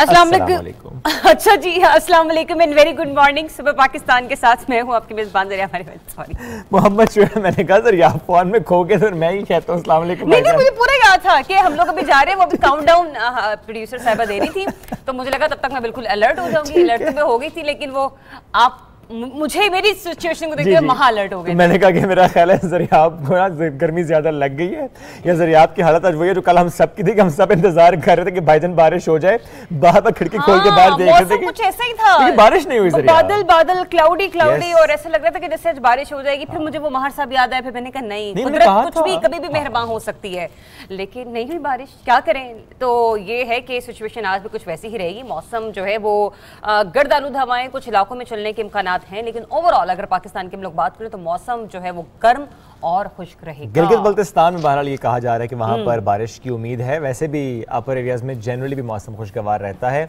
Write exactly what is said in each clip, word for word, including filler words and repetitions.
अस्सलाम वालेकुम। अच्छा जी, अस्सलाम वालेकुम एंड वेरी गुड मॉर्निंग। सुबह पाकिस्तान के साथ मैं हूँ आपकी मेजबान जरिया हमारे सॉरी मोहम्मद शुएब। मैंने कहा सर आप फोन में खो गए तो मैं ही कहता हूँ अस्सलाम वालेकुम। नहीं नहीं, मुझे पूरा याद था कि हम लोग अभी जा रहे हैं, वो अभी काउंटडाउन प्रोड्यूसर साहिबा दे रही थी, तो मुझे लगा तब तक मैं बिल्कुल अलर्ट हो जाऊंगी। अलर्ट तो मैं हो गई थी, लेकिन वो आप मुझे मेरी सिचुएशन को देखते हुए महा अलर्ट हो गए। तो मैंने कहा कि मेरा ख्याल है ज़रियाब को ना गर्मी ज्यादा लग गई है, या ज़रियाब की हालत आज वही है जो कल हम सब की थी कि हम सब इंतजार कर रहे थे कि भाईजान बारिश हो जाए। बाहर पर खिड़की खोल के बाहर देख रहे थे कि कुछ ऐसा ही था, बारिश नहीं हुई, बादल बादल क्लाउडी क्लाउडी और ऐसा लग रहा था कि जैसे आज बारिश हो जाएगी। फिर मुझे वो महर साहब याद आया, फिर मैंने कहा नहीं, कुदरत कुछ भी कभी भी मेहरबान हो सकती है, लेकिन नहीं हुई बारिश, क्या करें। तो ये है कि सिचुएशन आज भी कुछ वैसी ही रहेगी। मौसम जो है वो गर्द आलूद हवाएं कुछ इलाकों में चलने के इम्कानात हैं, लेकिन ओवरऑल अगर पाकिस्तान की हम लोग बात करें तो मौसम जो है वो गर्म और खुश्क रहेगा। गिलगित बल्तिस्तान में बहरहाल ये कहा जा रहा है कि वहाँ पर बारिश की उम्मीद है। वैसे भी अपर एरियाज में जनरली भी मौसम खुशगवार रहता है,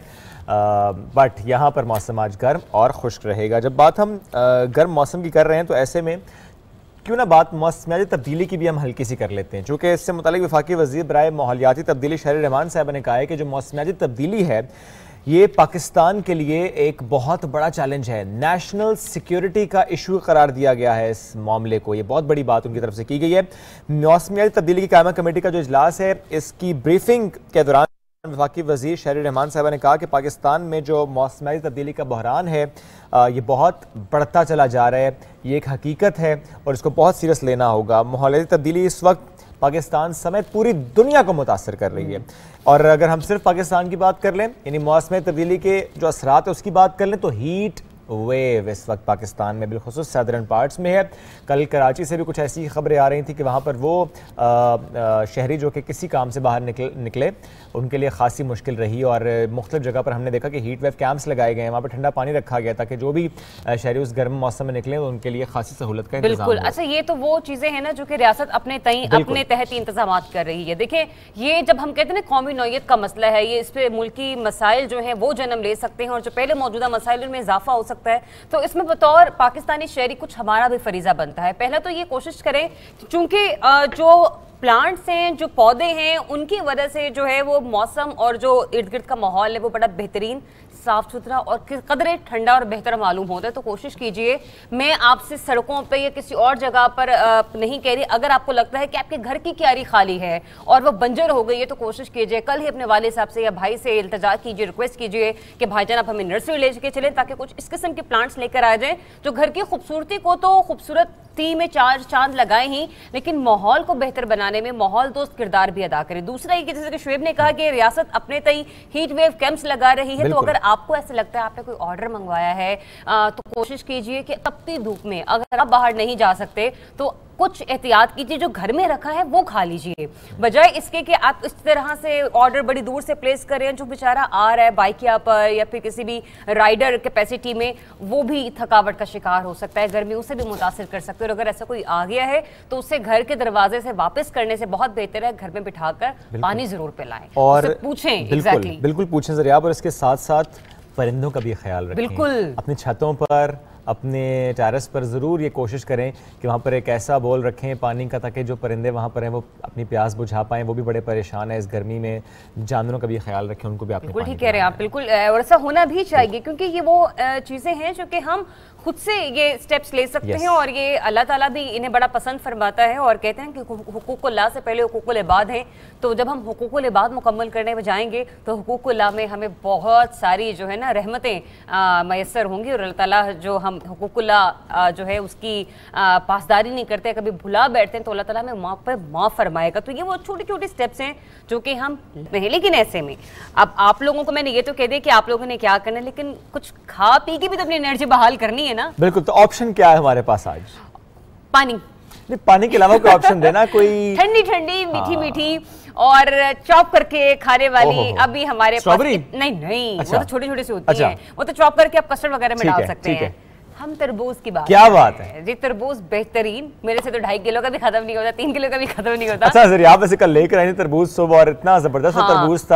बट यहाँ पर मौसम आज गर्म और खुश्क रहेगा। जब बात हम गर्म मौसम की कर रहे हैं तो ऐसे में क्यों ना बात मौसमियाती तब्दीली की भी हम हल्की सी कर लेते हैं, चूँकि इससे मुतालिक वफाकी वज़ीर बराए माहौलियाती तब्दीली शहरी रहमान साहब ने कहा है कि जो मौसमियाती तब्दीली है ये पाकिस्तान के लिए एक बहुत बड़ा चैलेंज है, नेशनल सिक्योरिटी का इशू करार दिया गया है इस मामले को। ये बहुत बड़ी बात उनकी तरफ से की गई है। मौसमियाती तब्दीली की कायमा कमेटी का जो इजलास है, इसकी ब्रीफिंग के दौरान वफाकी वज़ीर शहरी रहमान साहब ने कहा कि पाकिस्तान में जो मौसमियाती तब्दीली का बहरान है ये बहुत बढ़ता चला जा रहा है, ये एक हकीकत है और इसको बहुत सीरियस लेना होगा। माहौलियाती तब्दीली इस वक्त पाकिस्तान समेत पूरी दुनिया को मुतासर कर रही है, और अगर हम सिर्फ पाकिस्तान की बात कर लें, यानी मौसम तब्दीली के जो असरात है उसकी बात कर लें, तो हीट वेव इस वक्त पाकिस्तान में बिलखुसूस सदर्न पार्ट्स में है। कल कराची से भी कुछ ऐसी खबरें आ रही थी कि वहाँ पर वो आ, आ, शहरी जो कि किसी काम से बाहर निकल निकले उनके लिए खासी मुश्किल रही, और मुख्तलिफ जगह पर हमने देखा कि हीट वेव कैंप्स लगाए गए हैं, वहाँ पर ठंडा पानी रखा गया ताकि जो भी शहरी उस गर्म मौसम में निकले तो उनके लिए खासी सहूलत का इंतजाम। बिल्कुल। अच्छा, ये तो वो चीज़ें हैं ना जो कि रियासत अपने तई अपने तहत इंतजाम कर रही है। देखें, ये जब हम कहते हैं ना कौमी नौयत का मसला है, ये इस पर मुल्की मसाइल जो हैं वो जन्म ले सकते हैं, और जो पहले मौजूदा मसाइल में इजाफा हो सकता है, तो इसमें बतौर पाकिस्तानी शहरी कुछ हमारा भी फरीजा बनता है। पहला तो ये कोशिश करें, चूंकि जो प्लांट्स हैं, जो पौधे हैं, उनकी वजह से जो है वो मौसम और जो इर्द गिर्द का माहौल है वो बड़ा बेहतरीन, साफ सुथरा और कदरे ठंडा और बेहतर मालूम होता है। तो कोशिश कीजिए, मैं आपसे सड़कों पे या किसी और जगह पर नहीं कह रही, अगर आपको लगता है कि आपके घर की क्यारी खाली है और वो बंजर हो गई है, तो कोशिश कीजिए कल ही अपने वाले साहब से या भाई से इल्तजा कीजिए, रिक्वेस्ट कीजिए कि भाईजान आप हमें नर्सरी ले के चलें, ताकि कुछ इस किस्म के प्लांट्स लेकर आ जाएं जो घर की खूबसूरती को तो खूबसूरत में चार चांद लगाए ही, लेकिन माहौल को बेहतर बनाने में माहौल दोस्त किरदार भी अदा करे। दूसरा ये कि जैसे कि शुएब ने कहा कि रियासत अपने तई हीट वेव कैंप्स लगा रही है, तो अगर आपको ऐसा लगता है आपने कोई ऑर्डर मंगवाया है आ, तो कोशिश कीजिए कि तपती धूप में अगर आप बाहर नहीं जा सकते तो कुछ एहतियात कीजिए, जो घर में रखा है वो खा लीजिए, बजाय इसके कि आप इस तरह से ऑर्डर बड़ी दूर से प्लेस करें। जो बेचारा आ रहा है बाइकिया पर या फिर किसी भी राइडर कैपेसिटी में, वो भी थकावट का शिकार हो सकता है, गर्मियों से भी मुतासिर कर सकते हैं, और अगर ऐसा कोई आ गया है तो उसे घर के दरवाजे से वापस करने से बहुत बेहतर है घर में बिठाकर पानी जरूर पिलाएं और पूछें। एग्जैक्टली, बिल्कुल पूछें ज़रिया, और इसके साथ साथ परिंदों का भी ख्याल रखें। बिल्कुल, अपनी छतों पर, अपने टेरेस पर ज़रूर ये कोशिश करें कि वहाँ पर एक ऐसा बोल रखें पानी का, ताकि जो परिंदे वहाँ पर हैं वो अपनी प्यास बुझा पाएँ। वो भी बड़े परेशान है इस गर्मी में, जानवरों का भी ख्याल रखें, उनको भी आपने बिल्कुल ठीक कह रहे हैं आप, बिल्कुल, और ऐसा होना भी चाहिए, क्योंकि ये वो चीज़ें हैं जो कि हम खुद से ये स्टेप्स ले सकते yes. हैं, और ये अल्लाह ताला भी इन्हें बड़ा पसंद फरमाता है, और कहते हैं कि हुकूकुल्लाह से पहले हुकूकुल इबाद है। तो जब हम हुकूकुल इबाद मुकम्मल करने में जाएंगे तो हुकूकुल्लाह में हमें बहुत सारी जो है ना रहमतें मैसर होंगी, और अल्लाह ताला जो हम हुकूकुल्लाह जो है उसकी आ, पासदारी नहीं करते, कभी भुला बैठते हैं, तो अल्लाह ताला हमें माफ़ पर माफ़ फरमाएगा। तो ये वो छोटी छोटी स्टेप्स हैं जो कि हम नहीं, लेकिन ऐसे में अब आप लोगों को मैंने ये तो कह दिया कि आप लोगों ने क्या करना है, लेकिन कुछ खा पी के भी तो अपनी एनर्जी बहाल करनी है ना। बिल्कुल, तो ऑप्शन क्या है हमारे पास आज? पानी। नहीं, पानी के अलावा कोई ऑप्शन देना, कोई ठंडी ठंडी मीठी हाँ। मीठी और चॉप करके खाने वाली। अभी हमारे पास नहीं नहीं अच्छा। वो तो छोटी छोटी सी होती अच्छा। है, वो तो चॉप करके आप कस्टर्ड वगैरह में डाल सकते हैं। हम तरबूज की बात, क्या बात है जी, तरबूज बेहतरीन, मेरे से तो ढाई किलो का भी खत्म नहीं होता, तीन किलो का भी खत्म नहीं होता। अच्छा सर, आप वैसे कल लेकर आए तरबूज सुबह, और इतना जबरदस्त हाँ। तरबूज था,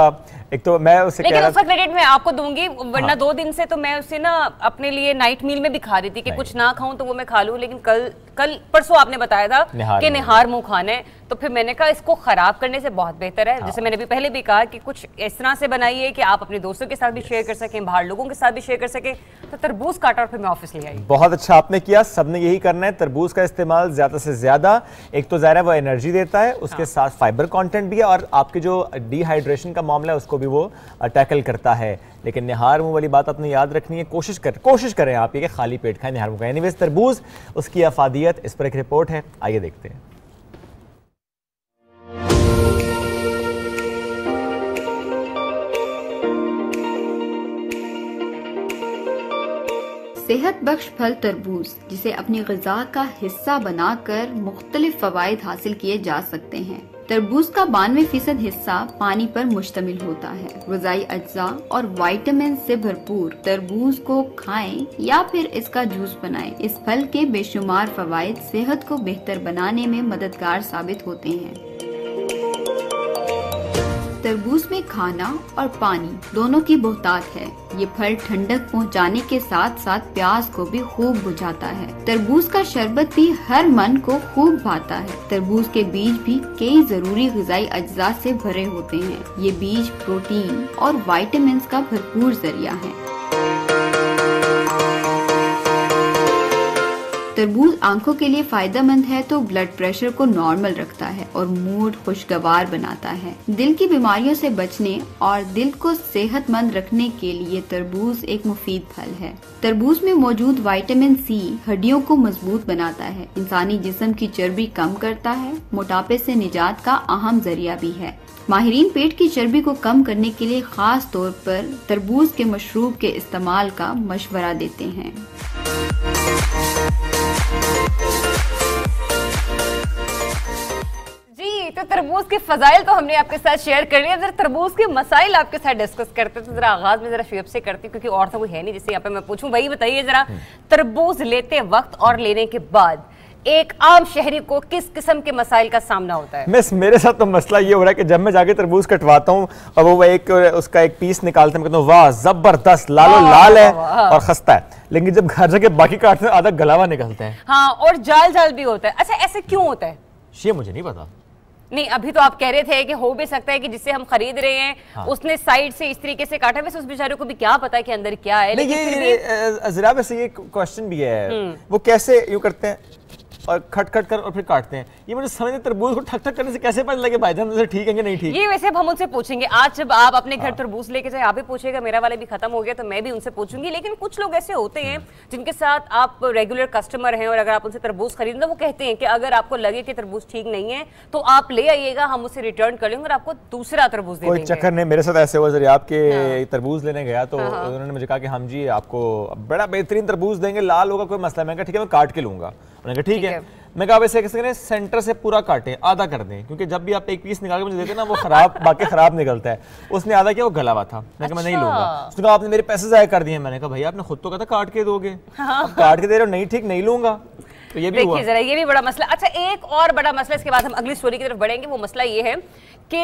एक तो मैं उसे लेकिन उसका क्रेडिट मैं आपको दूंगी, वरना हाँ। दो दिन से तो मैं उसे ना अपने लिए नाइट मील में भी खा रही थी कि कुछ ना खाऊं तो वो मैं खा लूं, लेकिन कल कल परसों आपने बताया था कि निहार मुंह खाना है, तो फिर मैंने कहा इसको खराब करने से बहुत बेहतर है, हाँ। जैसे मैंने भी पहले भी कहा कि कुछ इस तरह से बनाइए कि आप अपने दोस्तों के साथ भी शेयर कर सकें, बाहर लोगों के साथ भी शेयर कर सकें। तो तरबूज काटा और फिर मैं ऑफिस ले आई। बहुत अच्छा आपने किया, सबने यही करना है, तरबूज का इस्तेमाल ज्यादा से ज्यादा। एक तो ज़ाहिर है वो एनर्जी देता है, उसके हाँ। साथ फाइबर कंटेंट भी है और आपके जो डिहाइड्रेशन का मामला है उसको भी वो टैकल करता है। लेकिन निहार मुंह वाली बात आपने याद रखनी है, कोशिश कर कोशिश करें आप ये कि खाली पेट खाएं निहार मुंह का। एनीवेज तरबूज, उसकी अफादियत, इस पर एक रिपोर्ट है, आइए देखते हैं। सेहत बख्श फल तरबूज, जिसे अपनी ग़िज़ा का हिस्सा बनाकर मुख्तलिफ फ़वाइद हासिल किए जा सकते हैं। तरबूज का बानवे फीसद हिस्सा पानी पर मुश्तमिल होता है। ग़िज़ाई अज्जा और विटामिन से भरपूर तरबूज को खाएं या फिर इसका जूस बनाएं। इस फल के बेशुमार फ़वाइद सेहत को बेहतर बनाने में मददगार साबित होते हैं। तरबूज में खाना और पानी दोनों की बहुतात है। ये फल ठंडक पहुंचाने के साथ साथ प्यास को भी खूब बुझाता है। तरबूज का शरबत भी हर मन को खूब भाता है। तरबूज के बीज भी कई जरूरी ग़िज़ाई अज्जा से भरे होते हैं। ये बीज प्रोटीन और विटामिन का भरपूर जरिया है। तरबूज आंखों के लिए फायदेमंद है तो ब्लड प्रेशर को नॉर्मल रखता है और मूड खुशगवार बनाता है। दिल की बीमारियों से बचने और दिल को सेहतमंद रखने के लिए तरबूज एक मुफीद फल है। तरबूज में मौजूद विटामिन सी हड्डियों को मजबूत बनाता है, इंसानी जिस्म की चर्बी कम करता है, मोटापे से निजात का अहम जरिया भी है। माहिरीन पेट की चर्बी को कम करने के लिए खास तौर पर तरबूज के मशरूब के इस्तेमाल का मशवरा देते हैं। जी, तो तरबूज के फजाइल तो हमने आपके साथ शेयर कर लिया। जरा तरबूज के मसाइल आपके साथ डिस्कस करते तो जरा आगाज में जरा शुएब से करती, क्योंकि और तो कोई है नहीं जिससे यहाँ पे मैं पूछूं। वही बताइए जरा, तरबूज लेते वक्त और लेने के बाद एक आम शहरी को किस किस्म के मसाइल का सामना होता है? मिस, मेरे साथ तो मसला ये हो रहा है कि जब मैं जाके तरबूज कटवाता हूँ और वो एक उसका एक पीस निकालते हैं, मैं कहता हूँ वाह जबरदस्त, लालो लाल है और खस्ता है, लेकिन जब घर जाके बाकी काटते हैं आधा गलावा निकलता है। हाँ, और जाल जाल भी होता है। अच्छा, ऐसे क्यों होता है? ये मुझे नहीं पता। नहीं, अभी तो आप कह रहे थे कि हो भी सकता है कि जिससे हम खरीद रहे हैं हाँ। उसने साइड से इस तरीके से काटा, वैसे उस बेचारे को भी क्या पता है कि अंदर क्या है। लेकिन ये जरा वैसे ये क्वेश्चन भी है, वो कैसे यूं करते हैं और खट खट कर और फिर काटते हैं, ये मुझे समझ नहीं, तरबूज को ठक ठक करने से कैसे पता लगे भाईजान से ठीक है कि नहीं ठीक? ये वैसे हम उनसे पूछेंगे आज जब आप अपने घर तरबूज लेके जाए, आप भी पूछेगा, मेरा वाला भी खत्म हो गया तो मैं भी उनसे पूछूंगी। लेकिन कुछ लोग ऐसे होते हैं जिनके साथ आप रेगुलर कस्टमर हैं और अगर आप उनसे तरबूज खरीदना, वो कहते हैं कि अगर आपको लगे कि तरबूज ठीक नहीं है तो आप ले आइएगा, हम उसे रिटर्न कर लेंगे और आपको दूसरा तरबूज दे देंगे। कोई चक्कर नहीं, मेरे साथ ऐसे हुआ, जरिए आपके तरबूज लेने गया तो उन्होंने मुझे कहा कि हम जी आपको बड़ा बेहतरीन तरबूज देंगे, लाल होगा, कोई मसला। मैं कहा ठीक है, मैं काट के लूंगा। उन्होंने कहा ठीक है। मैं कहा वैसे कैसे करें, सेंटर से पूरा काटें, आधा कर दें, क्योंकि जब भी आप एक पीस निकाल के मुझे देते हैं ना वो खराब बाकी खराब निकलता है। उसने आधा किया, वो गला हुआ था। मैं कहा मैं नहीं लूंगा। उसने कहा आपने मेरे पैसे ज़ाया कर दिए। मैंने कहा भैया आपने खुद तो कहा था काट के दोगे, अब काट के दे रहे हो, नहीं ठीक नहीं लूंगा। तो ये भी हुआ। जरा ये भी बड़ा मसला। अच्छा, एक और बड़ा मसला, इसके बाद हम अगली स्टोरी की तरफ बढ़ेंगे। वो मसला ये है कि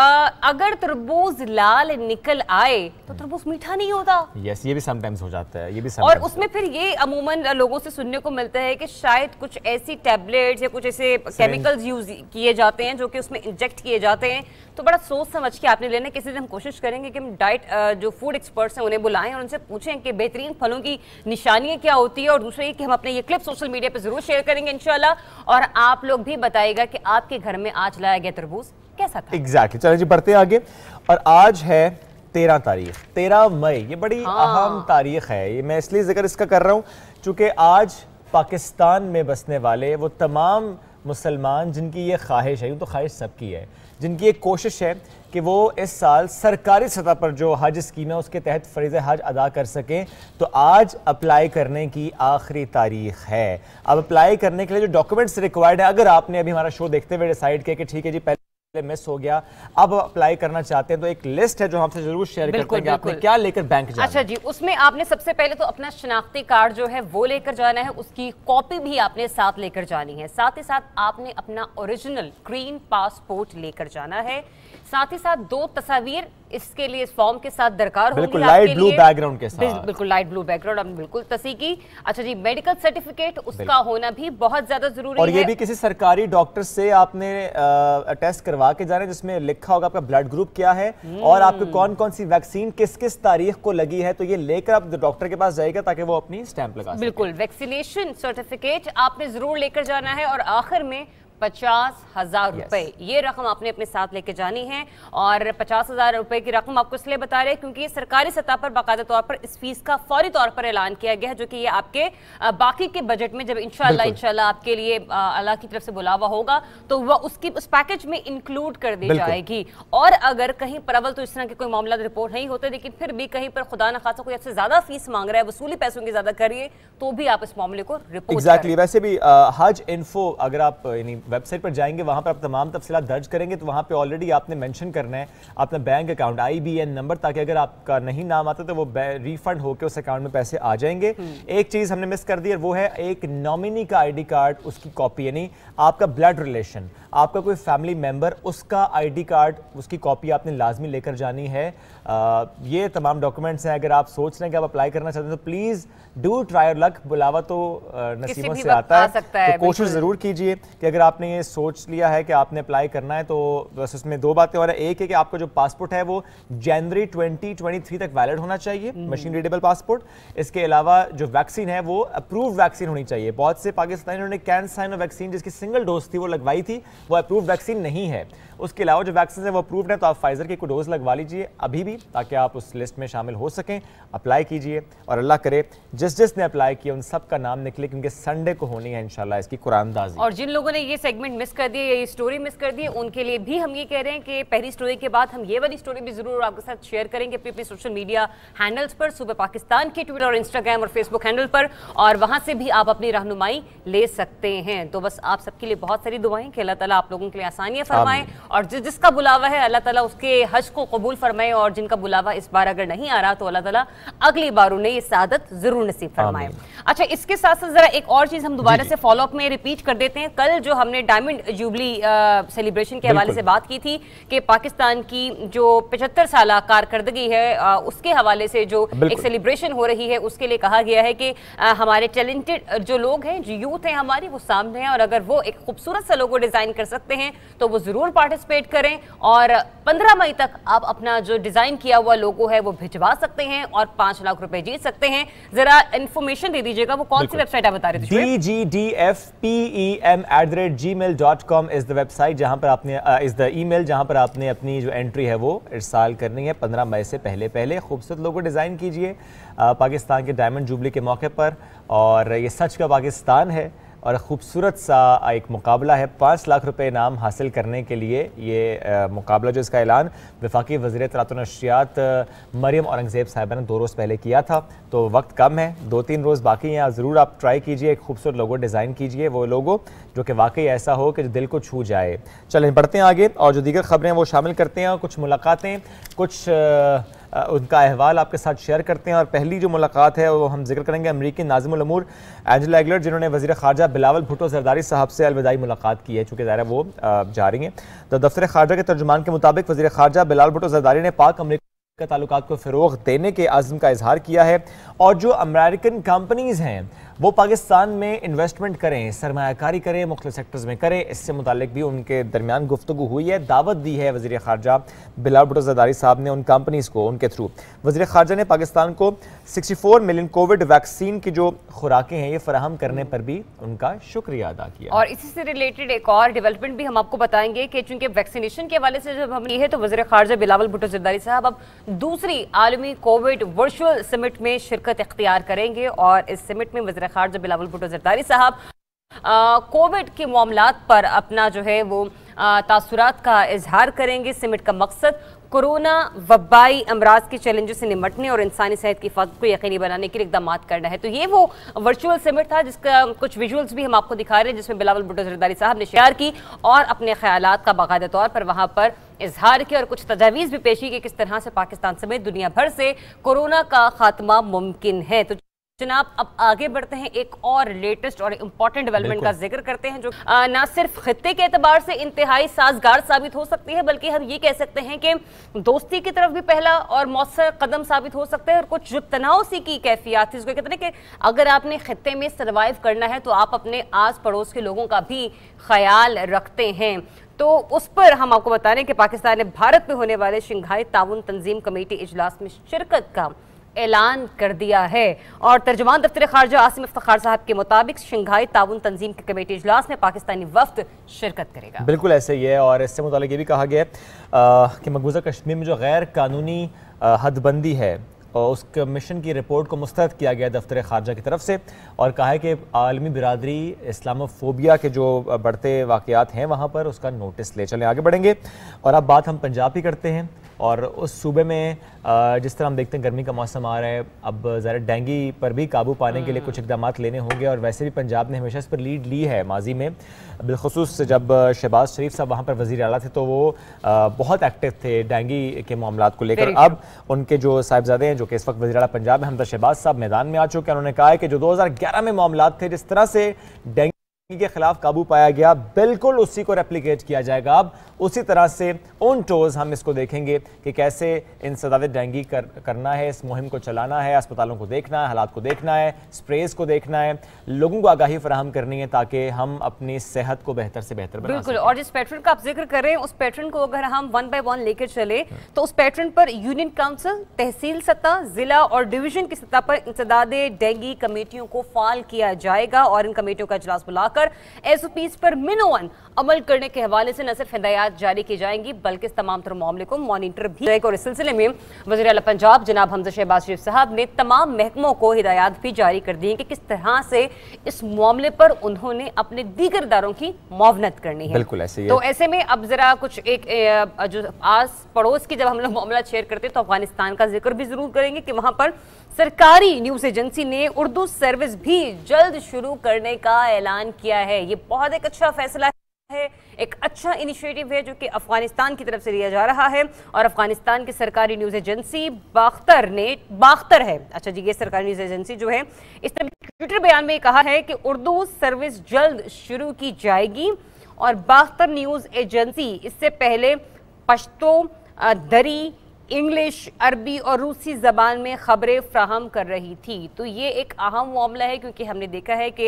अगर तरबूज लाल निकल आए तो तरबूज मीठा नहीं होता। यस, ये भी समटाइम्स हो जाता है, ये भी और उसमें फिर ये अमूमन लोगों से सुनने को मिलता है कि शायद कुछ ऐसी टैबलेट्स या कुछ ऐसे केमिकल्स यूज किए जाते हैं जो कि उसमें इंजेक्ट किए जाते हैं। तो बड़ा सोच समझ के आपने लेना। किसी दिन हम कोशिश करेंगे कि हम डाइट जो फूड एक्सपर्ट्स हैं उन्हें बुलाएं और उनसे पूछें कि बेहतरीन फलों की निशानियां क्या होती है। और दूसरा ये कि हम अपने ये क्लिप सोशल मीडिया पर जरूर शेयर करेंगे इंशाल्लाह, और आप लोग भी बताइएगा कि आपके घर में आज लाया गया तरबूज कैसा था। एग्जैक्टली, चलिए जी बढ़ते हैं आगे। और आज है तेरह तारीख, तेरह मई। ये बड़ी हाँ। अहम तारीख है। ये मैं इसलिए जिक्र इसका कर रहा हूँ चूँकि आज पाकिस्तान में बसने वाले वो तमाम मुसलमान जिनकी ये ख्वाहिश है, यूँ तो ख्वाहिश सबकी है, जिनकी एक कोशिश है कि वो इस साल सरकारी सतह पर जो हज स्कीम है उसके तहत फ़रीज़ हज अदा कर सकें, तो आज अप्लाई करने की आखिरी तारीख है। अब अप्लाई करने के लिए जो डॉक्यूमेंट्स रिक्वायर्ड है, अगर आपने अभी हमारा शो देखते हुए डिसाइड किया कि ठीक है जी पहले मिस हो गया, अब अप्लाई करना चाहते हैं, तो एक लिस्ट है जो हमसे जरूर शेयर करते हैं कि आपने क्या लेकर बैंक जाना। अच्छा जी, उसमें आपने सबसे पहले तो अपना शनाख्ती कार्ड जो है वो लेकर जाना है, उसकी कॉपी भी आपने साथ लेकर जानी है। साथ ही साथ आपने अपना ओरिजिनल ग्रीन पासपोर्ट लेकर जाना है। साथ ही साथ दो तस्वीर इसके लिए इस फॉर्म के साथ दरकार होगी, बिल्कुल लाइट ब्लू बैकग्राउंड के साथ, बिल्कुल लाइट ब्लू बैकग्राउंड आपने बिल्कुल तस्वीर की। अच्छा जी, मेडिकल सर्टिफिकेट उसका होना भी बहुत ज्यादा जरूरी है और ये भी किसी सरकारी डॉक्टर से आपने टेस्ट करवा के जाना, जिसमें लिखा होगा आपका ब्लड ग्रुप क्या है और आपको कौन कौन सी वैक्सीन किस किस तारीख को लगी है, तो ये लेकर आप डॉक्टर के पास जाएगा ताकि वो अपनी स्टैंप लगा सके। बिल्कुल, वैक्सीनेशन सर्टिफिकेट आपने जरूर लेकर जाना है और आखिर में पचास हजार रुपए ये रकम आपने अपने साथ लेके जानी है। और पचास हजार रुपए की रकम आपको इसलिए बता रहे हैं क्योंकि ये सरकारी सतह पर बाकायदा तौर पर इस फीस का फौरी तौर पर ऐलान किया गया है, जो कि ये आपके बाकी के बजट में जब इंशाल्लाह इंशाल्लाह आपके लिए अल्लाह की तरफ से बुलावा होगा तो वह उसकी उस पैकेज में इंक्लूड कर दी जाएगी। और अगर कहीं पर अव्वल तो इस तरह के कोई मामला रिपोर्ट नहीं होते, लेकिन फिर भी कहीं पर खुदा न खासा कोई आपसे ज्यादा फीस मांग रहा है, वसूली पैसों की ज्यादा करिए, तो भी आप इस मामले को रिपोर्ट एग्जैक्टली। वैसे भी हज इन्फो अगर आप यानी वेबसाइट पर जाएंगे, वहां पर आप तमाम तफसीलात दर्ज करेंगे, तो वहां पे ऑलरेडी आपने मेंशन करना है अपना bank account I B N number, ताकि अगर आपका नहीं नाम आता तो वो रिफंड होकर उस अकाउंट में पैसे आ जाएंगे। एक चीज हमने मिस कर दी है, वो है एक नॉमिनी का आईडी कार्ड, उसकी कॉपी, यानी आपका ब्लड रिलेशन, आपका कोई फैमिली मेंबर, उसका आईडी कार्ड, उसकी कॉपी आपने लाजमी लेकर जानी है। आ, ये तमाम डॉक्यूमेंट्स हैं। अगर आप सोच रहे हैं कि आप अप्लाई करना चाहते हैं तो please do try your luck. बुलावा तो नसीबों से आता है, तो कोशिश जरूर कीजिए कि अगर आपने ये सोच लिया है कि आपने अप्लाई करना है तो बस उसमें दो बातें और एक है कि आपका जो पासपोर्ट है वो जनवरी ट्वेंटी ट्वेंटी थ्री तक वैलिड होना चाहिए, मशीन रीडेबल पासपोर्ट। इसके अलावा जो वैक्सीन है वो अप्रूव्ड वैक्सीन होनी चाहिए। बहुत से पाकिस्तानियों ने कैंसाइनो वैक्सीन जिसकी सिंगल डोज थी वो लगवाई थी, वो अप्रूव्ड वैक्सीन नहीं है। उसके अलावा जो वैक्सीन है वो अप्रूव्ड है, तो आप फाइजर की कोई डोज लगवा लीजिए अभी भी, ताकि आप उस लिस्ट में शामिल हो सकें। अप्लाई कीजिए और अल्लाह करे जिस जिसने अप्लाई किया उन सब का नाम निकले, क्योंकि संडे को होनी है इंशाल्लाह इसकी कुरानदाजी। और जिन लोगों ने ये सेगमेंट मिस कर दिए, ये स्टोरी मिस कर दी, उनके लिए भी हम ये कह रहे हैं कि पहली स्टोरी के बाद हम ये वाली स्टोरी भी जरूर आपके साथ शेयर करेंगे अपने अपने सोशल मीडिया हैंडल्स पर, सुबह पाकिस्तान के ट्विटर और इंस्टाग्राम और फेसबुक हैंडल पर, और वहां से भी आप अपनी रहनुमाई ले सकते हैं। तो बस आप सबके लिए बहुत सारी दुआएं कि अल्लाह ताला आप लोगों के लिए आसानियां फरमाए, और जिस जिसका बुलावा है अल्लाह ताला उसके हज को कबूल फरमाए, और जिनका बुलावा इस बार अगर नहीं आ रहा तो अल्लाह ताला अगली बार उन्हें ये सादत जरूर नसीब फरमाए। अच्छा, इसके साथ साथ जरा एक और चीज हम दोबारा से फॉलो अप में रिपीट कर देते हैं। कल जो हमने डायमंड जुबली सेलिब्रेशन के हवाले से बात की थी कि पाकिस्तान की जो पचहत्तर साल कारकर्दगी है आ, उसके हवाले से जो एक सेलिब्रेशन हो रही है, उसके लिए कहा गया है कि आ, हमारे टैलेंटेड जो लोग हैं, जो यूथ हैं हमारी, वो सामने हैं, और अगर वो एक खूबसूरत सा लोगो डिजाइन कर सकते हैं तो वो जरूर पार्टिसिपेट करें, और पंद्रह मई तक आप अपना जो डिजाइन किया हुआ लोगो है वो भिजवा सकते हैं और पांच लाख रुपए जीत सकते हैं। जरा इन्फॉर्मेशन दे दीजिएगा, वो कौन सी वेबसाइट आप बता रहे थे? D G D F P E M at the rate gmail dot com is the website, जहां पर आपने इज द ईमेल जहां पर आपने अपनी जो एंट्री है वो इरसाल करनी है। पंद्रह मई से पहले पहले खूबसूरत लोगो डिजाइन कीजिए पाकिस्तान के डायमंड जुबली के मौके पर, और ये सच का पाकिस्तान है और खूबसूरत सा एक मुकाबला है। पाँच लाख रुपए इनाम हासिल करने के लिए ये आ, मुकाबला जो इसका ऐलान वफाकी वज़ीर इत्तलात व नशरियात मरियम औरंगज़ेब साहिबा ने दो रोज़ पहले किया था, तो वक्त कम है, दो तीन रोज़ बाकी हैं। ज़रूर आप ट्राई कीजिए, एक खूबसूरत लोगो डिज़ाइन कीजिए, वो लोगो जो कि वाकई ऐसा हो कि दिल को छू जाए। चलें बढ़ते हैं आगे और जो दीगर खबरें हैं वो शामिल करते हैं, कुछ मुलाकातें, कुछ आ, उनका अहवाल आपके साथ शेयर करते हैं। और पहली जो मुलाकात है वो हम जिक्र करेंगे अमरीकी नाज़िमुल उमूर एंजेला एगलर, जिन्होंने वज़ीर ख़ारजा बिलावल भुट्टो ज़रदारी साहब से अलविदाई मुलाकात की है, चूँकि ज़ाहिर है वो जा रही हैं। तो दफ्तर ख़ारजा के तर्जुमान के मुताबिक वज़ीर ख़ारजा बिलावल भुट्टो ज़रदारी ने पाक अमरीका के ताल्लुकात को फ़रोग़ देने के आज़म का इजहार किया है, और जो अमेरिकन कंपनीज़ हैं वो पाकिस्तान में इन्वेस्टमेंट करें, सरमायाकारी करें, मुख्तलिफ सेक्टर्स में करें, इससे मुतालिक भी उनके दरमियान गुफ्तगू हुई है। दावत दी है वज़ीर ख़ारजा बिलावल भुट्टो ज़रदारी साहब ने उन कंपनीज़ को, उनके थ्रू। वज़ीर ख़ारजा ने पाकिस्तान को चौंसठ मिलियन कोविड वैक्सीन की जो खुराकें हैं ये फराहम करने पर भी उनका शुक्रिया अदा किया। और इसी से रिलेटेड एक और डेवलपमेंट भी हम आपको बताएंगे कि चूंकि वैक्सीनेशन के हवाले से जब हम ये है तो वज़ीर ख़ारजा बिलावल भुट्टो ज़रदारी साहब अब दूसरी आलमी कोविड वर्चुअल समिट में शिरकत इख्तियार करेंगे, और इस समिट में वज़ीर ख़ारजा बिलावल भुट्टो ज़रदारी साहब कोविड के मामलात पर अपना जो है वो तासुरात का इजहार करेंगे। समिट का मकसद कोरोना वबाई अमराज के चैलेंजेस से निपटने और इंसानी सेहत की हिफाजत को यकीनी बनाने के लिए इक़दाम करना है। तो ये वो वर्चुअल समिट था जिसका कुछ विजुअल्स भी हम आपको दिखा रहे हैं, जिसमें बिलावल भुट्टो ज़रदारी साहब ने शेयर की और अपने ख्यालात का बाकायदा तौर पर वहाँ पर इजहार किया, और कुछ तजावीज़ भी पेश की कि किस तरह से पाकिस्तान समेत दुनिया भर से कोरोना का खात्मा मुमकिन है। तो जनाब अब आगे बढ़ते हैं, एक और लेटेस्ट और इम्पॉर्टेंट डेवलपमेंट का जिक्र करते हैं जो आ, ना सिर्फ खित्ते के एतबार से इंतहाई साजगार साबित हो सकती है, बल्कि हम ये कह सकते हैं कि दोस्ती की तरफ भी पहला और मौसर कदम साबित हो सकता है। और कुछ जो तनाव सी की कैफियत थी, उसको कहते हैं कि अगर आपने खित्ते में सर्वाइव करना है तो आप अपने आस पड़ोस के लोगों का भी ख्याल रखते हैं। तो उस पर हम आपको बता रहे हैं कि पाकिस्तान ने भारत में होने वाले शंघाई ताउन तंजीम कमेटी इजलास में शिरकत का ऐलान कर दिया है। और तर्जुमान दफ्तर खारजा आसिम इफ्तिखार साहब के मुताबिक शंघाई ताउन तंजीम के कमेटी इजलास में पाकिस्तानी वफ्द शिरकत करेगा। बिल्कुल ऐसे ही है। और इससे मुतालिक ये भी कहा गया है कि मकबूजा कश्मीर में जो गैर कानूनी हदबंदी है और उस कमीशन की रिपोर्ट को मुस्तरद किया गया दफ्तर खारजा की तरफ से, और कहा है कि आलमी बिरादरी इस्लामोफोबिया के जो बढ़ते वाक़यात हैं वहाँ पर उसका नोटिस ले। चलें आगे बढ़ेंगे और अब बात हम पंजाब की करते हैं। और उस सूबे में जिस तरह हम देखते हैं गर्मी का मौसम आ रहा है, अब ज़रा डेंगू पर भी काबू पाने के लिए कुछ इक़दाम लेने होंगे। और वैसे भी पंजाब ने हमेशा इस पर लीड ली है माजी में, बिलखुसूस जब शहबाज शरीफ साहब वहाँ पर वज़ीर आला थे तो वो बहुत एक्टिव थे डेंगू के मामलात को लेकर। अब उनके जो साहिबजादे हैं जो कि इस वक्त वज़ीर आला पंजाब में, हमजा शहबाज साहब मैदान में आ चुके हैं। उन्होंने कहा है कि जो दो हज़ार ग्यारह में मामलात थे, जिस तरह से डेंगू के खिलाफ काबू पाया गया, बिल्कुल उसी को रेप्लिकेट किया जाएगा। अब उसी तरह से ऑन टोज हम इसको देखेंगे कि कैसे इंसदाद डेंगू कर, करना है, इस मुहिम को चलाना है, अस्पतालों को देखना है, हालात को देखना है, स्प्रेज को देखना है, लोगों को आगाही फराहम करनी है ताकि हम अपनी सेहत को बेहतर से बेहतर बना बिल्कुल। और जिस पैटर्न का आप जिक्र कर रहे हैं, उस पैटर्न को अगर हम वन बाय वन लेकर चले तो उस पैटर्न पर यूनियन काउंसिल, तहसील सतह, जिला और डिवीजन की सतह पर इंसदाद डेंगू कमेटियों को फाल किया जाएगा। और इन कमेटियों का इजलास बुलाकर एसओपीज पर मिनोवन अमल करने के हवाले से न सिर्फ हिदायत जारी की जाएंगी बल्कि इस तमाम तरह मामले को मॉनिटर भी जाएगा। और इस सिलसिले में वज़ीर आला पंजाब जनाब हमजा शहबाज शरीफ साहब ने तमाम महकमों को हिदायत भी जारी कर दी है कि किस तरह से इस मामले पर उन्होंने अपने दीगर इदारों की मुआवनत करनी है। बिल्कुल ऐसे ही है। तो ऐसे में अब जरा कुछ एक जो आस पड़ोस की जब हम लोग मामला शेयर करते हैं तो अफगानिस्तान का जिक्र भी जरूर करेंगे कि वहां पर सरकारी न्यूज एजेंसी ने उर्दू सर्विस भी जल्द शुरू करने का ऐलान किया है। ये बहुत एक अच्छा फैसला है, एक अच्छा इनिशिएटिव है जो कि अफगानिस्तान की तरफ से लिया जा रहा है। और अफगानिस्तान की सरकारी न्यूज एजेंसी बाख्तर ने बाख्तर है अच्छा जी ये सरकारी न्यूज एजेंसी जो है इसने ट्विटर बयान में कहा है कि उर्दू सर्विस जल्द शुरू की जाएगी। और बाख्तर न्यूज एजेंसी इससे पहले पश्तो, दरी, इंग्लिश, अरबी और रूसी जबान में खबरें फ्राहम कर रही थी। तो ये एक अहम मामला है क्योंकि हमने देखा है कि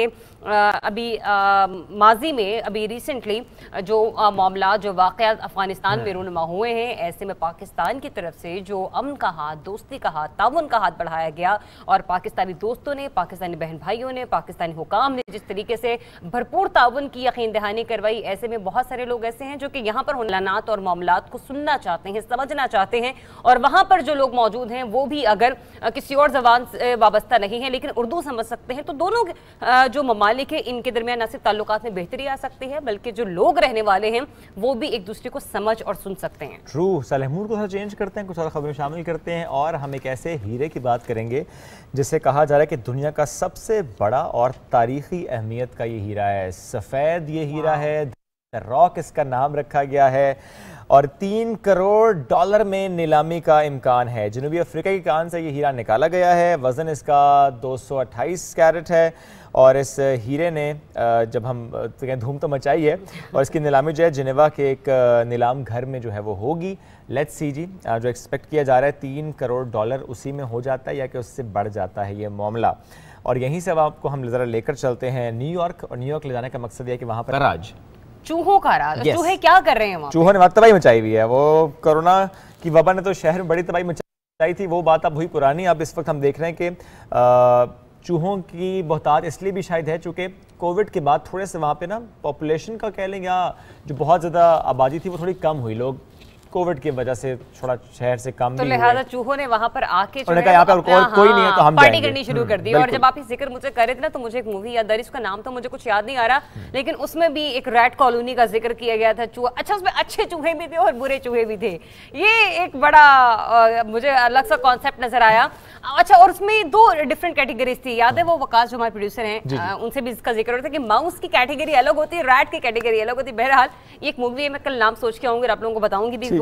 अभी आ, माजी में अभी रिसेंटली जो मामला जो वाक़यात अफगानिस्तान में रूनुमा हुए हैं, ऐसे में पाकिस्तान की तरफ से जो अमन का हाथ, दोस्ती का हाथ, ताउन का हाथ बढ़ाया गया और पाकिस्तानी दोस्तों ने, पाकिस्तानी बहन भाइयों ने, पाकिस्तानी हुकाम ने जिस तरीके से भरपूर ताउन की यकीन दहानी करवाई, ऐसे में बहुत सारे लोग ऐसे हैं जो कि यहाँ पर हुलानात और मामलात को सुनना चाहते हैं, समझना चाहते हैं। और वहां पर जो लोग मौजूद हैं वो भी अगर किसी और जबान से वाबस्ता नहीं है लेकिन उर्दू समझ सकते हैं, तो दोनों जो ममालिक है इनके दरमियान न सिर्फ ताल्लुकात में बेहतरी आ सकती है बल्कि जो लोग रहने वाले हैं वो भी एक दूसरे को समझ और सुन सकते हैं। ट्रू। सालेह मूड को थोड़ा चेंज करते हैं, कुछ और खबरें शामिल करते हैं और हम एक ऐसे हीरे की बात करेंगे जिसे कहा जा रहा है कि दुनिया का सबसे बड़ा और तारीखी अहमियत का ये हीरा है। सफ़ेद ये हीरा है, रॉक इसका नाम रखा गया है और तीन करोड़ डॉलर में नीलामी का इम्कान है। जनूबी अफ्रीका की कान से ये हीरा निकाला गया है। वज़न इसका दो सौ अट्ठाईस कैरेट है और इस हीरे ने जब हम तो धूम तो मचाई है और इसकी नीलामी जो है जिनेवा के एक नीलाम घर में जो है वो होगी। लेट्स सी जी, जो एक्सपेक्ट किया जा रहा है तीन करोड़ डॉलर उसी में हो जाता है या कि उससे बढ़ जाता है ये मामला। और यहीं से अब आपको हम ज़रा लेकर चलते हैं न्यूयॉर्क। और न्यूयॉर्क ले जाने का मकसद यह है कि वहाँ पर राज चूहों का राज। yes. चूहे क्या कर रहे हैं वहाँ? चूहों ने वहाँ तबाही मचाई हुई है। वो कोरोना की वबा ने तो शहर में बड़ी तबाही मचाई थी, वो बात अब हुई पुरानी। अब इस वक्त हम देख रहे हैं कि चूहों की बहुतात इसलिए भी शायद है चूँकि कोविड के बाद थोड़े से वहाँ पे ना पॉपुलेशन का कह लेंगे जो बहुत ज़्यादा आबादी थी वो थोड़ी कम हुई, लोग कोविड की वजह से थोड़ा शहर से कम तो लिहाजा चूहों ने वहां पर आके जो है यहाँ पर को, हाँ, कोई नहीं है तो हम पार्टी करनी शुरू कर दी। और जब आप ये जिक्र मुझे कर रहे थे ना तो मुझे एक मूवी याद आ रही, उसका नाम तो मुझे कुछ याद नहीं आ रहा, लेकिन उसमें भी एक रैट कॉलोनी का जिक्र किया गया था। चूहा, अच्छा उसमें अच्छे चूहे भी थे और बुरे चूहे भी थे। ये एक बड़ा आ, मुझे अलग सा कॉन्सेप्ट नजर आया। अच्छा, और उसमें दो डिफरेंट कैटेगरीज थी, याद है? वो वकास जो हमारे प्रोड्यूसर हैं उनसे भी इसका जिक्र होता है कि माउस की कैटेगरी अलग होती है, रैट की कैटेगरी अलग होती है। बहरहाल एक मूवी है, मैं कल नाम सोच के आऊंगी, आप लोगों को बताऊंगी भी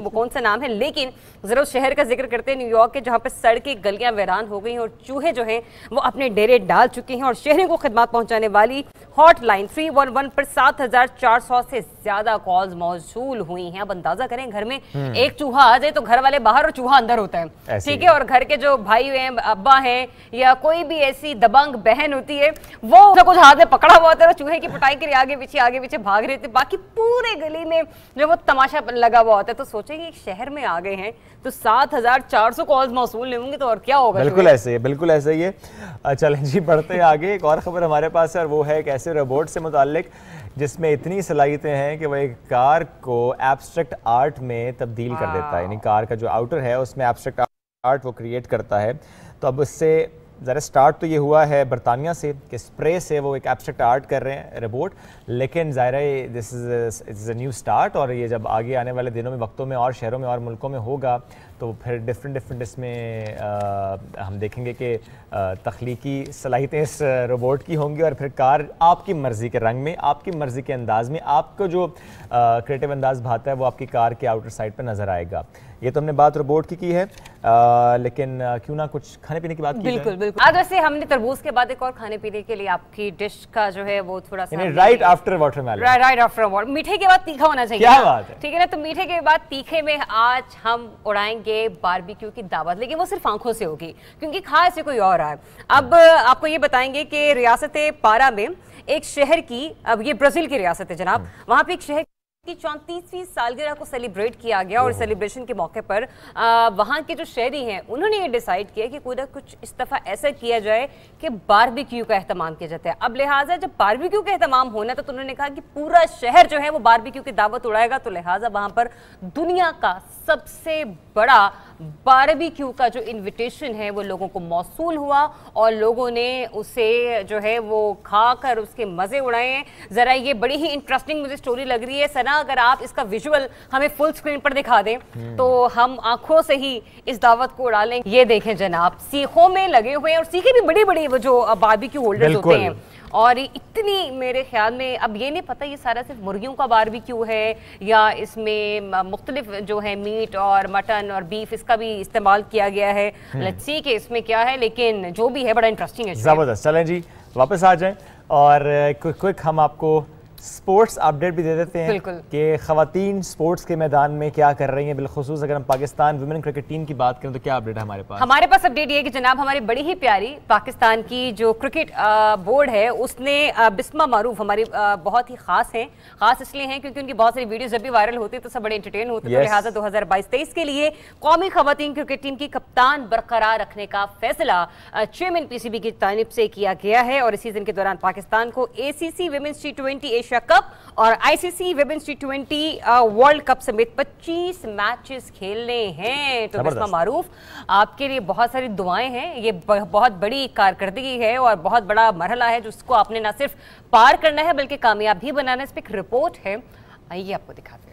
वो कौन सा नाम है, लेकिन जरा उस शहर का जिक्र करते हैं न्यूयॉर्क के, जहाँ पे सड़कें गलियां वीरान हो गई हैं और चूहे जो हैं वो अपने डेरे डाल चुके हैं। और शहरों को खिदमत पहुंचाने वाली हॉटलाइन थ्री वन वन पर सात हजार चार सौ से ज्यादा कॉल्स मौसूल हुई हैं। अब अंदाजा करें, घर में एक चूहा आ जाए तो घर वाले बाहर और चूहा अंदर होता है, ठीक है। और घर के जो भाई हैं, अब्बा हैं, या कोई भी ऐसी दबंग बहन होती है, वो कुछ हाथ में पकड़ा हुआ होता है, चूहे की पिटाई के लिए आगे पीछे आगे पीछे भाग रहे थे, बाकी पूरे गली में जो वो तमाशा लगा हुआ होता है। तो सोचेंगे शहर में आ गए हैं तो सात हजार चार सौ कॉल्स मौसूल नहीं होंगे तो और क्या होगा। बिल्कुल ऐसे ही बिल्कुल ऐसे ही है। चलें जी, बढ़ते हैं आगे। एक और खबर हमारे पास है और वो है एक ऐसे रोबोट से मुताल्लिक जिसमें इतनी सलाहियतें हैं कि वह एक कार को एब्स्ट्रैक्ट आर्ट में तब्दील कर देता है, यानी कार का जो आउटर है उसमें एब्स्ट्रैक्ट आर्ट वो क्रिएट करता है। तो अब उससे ज़रा स्टार्ट तो ये हुआ है बरतानिया से कि स्प्रे से वो एक एब्स्ट्रैक्ट आर्ट कर रहे हैं रोबोट, लेकिन ज़ाहिर है this is is a new start और ये जब आगे आने वाले दिनों में, वक्तों में और शहरों में और मुल्कों में होगा तो फिर डिफरेंट डिफरेंट इसमें आ, हम देखेंगे कि तख्लीकी सलाहियतें इस रोबोट की होंगी और फिर कार आपकी मर्ज़ी के रंग में, आपकी मर्ज़ी के अंदाज़ में, आपको जो क्रिएटिव अंदाज़ भाता है वो आपकी कार के आउटर साइड पर नज़र आएगा। ये तो हमने बात रोबोट की की है, आ, लेकिन आ, क्यों ना कुछ खाने पीने की बात की बिल्कुल जाए? बिल्कुल। आज वैसे हमने तरबूज के बाद एक और खाने पीने के लिए आपकी डिश का जो है वो थोड़ा सा right after watermelon, right after water, मीठे के बाद तीखा होना चाहिए। क्या बात है, ठीक है ना। तो मीठे के बाद तीखे में आज हम उड़ाएंगे बारबेक्यू की दावत, लेकिन वो सिर्फ आंखों से होगी क्योंकि खा ऐसे कोई और है। अब आपको ये बताएंगे कि रियासत पारा में एक शहर की, अब ये ब्राजील की रियासत है जनाब, वहां पे एक शहर की चौंतीसवीं सालगिरह को सेलिब्रेट किया गया और सेलिब्रेशन के मौके पर आ, वहाँ के जो शहरी हैं उन्होंने ये डिसाइड किया कि कोई ना कुछ इस दफ़ा ऐसा किया जाए कि बारबेक्यू का एहतमाम किया जाता है। अब लिहाजा जब बारबेक्यू का एहतमाम होना तो उन्होंने कहा कि पूरा शहर जो है वो बारबेक्यू की दावत उड़ाएगा, तो लिहाजा वहाँ पर दुनिया का सबसे बड़ा बारबेक्यू का जो इन्विटेशन है वो लोगों को मौसूल हुआ और लोगों ने उसे जो है वो खाकर उसके मज़े उड़ाए हैं। ज़रा ये बड़ी ही इंटरेस्टिंग मुझे स्टोरी लग रही है सना, अगर आप इसका विजुअल हमें फुल स्क्रीन पर दिखा दें तो हम आंखों से ही इस दावत को उड़ा लेंगे। ये देखें जनाब, सीखों में लगे हुए हैं और सीखें भी बड़ी बड़ी वो जो बारबेक्यू होल्डर्स होते हैं और इतनी, मेरे ख्याल में अब ये नहीं पता ये सारा सिर्फ मुर्गियों का बारबेक्यू है या इसमें मुख्तलिफ जो है मीट और मटन और बीफ इसका भी इस्तेमाल किया गया है। लेट्स सी कि इसमें क्या है, लेकिन जो भी है बड़ा इंटरेस्टिंग है। ज़बरदस्त। चलें जी वापस आ जाएं और क्विक क्विक हम आपको स्पोर्ट्स अपडेट भी दे देते हैं कि खवातीन स्पोर्ट्स के मैदान में क्या कर रही हैं। बिलखुसूस अगर हम पाकिस्तान वुमेन क्रिकेट टीम की बात करें तो क्या अपडेट है हमारे पास? हमारे पास अपडेट ये है कि जनाब हमारी बड़ी ही प्यारी पाकिस्तान की जो क्रिकेट बोर्ड है उसने बिस्मा मारूफ, हमारी बहुत ही खास हैं, खास इसलिए हैं क्योंकि उनकी बहुत सारी वीडियो जब भी वायरल होती है तो सब बड़े एंटरटेन होते हैं। तो लिहाजा दो हजार बाईस तेईस के लिए कौमी खवातीन क्रिकेट टीम की कप्तान बरकरार रखने का फैसला चेयरमैन पीसीबी की जानिब से किया गया है और इस सीजन के दौरान पाकिस्तान को ACC women's T twenty Asia cup और ICC women's T twenty world cup समेत पच्चीस मैचेस खेलने हैं। तो बिस्मा मारूफ आपके लिए बहुत सारी दुआएं हैं, ये बहुत बड़ी कारकर्दगी है और बहुत बड़ा मरहला है जिसको आपने ना सिर्फ पार करना है बल्कि कामयाब भी बनाना है। इस पर एक रिपोर्ट है, आइए आपको दिखाते हैं।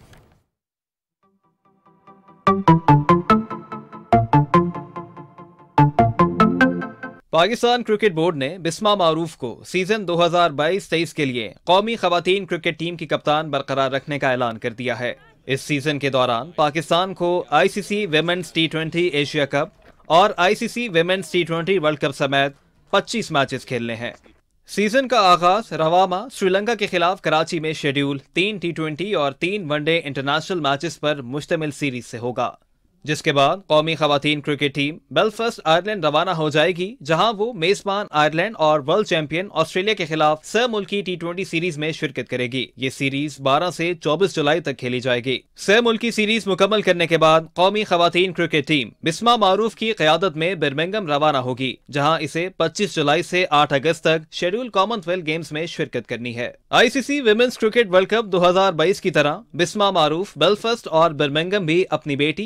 पाकिस्तान क्रिकेट बोर्ड ने बिस्मा मारूफ को सीजन दो हजार बाईस तेईस के लिए कौमी खवातीन क्रिकेट टीम की कप्तान बरकरार रखने का ऐलान कर दिया है। इस सीजन के दौरान पाकिस्तान को ICC women's T twenty Asia cup और ICC women's T twenty world cup समेत पच्चीस मैचेस खेलने हैं। सीजन का आगाज रवामा श्रीलंका के खिलाफ कराची में शेड्यूल तीन टी ट्वेंटी और तीन वनडे इंटरनेशनल मैचेस पर मुश्तमिल सीरीज से होगा, जिसके बाद कौमी खवातीन क्रिकेट टीम बेलफास्ट आयरलैंड रवाना हो जाएगी, जहां वो मेजबान आयरलैंड और वर्ल्ड चैंपियन ऑस्ट्रेलिया के खिलाफ सह मुल्की टी ट्वेंटी सीरीज में शिरकत करेगी। ये सीरीज बारह से चौबीस जुलाई तक खेली जाएगी। सह मुल्की सीरीज मुकम्मल करने के बाद कौमी खवातीन क्रिकेट टीम बिस्मा मारूफ की क़यादत में बर्मिंघम रवाना होगी, जहाँ इसे पच्चीस जुलाई से आठ अगस्त तक शेड्यूल कॉमनवेल्थ गेम्स में शिरकत करनी है। ICC women's cricket world cup दो हजार बाईस की तरह बिस्मा मारूफ बेलफास्ट और बर्मिंघम भी अपनी बेटी और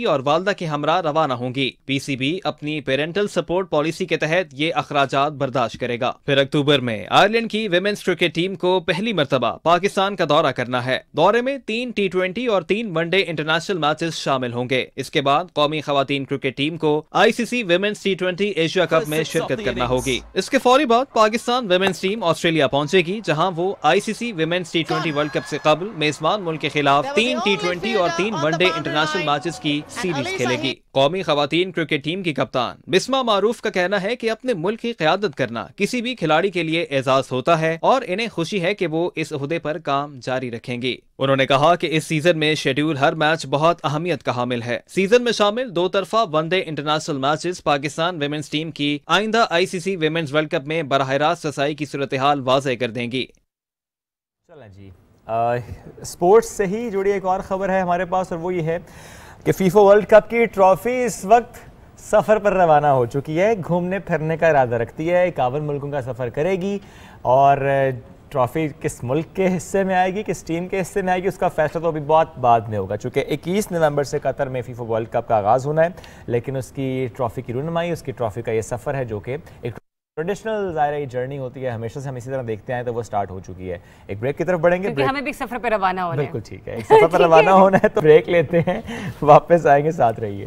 वालदा के हमरा रवाना होंगी। पीसीबी अपनी पेरेंटल सपोर्ट पॉलिसी के तहत ये अखराजात बर्दाश्त करेगा। फिर अक्टूबर में आयरलैंड की विमेंस क्रिकेट टीम को पहली मर्तबा पाकिस्तान का दौरा करना है। दौरे में तीन टी ट्वेंटी और तीन वनडे इंटरनेशनल मैचेस शामिल होंगे। इसके बाद कौमी खवातीन क्रिकेट टीम को ICC women's T twenty Asia cup में शिरकत करना होगी। इसके फौरी बाद पाकिस्तान विमेंस टीम ऑस्ट्रेलिया पहुंचेगी, जहां वो ICC women's T twenty world cup से कबल मेजबान मुल्क के खिलाफ तीन टी ट्वेंटी और तीन वनडे इंटरनेशनल मैचेस की सीरीज खेलेगी। कौमी खवातीन क्रिकेट टीम की कप्तान बिस्मा मारूफ का कहना है कि अपने मुल्क की क़यादत करना किसी भी खिलाड़ी के लिए एजाज होता है और इन्हें खुशी है कि वो इस ओहदे पर काम जारी रखेंगी। उन्होंने कहा कि इस सीजन में शेड्यूल हर मैच बहुत अहमियत का हामिल है। सीजन में शामिल दो तरफा one day international matches Pakistan women's team की आइंदा आईसीसी विमेंस वर्ल्ड कप में बराह रास्त रसाई की सूरत हाल वाज़ेह कर देंगी। चला जी, स्पोर्ट्स से ही जुड़ी एक और खबर है हमारे पास, और वो ये है कि फीफा वर्ल्ड कप की ट्रॉफी इस वक्त सफ़र पर रवाना हो चुकी है। घूमने फिरने का इरादा रखती है, इक्यावन मुल्कों का सफ़र करेगी और ट्रॉफी किस मुल्क के हिस्से में आएगी, किस टीम के हिस्से में आएगी, उसका फैसला तो अभी बहुत बाद में होगा, चूँकि इक्कीस नवंबर से कतर में फीफा वर्ल्ड कप का आगाज़ होना है। लेकिन उसकी ट्रॉफ़ी की रूनुमाई, उसकी ट्रॉफ़ी का ये सफ़र है जो कि एक ट्रेडिशनल ज़ाहिर जर्नी होती है, हमेशा से हम इसी तरह देखते हैं, तो वो स्टार्ट हो चुकी है। एक ब्रेक की तरफ बढ़ेंगे, ब्रेक... हमें भी सफ़र पर रवाना होना है। बिल्कुल ठीक है, एक सफ़र पर रवाना होना है, तो ब्रेक लेते हैं, वापस आएंगे, साथ रहिए।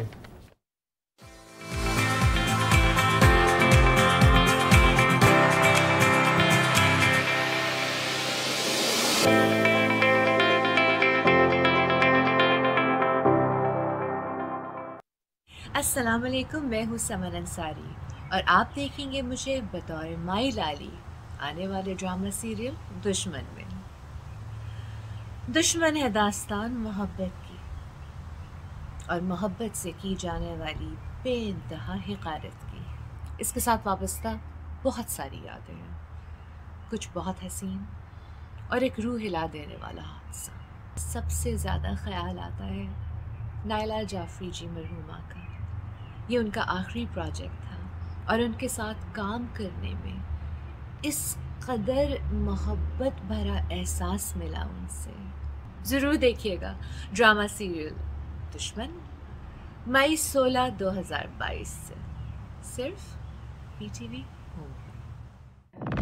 अस्सलाम वालेकुम, मैं हूँ समन अंसारी और आप देखेंगे मुझे बतौर माई लाली आने वाले ड्रामा सीरियल दुश्मन में। दुश्मन है दास्तान मोहब्बत की और मोहब्बत से की जाने वाली बेइंतहा हिकारत की। इसके साथ वाबस्ता बहुत सारी यादें हैं, कुछ बहुत हसीन और एक रूह हिला देने वाला हादसा। सबसे ज़्यादा ख्याल आता है नायला जाफरी जी मरहूमा का। ये उनका आखिरी प्रोजेक्ट था और उनके साथ काम करने में इस कदर मोहब्बत भरा एहसास मिला उनसे। ज़रूर देखिएगा ड्रामा सीरियल दुश्मन मई सोलह दो हज़ार बाईस से सिर्फ पीटीवी होम पर।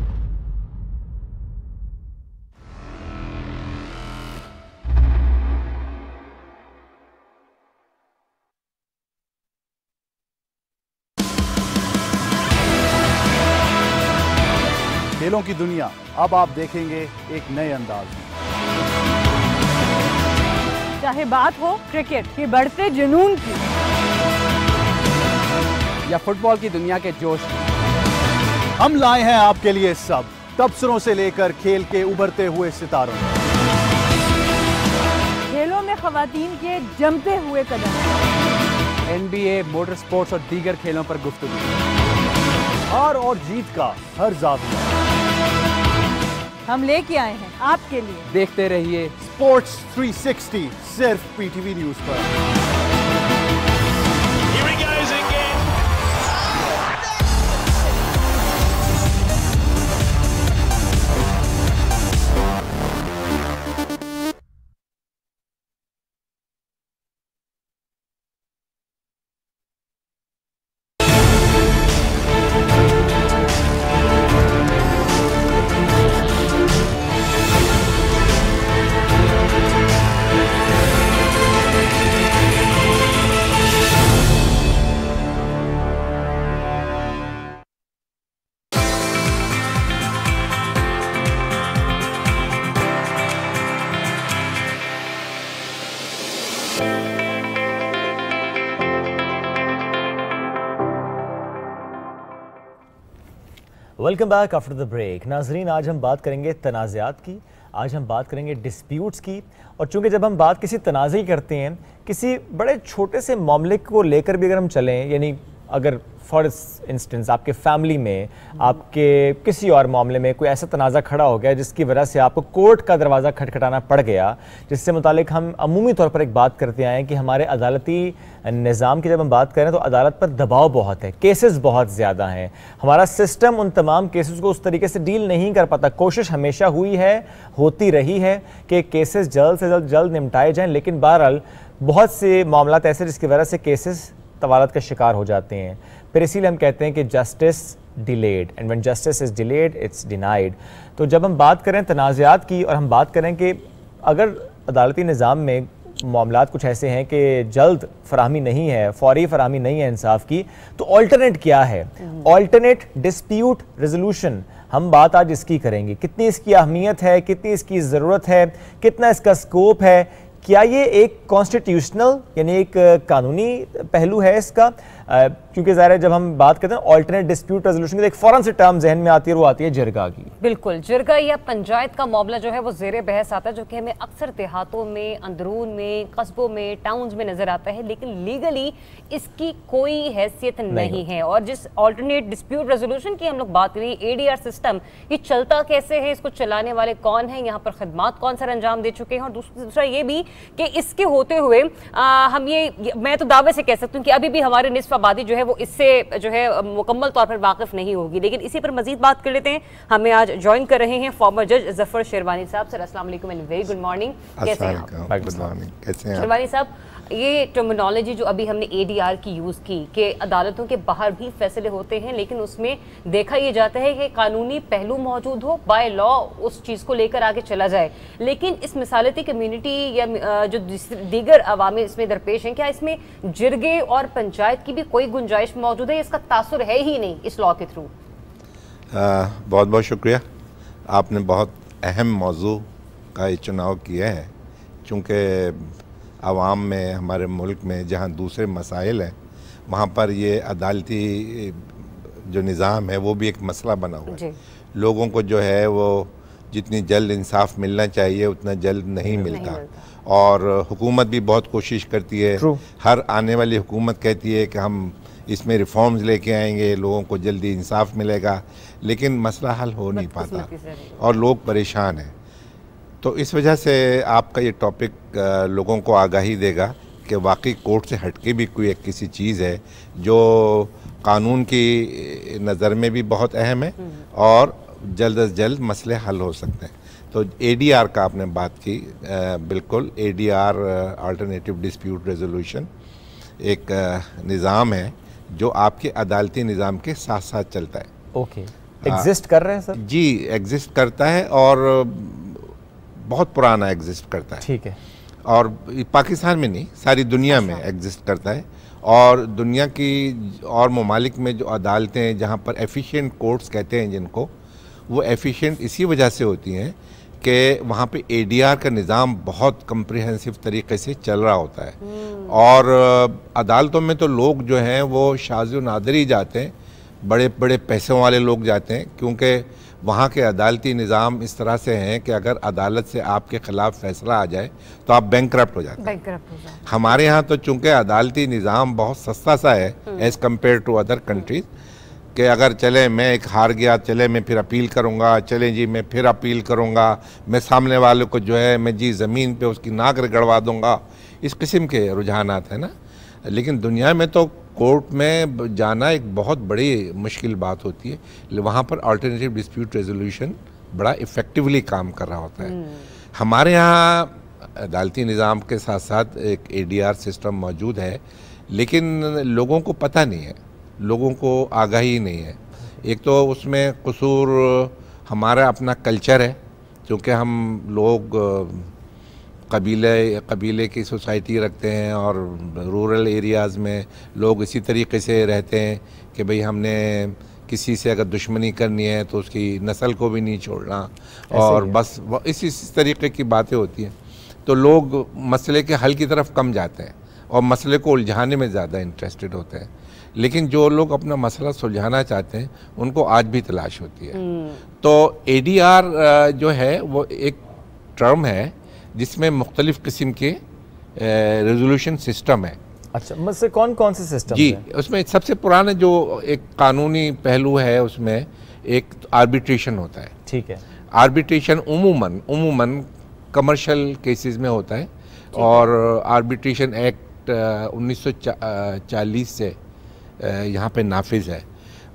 खेलों की दुनिया अब आप देखेंगे एक नए अंदाज में। चाहे बात हो क्रिकेट के बढ़ते जुनून की या फुटबॉल की दुनिया के जोश की, हम लाए हैं आपके लिए सब, तबसरों से लेकर खेल के उभरते हुए सितारों। खेलों में खवातीन के जमते हुए कदम, एनबीए, मोटर स्पोर्ट्स और दीगर खेलों पर गुफ्तगू, हार और जीत का हर जाविया हम लेके आए हैं आपके लिए। देखते रहिए स्पोर्ट्स थ्री सिक्सटी सिर्फ पीटीवी न्यूज पर। Welcome back after the break. नाजरीन, आज हम बात करेंगे तनाज़ात की, आज हम बात करेंगे डिस्प्यूट्स की। और चूंकि जब हम बात किसी तनाज़े की करते हैं, किसी बड़े छोटे से मामले को लेकर भी अगर हम चलें, यानी अगर फॉर इंस्टेंस आपके फैमिली में, आपके किसी और मामले में कोई ऐसा तनाज़ा खड़ा हो गया जिसकी वजह से आपको कोर्ट का दरवाज़ा खटखटाना पड़ गया, जिससे मुतालिक हम अमूमी तौर पर एक बात करते आए हैं कि हमारे अदालती निज़ाम की जब हम बात करें तो अदालत पर दबाव बहुत है, केसेस बहुत ज़्यादा हैं, हमारा सिस्टम उन तमाम केसेस को उस तरीके से डील नहीं कर पाता। कोशिश हमेशा हुई है, होती रही है कि केसेस जल्द से जल्द जल्द निपटाए जाएँ, लेकिन बहरहाल बहुत से मामला ऐसे जिसकी वजह से केसेस तवालत का शिकार हो जाते हैं। फिर इसीलिए हम कहते हैं कि justice delayed, and when justice is delayed it's denied. तो जब हम बात करें तनाज़ात की और हम बात करें कि अगर अदालती निज़ाम में मामलात कुछ ऐसे हैं कि जल्द फराहमी नहीं है, फौरी फराहमी नहीं है इंसाफ की, तो ऑल्टरनेट क्या है? ऑल्टरनेट डिस्प्यूट रेजोल्यूशन, हम बात आज इसकी करेंगे। कितनी इसकी अहमियत है, कितनी इसकी ज़रूरत है, कितना इसका स्कोप है, क्या ये एक कॉन्स्टिट्यूशनल यानी एक कानूनी पहलू है इसका? क्योंकि ज़ाहिर है जब हम बात करते हैं ऑल्टरनेट डिस्प्यूट रेजोल्यूशन की, एक फ़ौरन से टर्म जहन में आती है, वो आती है जिरगा की। बिल्कुल, जिरगा या पंचायत का मामला जो है वो ज़ेरे बहस आता है, जो कि हमें अक्सर देहातों में, अंदरून में, कस्बों में, टाउन्स में नज़र आता है, लेकिन लीगली इसकी कोई हैसियत नहीं, नहीं है। और जिस ऑल्टरनेट डिस्प्यूट रेजोल्यूशन की हम लोग बात करें, ए डी आर सिस्टम, ये चलता कैसे है, इसको चलाने वाले कौन हैं, यहाँ पर खदमात कौन सा अंजाम दे चुके हैं, और दूसरा ये भी कि इसके होते हुए आ, हम ये मैं तो दावे से कह सकती हूँ कि अभी भी हमारे निस्फ आबादी जो है वो इससे जो है मुकम्मल तौर पर वाकिफ नहीं होगी। लेकिन इसी पर मजीद बात कर लेते हैं। हमें आज ज्वाइन कर रहे हैं फॉर्मर जज जफर शेरवानी साहब। सर अस्सलाम वालेकुम एंड वेरी गुड मॉर्निंग। कैसे हैं आप? गुड मॉर्निंग, कैसे हैं शेरवानी साहब? ये टर्मिनोलॉजी जो अभी हमने ए डी आर की यूज़ की कि अदालतों के बाहर भी फैसले होते हैं, लेकिन उसमें देखा ये जाता है कि कानूनी पहलू मौजूद हो, बाय लॉ उस चीज़ को लेकर आगे चला जाए। लेकिन इस मिसालती कम्युनिटी या जो दीगर अवामी इसमें दरपेश हैं, क्या इसमें जिरगे और पंचायत की भी कोई गुंजाइश मौजूद है? इसका तासुर है ही नहीं इस लॉ के थ्रू। बहुत बहुत शुक्रिया, आपने बहुत अहम मौजू का ये चुनाव किया है, चूँकि आवाम में, हमारे मुल्क में जहाँ दूसरे मसाइल हैं वहाँ पर ये अदालती जो निज़ाम है वो भी एक मसला बना हुआ है। लोगों को जो है वो जितनी जल्द इंसाफ मिलना चाहिए उतना जल्द नहीं मिलता, नहीं मिलता। और हुकूमत भी बहुत कोशिश करती है, हर आने वाली हुकूमत कहती है कि हम इसमें रिफॉर्म्स लेके आएंगे, लोगों को जल्दी इंसाफ मिलेगा, लेकिन मसला हल हो नहीं पाता और लोग परेशान हैं। तो इस वजह से आपका ये टॉपिक लोगों को आगाही देगा कि वाकई कोर्ट से हटके भी कोई एक किसी चीज़ है जो कानून की नज़र में भी बहुत अहम है और जल्द अज जल्द मसले हल हो सकते हैं। तो ए डी आर का आपने बात की, बिल्कुल A D R alternative dispute resolution एक निज़ाम है जो आपके अदालती निज़ाम के साथ साथ चलता है। ओके, एग्जिस्ट कर रहे हैं सर? जी, एग्जिस्ट करता है और बहुत पुराना एग्जिस्ट करता है। ठीक है। और पाकिस्तान में नहीं, सारी दुनिया में एग्जिस्ट करता है। और दुनिया की और ममालिक में जो अदालतें हैं जहाँ पर एफिशिएंट कोर्ट्स कहते हैं जिनको, वो एफिशिएंट इसी वजह से होती हैं कि वहाँ पे ए डी आर का निज़ाम बहुत कम्प्रिहेंसिव तरीके से चल रहा होता है। और अदालतों में तो लोग जो हैं वो शाज़ व नादिर ही जाते हैं, बड़े बड़े पैसों वाले लोग जाते हैं, क्योंकि वहाँ के अदालती निज़ाम इस तरह से हैं कि अगर अदालत से आपके ख़िलाफ़ फैसला आ जाए तो आप बैंकरप्ट हो जाते हैं। बैंकरप्ट हो जाते। हमारे यहाँ तो चूँकि अदालती निज़ाम बहुत सस्ता सा है as compare to other countries, कि अगर चले मैं एक हार गया, चले मैं फिर अपील करूँगा, चले जी मैं फिर अपील करूँगा, मैं सामने वाले को जो है मैं जी ज़मीन पे उसकी नाक रगड़वा दूँगा, इस किस्म के रुझानात हैं ना। लेकिन दुनिया में तो कोर्ट में जाना एक बहुत बड़ी मुश्किल बात होती है, वहाँ पर अल्टरनेटिव डिस्प्यूट रेजोल्यूशन बड़ा इफ़ेक्टिवली काम कर रहा होता है। हमारे यहाँ अदालती निज़ाम के साथ साथ एक ए डी आर सिस्टम मौजूद है, लेकिन लोगों को पता नहीं है, लोगों को आगाही नहीं है। एक तो उसमें कसूर हमारा अपना कल्चर है, क्योंकि हम लोग कबीले कबीले की सोसाइटी रखते हैं और रूरल एरियाज़ में लोग इसी तरीके से रहते हैं कि भाई हमने किसी से अगर दुश्मनी करनी है तो उसकी नस्ल को भी नहीं छोड़ना, और बस इसी इस तरीके की बातें होती हैं। तो लोग मसले के हल की तरफ कम जाते हैं और मसले को उलझाने में ज़्यादा इंटरेस्टेड होते हैं। लेकिन जो लोग अपना मसला सुलझाना चाहते हैं उनको आज भी तलाश होती है। तो ए डी आर जो है वो एक टर्म है जिसमें मुख्तलिफ़ किस्म के रेजोल्यूशन सिस्टम है। अच्छा, मुझसे कौन कौन से सिस्टम जी है? उसमें सबसे पुराना जो एक कानूनी पहलू है उसमें एक आर्बिट्रेशन होता है। ठीक है। आर्बिट्रेशन उमूमन उमूमन कमर्शियल केसेस में होता है और आर्बिट्रेशन एक्ट उन्नीस सौ चालीस से यहाँ पे नाफिज है।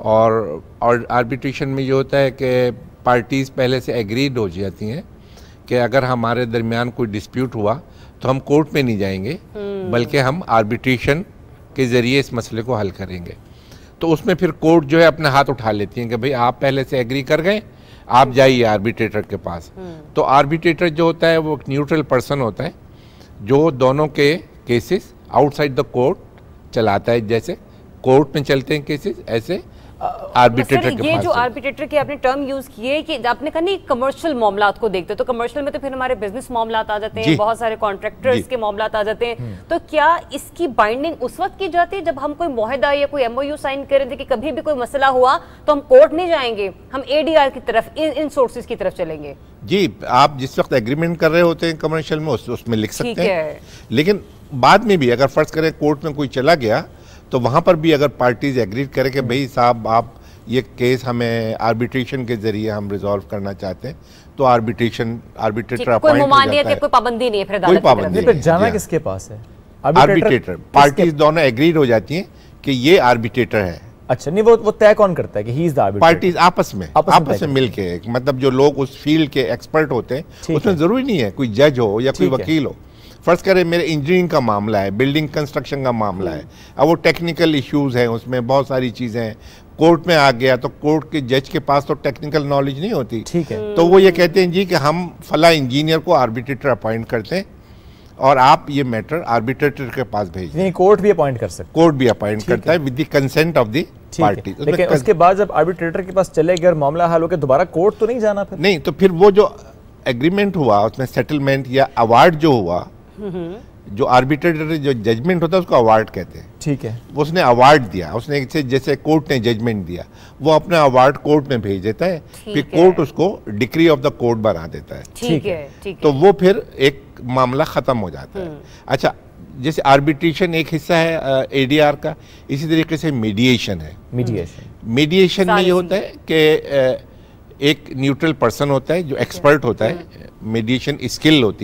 और और आर्बिट्रेशन में ये होता है कि पार्टीज़ पहले से एग्रीड हो जाती हैं कि अगर हमारे दरमियान कोई डिस्प्यूट हुआ तो हम कोर्ट में नहीं जाएंगे बल्कि हम आर्बिट्रेशन के ज़रिए इस मसले को हल करेंगे। तो उसमें फिर कोर्ट जो है अपने हाथ उठा लेती हैं कि भाई आप पहले से एग्री कर गए, आप जाइए आर्बिट्रेटर के पास। तो आर्बिट्रेटर जो होता है वो न्यूट्रल पर्सन होता है जो दोनों के केसेस आउटसाइड द कोर्ट चलाता है। जैसे कोर्ट में चलते हैं केसेस, ऐसे आर्बिट्रेटर के ये पास। जो आर्बिट्रेटर के आपने टर्म यूज किए कि आपने कहा नहीं कमर्शियल मामलात को देखते, तो कमर्शियल में तो फिर हमारे बिजनेस मामलात आ जाते हैं, बहुत सारे कॉन्ट्रैक्टर्स के मामलात आ जाते हैं। तो क्या इसकी बाइंडिंग उस वक्त की जाती है जब हम कोई मुआहदा या कोई एमओयू साइन कर रहे थे कि कभी भी कोई मसला हुआ तो हम कोर्ट नहीं जाएंगे, हम एडीआर की तरफ, इन, इन सोर्सेज की तरफ चलेंगे? जी, आप जिस वक्त एग्रीमेंट कर रहे होते हैं कमर्शियल में उस, उसमें लिख सकते हैं है। लेकिन बाद में भी अगर फर्ज करें कोर्ट में कोई चला गया तो वहां पर भी अगर पार्टीज एग्री करें कि भाई साहब आप ये केस हमें आर्बिट्रेशन के जरिए हम रिजॉल्व करना चाहते हैं तो आर्बिट्रेशन आर्बिट्रेटर अपॉइंट हो जाता है। कोई पाबंदी नहीं है, फिर कोई पाबंदी नहीं। जाना किसके पास है? आर्बिट्रेटर। पार्टीज दोनों एग्रीड हो जाती हैं कि ये आर्बिट्रेटर है। अच्छा, नहीं वो वो तय कौन करता है कि he is the arbitrator? Parties आपस में आपस, आपस में मिलके, मतलब जो लोग उस फील्ड के एक्सपर्ट होते हैं, उसमें जरूरी नहीं है कोई जज हो या कोई वकील हो। फर्ज करें मेरे इंजीनियरिंग का मामला है, बिल्डिंग कंस्ट्रक्शन का मामला है, अब वो टेक्निकल इश्यूज हैं, उसमें बहुत सारी चीज़ें हैं, कोर्ट में आ गया तो कोर्ट के जज के पास तो टेक्निकल नॉलेज नहीं होती। ठीक है। तो वो ये कहते हैं जी कि हम फला इंजीनियर को आर्बिट्रेटर अपॉइंट करते हैं और आप ये मैटर आर्बिट्रेटर के पास भेज दें। कोर्ट भी अपॉइंट कर सकते कोर्ट भी अपॉइंट करता है with the consent of the party. लेकिन उसके बाद जब आर्बिट्रेटर के पास चले गए और मामला हल हो गया, दोबारा कोर्ट तो नहीं जाना? फिर नहीं, तो फिर वो जो एग्रीमेंट हुआ उसमें सेटलमेंट या अवार्ड जो हुआ, जो आर्बिट्रेटर जो जजमेंट होता है उसको अवार्ड कहते हैं। ठीक है। उसने अवार्ड दिया, उसने जैसे कोर्ट ने जजमेंट दिया, वो अपना अवार्ड कोर्ट में भेज देता है, फिर कोर्ट उसको डिक्री ऑफ द कोर्ट बना देता है। ठीक है, ठीक है। तो वो फिर एक मामला खत्म हो जाता है। अच्छा, जैसे आर्बिट्रेशन एक हिस्सा है एडीआर का, इसी तरीके से मीडिएशन है। मीडिएशन मीडिएशन में ये होता है कि एक न्यूट्रल पर्सन होता है जो एक्सपर्ट होता है, मीडिएशन स्किल होती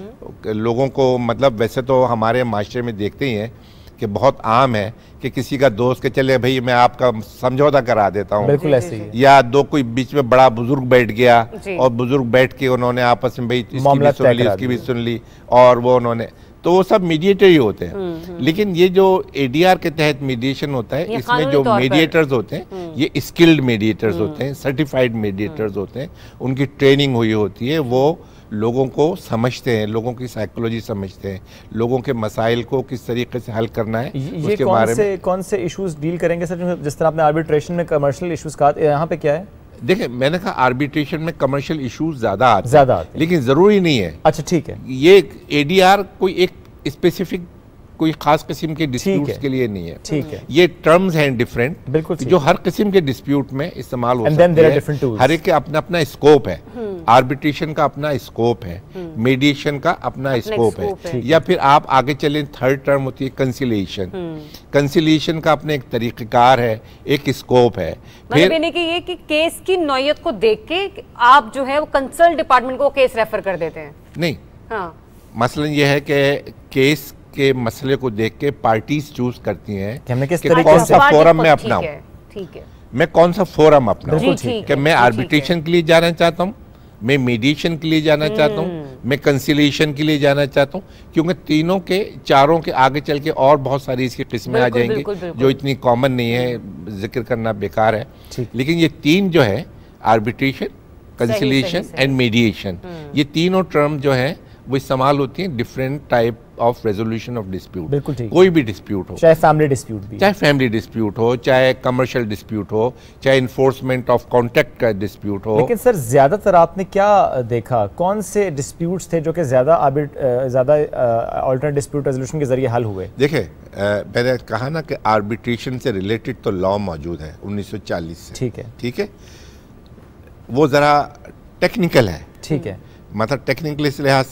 है लोगों को। मतलब वैसे तो हमारे माशरे में देखते ही हैं कि बहुत आम है कि किसी का दोस्त के चले भाई मैं आपका समझौता करा देता हूँ, बिल्कुल ऐसे ही है। या दो कोई बीच में बड़ा बुजुर्ग बैठ गया और बुजुर्ग बैठ के उन्होंने आपस में भाई इसकी भी सुन ली इसकी भी सुन ली और वो उन्होंने, तो वो सब मीडिएटर ही होते हैं। लेकिन ये जो एडीआर के तहत मीडिएशन होता है, इसमें जो मीडिएटर्स होते हैं ये स्किल्ड मीडिएटर्स होते हैं, सर्टिफाइड मीडिएटर्स होते हैं, उनकी ट्रेनिंग हुई होती है, वो लोगों को समझते हैं, लोगों की साइकोलॉजी समझते हैं, लोगों के मसाइल को किस तरीके से हल करना है ये उसके कौन बारे से में। कौन से इश्यूज डील करेंगे सर? जिस तरह आपने आर्बिट्रेशन में कमर्शियल इश्यूज कहा, यहाँ पे क्या है? देखिए, मैंने कहा आर्बिट्रेशन में कमर्शियल इश्यूज ज्यादा आते ज्यादा आते हैं, लेकिन जरूरी नहीं है। अच्छा, ठीक है। ये एडीआर कोई एक स्पेसिफिक कोई खास किस्म के डिस्प्यूट्स के लिए नहीं है। ठीक है। ये टर्म्स हैं डिफरेंट, बिल्कुल जो हर किस्म के डिस्प्यूट में इस्तेमाल हो And सकते then there are हैं। different tools. हर एक के अपना अपना स्कोप है। आर्बिट्रेशन का अपना स्कोप है, मीडिएशन का अपना स्कोप है, या फिर आप आगे चले थर्ड टर्म होती है कंसिलिएशन। कंसिलिएशन का अपने एक तरीक़ेकार है, एक स्कोप है। मतलब यानी कि ये कि केस की नौयत को देख के आप जो है वो कंसल्ट डिपार्टमेंट को केस रेफर कर देते हैं? नहीं, हाँ। मसलन ये है कि केस के मसले को देख के पार्टीज चूज करती हैं कि हमने किस कि तरीके कौन से सा फोरम में अपनाऊं। ठीक है, ठीक है। मैं कौन सा फोरम अपनाऊं, जी, ठीक कि है, मैं जी, आर्बिट्रेशन के लिए जाना चाहता हूं, मैं मीडिएशन के लिए जाना चाहता हूं, मैं कंसिलिएशन के लिए जाना चाहता हूं, क्योंकि तीनों के चारों के आगे चल के और बहुत सारी इसकी किस्में आ बिल्कुल, जाएंगी बिल्कुल, बिल्कुल। जो इतनी कॉमन नहीं है, जिक्र करना बेकार है। लेकिन ये तीन जो है आर्बिट्रेशन, कंसिलिएशन एंड मीडिएशन, ये तीनों टर्म जो है वो इस्तेमाल होती हैं different type of resolution of dispute. बिल्कुल ठीक। कोई भी डिस्प्यूट हो, चाहे फैमिली डिस्प्यूट भी, चाहे फैमिली डिस्प्यूट हो, चाहे कमर्शियल डिस्प्यूट हो, चाहे इन्फोर्समेंट ऑफ कॉन्ट्रैक्ट का डिस्प्यूट हो। लेकिन सर ज्यादातर आपने क्या देखा, कौन से डिस्प्यूट्स थे जो कि ज्यादा ज्यादा अल्टरनेट डिस्प्यूट रेजोल्यूशन के जरिए हल हुए? देखिए, मैंने कहा ना कि आर्बिट्रेशन से रिलेटेड तो लॉ मौजूद है उन्नीस सौ चालीस से। ठीक है, ठीक है, वो ज़रा टेक्निकल है। ठीक है, मतलब टेक्निकल इस लिहाज से है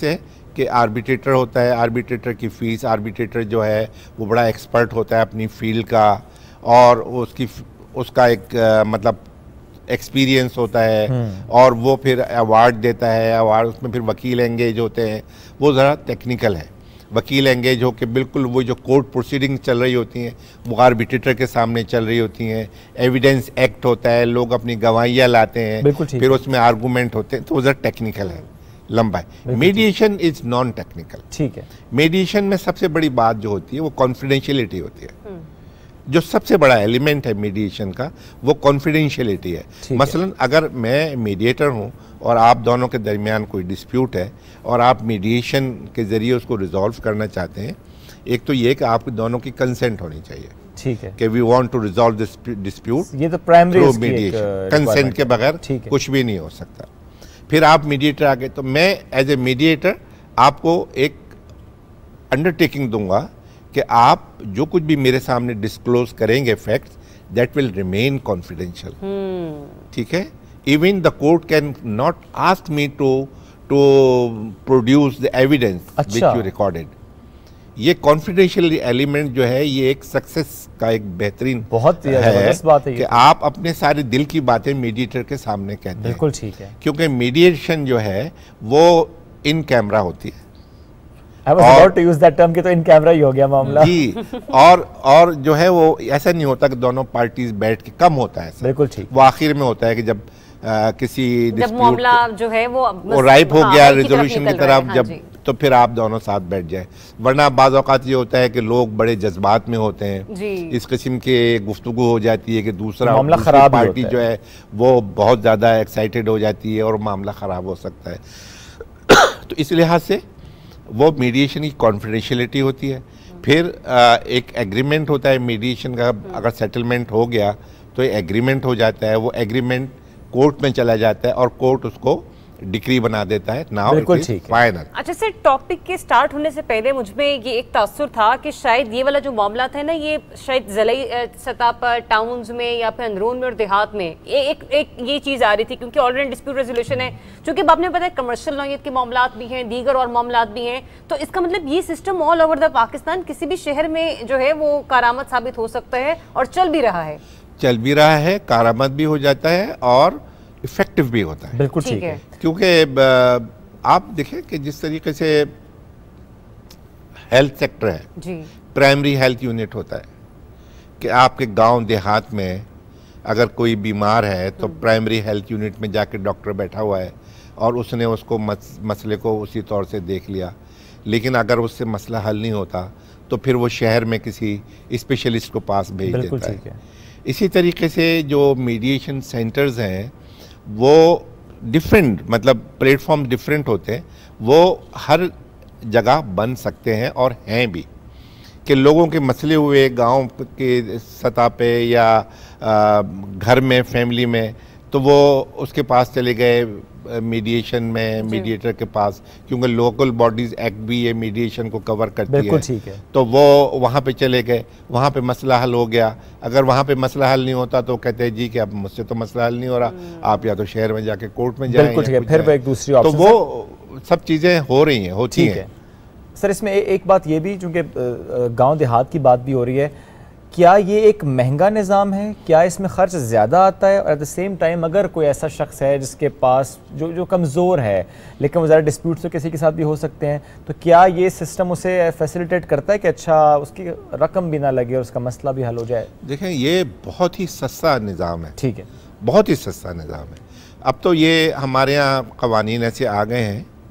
कि आर्बिट्रेटर होता है, आर्बिट्रेटर की फ़ीस, आर्बिट्रेटर जो है वो बड़ा एक्सपर्ट होता है अपनी फील्ड का, और उसकी उसका एक आ, मतलब एक्सपीरियंस होता है, और वो फिर अवार्ड देता है। अवार्ड उसमें फिर वकील एंगेज होते हैं, वो ज़रा टेक्निकल है। वकील एंगेज हो के बिल्कुल वो जो कोर्ट प्रोसीडिंग चल रही होती हैं वो आर्बिट्रेटर के सामने चल रही होती हैं। एविडेंस एक्ट होता है, लोग अपनी गवाहियाँ लाते हैं, फिर उसमें आर्गूमेंट होते हैं, तो वो ज़रा टेक्निकल है, लंबा है। Mediation is non technical. ठीक है। मीडिएशन में सबसे बड़ी बात जो होती है वो कॉन्फिडेंशियलिटी होती है। जो सबसे बड़ा एलिमेंट है मीडिएशन का वो कॉन्फिडेंशियलिटी है। मसलन अगर मैं मीडिएटर हूँ और आप दोनों के दरमियान कोई डिस्प्यूट है और आप मीडिएशन के ज़रिए उसको रिजॉल्व करना चाहते हैं, एक तो ये कि आपके दोनों की कंसेंट होनी चाहिए। ठीक है। कि we want to resolve this dispute, ये तो प्राइमरी मीडिएशन। कंसेंट के बगैर कुछ भी नहीं हो सकता। फिर आप मीडिएटर आ गए, तो मैं एज ए मीडिएटर आपको एक अंडरटेकिंग दूंगा कि आप जो कुछ भी मेरे सामने डिस्क्लोज करेंगे facts, that will remain confidential. ठीक है। Even the court can not ask me to to produce the evidence which you recorded. ये कॉन्फिडेंशियल एलिमेंट जो है ये एक सक्सेस का एक बेहतरीन बहुत है, बात है कि आप अपने सारे दिल की बातें मीडिएटर के सामने कहते हैं। बिल्कुल ठीक है। क्योंकि मीडिएशन जो है वो इन कैमरा होती है। I was about to use that term कि तो इन कैमरा ही हो गया मामला। जी, और और जो है वो ऐसा नहीं होता कि दोनों पार्टीज बैठ के, कम होता है। बिल्कुल ठीक। वो आखिर में होता है कि जब आ, किसी जब मामला जो है वो वो राइप हो गया रेजोल्यूशन की तरफ, जब तो फिर आप दोनों साथ बैठ जाए। वरना बाज़ औक़ात ये होता है कि लोग बड़े जज्बात में होते हैं, इस किस्म के गुफ्तगू हो जाती है कि दूसरा मामला खराब पार्टी जो है वो बहुत ज़्यादा एक्साइटेड हो जाती है और मामला ख़राब हो सकता है। तो इस लिहाज से वो मीडिएशन की कॉन्फिडेंशियलिटी होती है। फिर आ, एक एग्रीमेंट होता है मीडिएशन का। अगर सेटलमेंट हो गया तो ये एग्रीमेंट हो जाता है, वो एग्रीमेंट कोर्ट में चला जाता है और कोर्ट उसको डिक्री बना देता है। Now it is final. अच्छा सर, टॉपिक के स्टार्ट होने से पहले मुझमें ये एक तासुर था कि शायद ये वाला जो मामला था ना, ये शायद ज़िलाई सतह पर, टाउन्स में या फिर अंदरून में और देहात में ये एक एक ये चीज़ आ रही थी, क्योंकि ऑलरेडी डिस्प्यूट रेजोल्यूशन है। चूँकि आपने पता है कमर्शियल नौयत के मामलात भी हैं, दीगर और मामलात भी हैं, तो इसका मतलब ये system all over the Pakistan किसी भी शहर में जो है वो कारामद साबित हो सकता है और चल भी रहा है। चल भी रहा है, कारामद भी हो जाता है और इफेक्टिव भी होता है। बिल्कुल ठीक है। क्योंकि आप देखें कि जिस तरीके से हेल्थ सेक्टर है, जी, प्राइमरी हेल्थ यूनिट होता है कि आपके गांव देहात में अगर कोई बीमार है तो प्राइमरी हेल्थ यूनिट में जाके डॉक्टर बैठा हुआ है और उसने उसको मस, मसले को उसी तौर से देख लिया। लेकिन अगर उससे मसला हल नहीं होता तो फिर वो शहर में किसी स्पेशलिस्ट को पास भेज देता है, है। इसी तरीके से जो मीडिएशन सेंटर्स हैं वो डिफरेंट, मतलब प्लेटफॉर्म डिफरेंट होते हैं, वो हर जगह बन सकते हैं और हैं भी, कि लोगों के मसले हुए गांव के सतह पे या आ, घर में, फैमिली में, तो वो उसके पास चले गए मीडिएशन में, मीडिएटर के पास, क्योंकि लोकल बॉडीज एक्ट भी ये मीडिएशन को कवर करती है, ठीक है। तो वो वहाँ पे चले गए, वहाँ पे मसला हल हो गया। अगर वहाँ पे मसला हल नहीं होता तो कहते हैं जी कि अब मुझसे तो मसला हल नहीं हो रहा, आप या तो शहर में जाके कोर्ट में जाएं, फिर एक दूसरी तो वो सब चीज़ें हो रही हैं, होती हैं। सर इसमें एक बात ये भी, चूँकि गाँव देहात की बात भी हो रही है, क्या ये एक महंगा निज़ाम है? क्या इसमें ख़र्च ज़्यादा आता है? और एट द सेम टाइम अगर कोई ऐसा शख्स है जिसके पास जो जो कमज़ोर है, लेकिन वो ज़्यादा डिस्प्यूट्स तो किसी के साथ भी हो सकते हैं, तो क्या ये सिस्टम उसे फैसिलिटेट करता है कि अच्छा उसकी रकम भी ना लगे और उसका मसला भी हल हो जाए? देखें, ये बहुत ही सस्ता निज़ाम है। ठीक है, बहुत ही सस्ता निज़ाम है। अब तो ये हमारे यहाँ क़वानीन ऐसे आ गए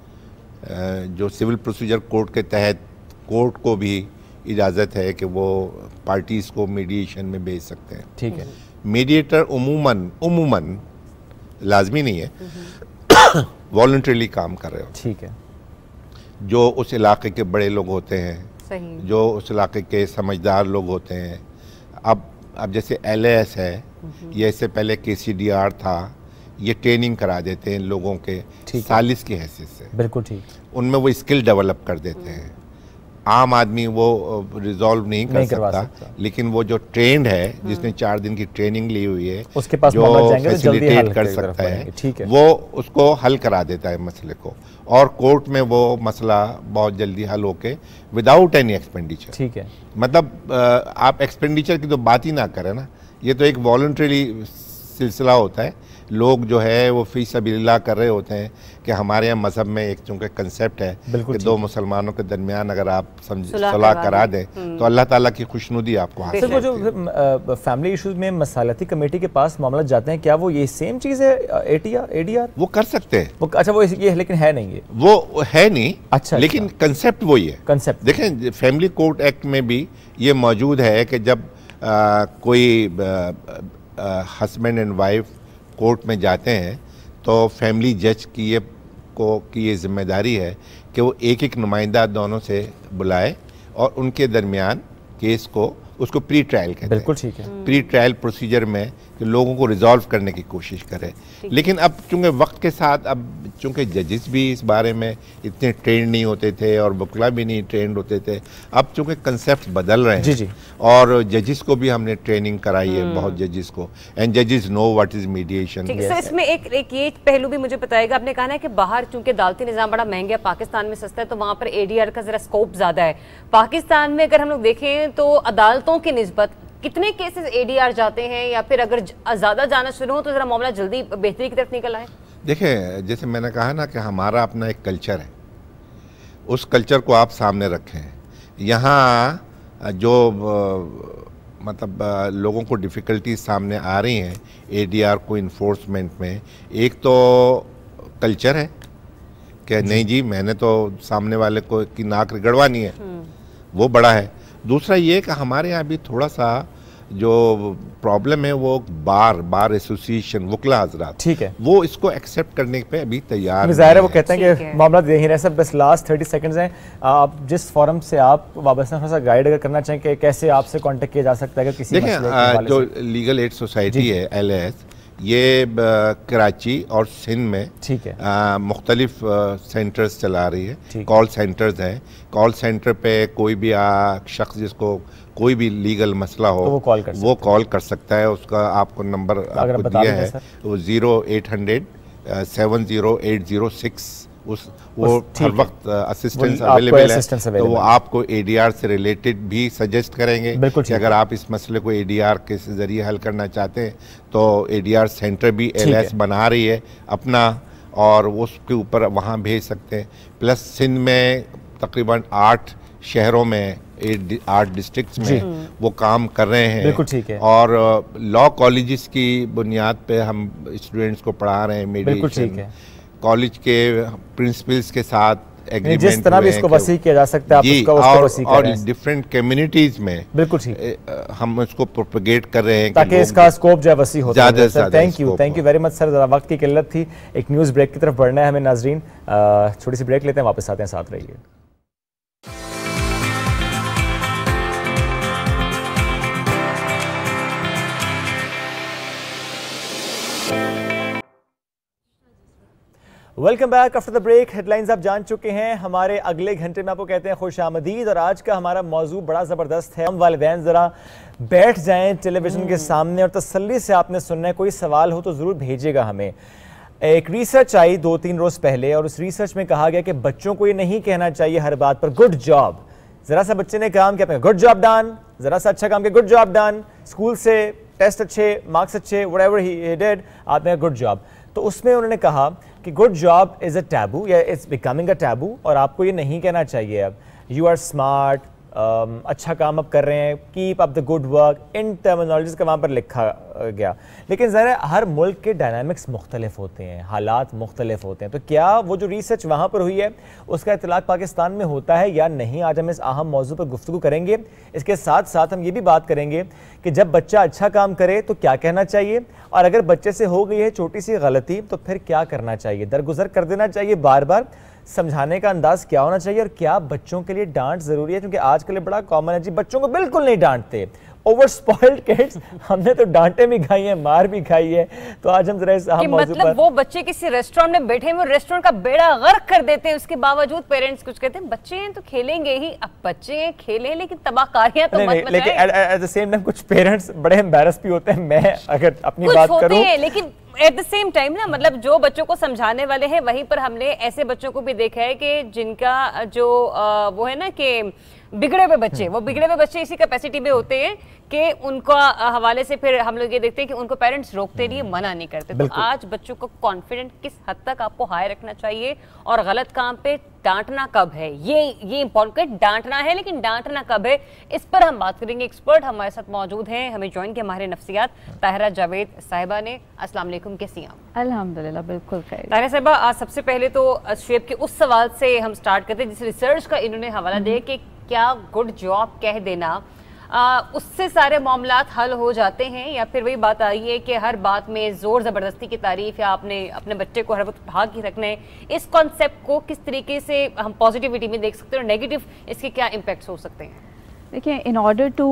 हैं जो सिविल प्रोसीजर कोड के तहत कोर्ट को भी इजाज़त है कि वो पार्टीज़ को मीडिएशन में भेज सकते हैं। ठीक है। मीडिएटर उमूमन उमूमन लाजमी नहीं है, वॉलंटरीली काम कर रहे हो। ठीक है। जो उस इलाके के बड़े लोग होते हैं, सही, जो उस इलाके के समझदार लोग होते हैं। अब अब जैसे एल ए एस है, ये इससे पहले के सी डी आर था, ये ट्रेनिंग करा देते हैं लोगों के सालिस की हैसियत से। बिल्कुल ठीक। उनमें वो स्किल डेवलप कर देते हैं। आम आदमी वो रिजॉल्व नहीं कर नहीं सकता, सकता, लेकिन वो जो ट्रेंड है जिसने चार दिन की ट्रेनिंग ली हुई है, उसके पास जो फैसिलिटेट कर सकता है, है वो उसको हल करा देता है मसले को, और कोर्ट में वो मसला बहुत जल्दी हल होके विदाउट एनी एक्सपेंडिचर। ठीक है, मतलब आप एक्सपेंडिचर की तो बात ही ना करें ना, ये तो एक वॉलंटरी सिलसिला होता है। लोग जो है वो फी सबिलिल्लाह कर रहे होते हैं कि हमारे यहाँ मज़हब में एक चूँकि कंसेप्ट है कि दो मुसलमानों के दरमियान अगर आप समझ सुलह करा दें तो अल्लाह ताला की खुशनुदी आपको हासिल है। वो जो फैमिली इशूज़ में मसालती कमेटी के पास मामला जाते हैं, क्या वो ये सेम चीज़ है एटीआर एडीआर? वो कर सकते हैं वो, अच्छा वो ये लेकिन है नहीं, ये वो है नहीं। अच्छा, लेकिन कंसेप्ट वही है। कंसेप्ट देखें, फैमिली कोर्ट एक्ट में भी ये मौजूद है कि जब आ, कोई हस्बैंड एंड वाइफ कोर्ट में जाते हैं तो फैमिली जज की ये को की ये जिम्मेदारी है कि वो एक एक नुमाइंदा दोनों से बुलाए और उनके दरमियान केस को, उसको प्री ट्रायल कहते हैं। बिल्कुल ठीक है। प्री ट्रायल प्रोसीजर में कि लोगों को रिजॉल्व करने की कोशिश करें। लेकिन अब चूंकि वक्त के साथ अब चूंकि जजेस भी इस बारे में इतने ट्रेंड नहीं होते थे और वकला भी नहीं ट्रेंड होते थे, अब चूंकि कंसेप्ट बदल रहे हैं जी जी। और जजेस को भी हमने ट्रेनिंग कराई है, बहुत जजेस को, एंड जजेस know what is mediation. Sir इसमें एक एक ये पहलू भी मुझे बताएगा, आपने कहा ना कि बाहर चूंकि अदालती निज़ाम बड़ा महंगा है, पाकिस्तान में सस्ता है, तो वहाँ पर एडीआर का जरा स्कोप ज़्यादा है। पाकिस्तान में अगर हम लोग देखें तो अदालतों की निस्बत कितने केसेस एडीआर जाते हैं, या फिर अगर ज़्यादा जाना शुरू हो तो ज़रा मामला जल्दी बेहतरी की तरफ निकल आए? देखें, जैसे मैंने कहा ना कि हमारा अपना एक कल्चर है, उस कल्चर को आप सामने रखें। यहाँ जो मतलब लोगों को डिफ़िकल्टीज सामने आ रही हैं एडीआर को इन्फोर्समेंट में, एक तो कल्चर है कि नहीं जी मैंने तो सामने वाले को की नाक रगड़वानी है, वो बड़ा है। दूसरा ये कि हमारे यहाँ भी थोड़ा सा जो प्रॉब्लम है वो बार बार एसोसिएशन वकला हजरात, ठीक है, वो इसको एक्सेप्ट करने पे अभी तैयार ज़ाहिर है। वो कहते हैं कि मामला दे ही रहे सब, बस लास्ट थर्टी सेकंड्स हैं। आप जिस फोरम से आप वापस थोड़ा सा गाइड अगर करना चाहें कि कैसे आपसे कांटेक्ट किया जा सकता है किसी देखें, जो लीगल एड सोसाइटी है एल एस, ये कराची और सिंध में ठीक है मुख्तलिफ सेंटर्स चला रही है, कॉल सेंटर्स हैं। कॉल सेंटर पे कोई भी आ, शख्स जिसको कोई भी लीगल मसला हो तो वो कॉल कर वो कॉल कर सकता है। उसका आपको नंबर आपको दिया है, वो zero eight hundred seven zero eight zero six, उस वो हर वक्त असिस्टेंस अवेलेबल है, तो वो आपको एडीआर से रिलेटेड भी सजेस्ट करेंगे कि अगर आप इस मसले को एडीआर के जरिए हल करना चाहते हैं तो एडीआर सेंटर भी एलएस बना रही है अपना, और उसके ऊपर वहाँ भेज सकते हैं। प्लस सिंध में तकरीबन आठ शहरों में आठ डिस्ट्रिक्ट्स में वो काम कर रहे हैं। बिल्कुल ठीक है। और लॉ कॉलेजेस की बुनियाद पे हम स्टूडेंट्स को पढ़ा रहे हैं मेडिएशन, कॉलेज के प्रिंसिपल्स के साथ एग्रीमेंट, जिस तरह भी इसको वसी किया जा सकता है आप उसका उसको वसी कर रहे हैं। और डिफरेंट कम्युनिटीज में बिल्कुल ठीक हम इसको प्रोपेगेट कर रहे हैं ताकि इसका स्कोप जो है वसी हो जाए। Thank you thank you very much sir. जरा वक्त की किल्लत थी, एक न्यूज़ ब्रेक की तरफ बढ़ना है हमें नाजरीन, छोटी सी ब्रेक लेते हैं, वापस आते हैं, साथ रहिए। Welcome back after the break. Headlines आप जान चुके हैं, हमारे अगले घंटे में आपको कहते हैं खुश आमदीद। और आज का हमारा मौजू बड़ा ज़बरदस्त है। हम वालिदैन ज़रा बैठ जाएं टेलीविज़न के सामने और तसल्ली से आपने सुनना है, कोई सवाल हो तो ज़रूर भेजिएगा हमें। एक रिसर्च आई दो तीन रोज़ पहले और उस रिसर्च में कहा गया कि बच्चों को ये नहीं कहना चाहिए हर बात पर गुड जॉब। ज़रा सा बच्चे ने काम किया, गुड जॉब डन, ज़रा सा अच्छा काम किया, गुड जॉब डन, स्कूल से टेस्ट अच्छे, मार्क्स अच्छे, व्हाटएवर ही डिड, आपने गुड जॉब। तो उसमें उन्होंने कहा कि good job is a taboo या इट्स बिकमिंग अ टैबू, और आपको ये नहीं कहना चाहिए अब यू आर स्मार्ट, अच्छा काम अब कर रहे हैं, keep up the good work, इन टर्मिनोलॉजीज का वहाँ पर लिखा गया। लेकिन ज़रा हर मुल्क के डायनामिक्स मुख्तलिफ होते हैं, हालात मुख्तलिफ होते हैं, तो क्या वो जो रिसर्च वहाँ पर हुई है उसका इतलाक़ पाकिस्तान में होता है या नहीं? आज हम इस अहम मौजू पर गुफ्तगू करेंगे। इसके साथ साथ हम ये भी बात करेंगे कि जब बच्चा अच्छा काम करे तो क्या कहना चाहिए, और अगर बच्चे से हो गई है छोटी सी गलती तो फिर क्या करना चाहिए, दरगुजर कर देना चाहिए, बार बार समझाने का अंदाज क्या होना चाहिए, और क्या बच्चों के लिए डांट ज़रूरी है? क्योंकि आजकल बड़ा कॉमन है जी, बच्चों को बिल्कुल नहीं डांटते, ओवर स्पॉइल्ड किड्स, हमने तो डांटे भी खाई है, मार भी खाई है। तो आज हम जरा इस अहम मौजू मतलब पर वो बच्चे किसी रेस्टोरेंट में बैठे हुए रेस्टोरेंट का बेड़ा गर्क कर देते हैं, उसके बावजूद पेरेंट्स कुछ कहते हैं बच्चे हैं तो खेलेंगे ही। अब बच्चे हैं खेलें लेकिन तबाहकारियां तो मत मचाएं। लेकिन एट द सेम टाइम कुछ पेरेंट्स बड़े एम्बैरस भी होते हैं। मैं अगर अपनी कुछ बात होते करूं हैं, लेकिन एट द सेम टाइम ना, मतलब जो बच्चों को समझाने वाले हैं वहीं पर हमने ऐसे बच्चों को भी देखा है कि जिनका जो आ, वो है ना कि बिगड़े हुए बच्चे, वो बिगड़े हुए बच्चे इसी कैपेसिटी में होते हैं कि उनका हवाले से फिर हम लोग ये देखते हैं कि उनको पेरेंट्स रोकते नहीं, मना नहीं करते। तो आज बच्चों को कॉन्फिडेंट किस हद तक आपको हाई रखना चाहिए और गलत काम पे डांटना कब है, ये ये इंपॉर्टेंट। डांटना है लेकिन डांटना कब है, इस पर हम बात करेंगे। एक्सपर्ट हमारे साथ मौजूद हैं, हमें ज्वाइन किया माहिर नफ्सियात ताहिरा जावेद साहिबा ने। अस्सलाम वालेकुम, कैसी हैं आप? अल्हम्दुलिल्लाह बिल्कुल खैर। ताहिरा साहिबा, आज सबसे पहले तो शुएब के उस सवाल से हम स्टार्ट करते हैं जिस रिसर्च का इन्होंने हवाला दिया कि क्या गुड जॉब कह देना आ, उससे सारे मामलात हल हो जाते हैं, या फिर वही बात आई है कि हर बात में जोर ज़बरदस्ती की तारीफ या आपने अपने बच्चे को हर वक्त उठा के रखना है। इस कॉन्सेप्ट को किस तरीके से हम पॉजिटिविटी में देख सकते हैं और नेगेटिव इसके क्या इम्पैक्ट्स हो सकते हैं? देखिए, in order to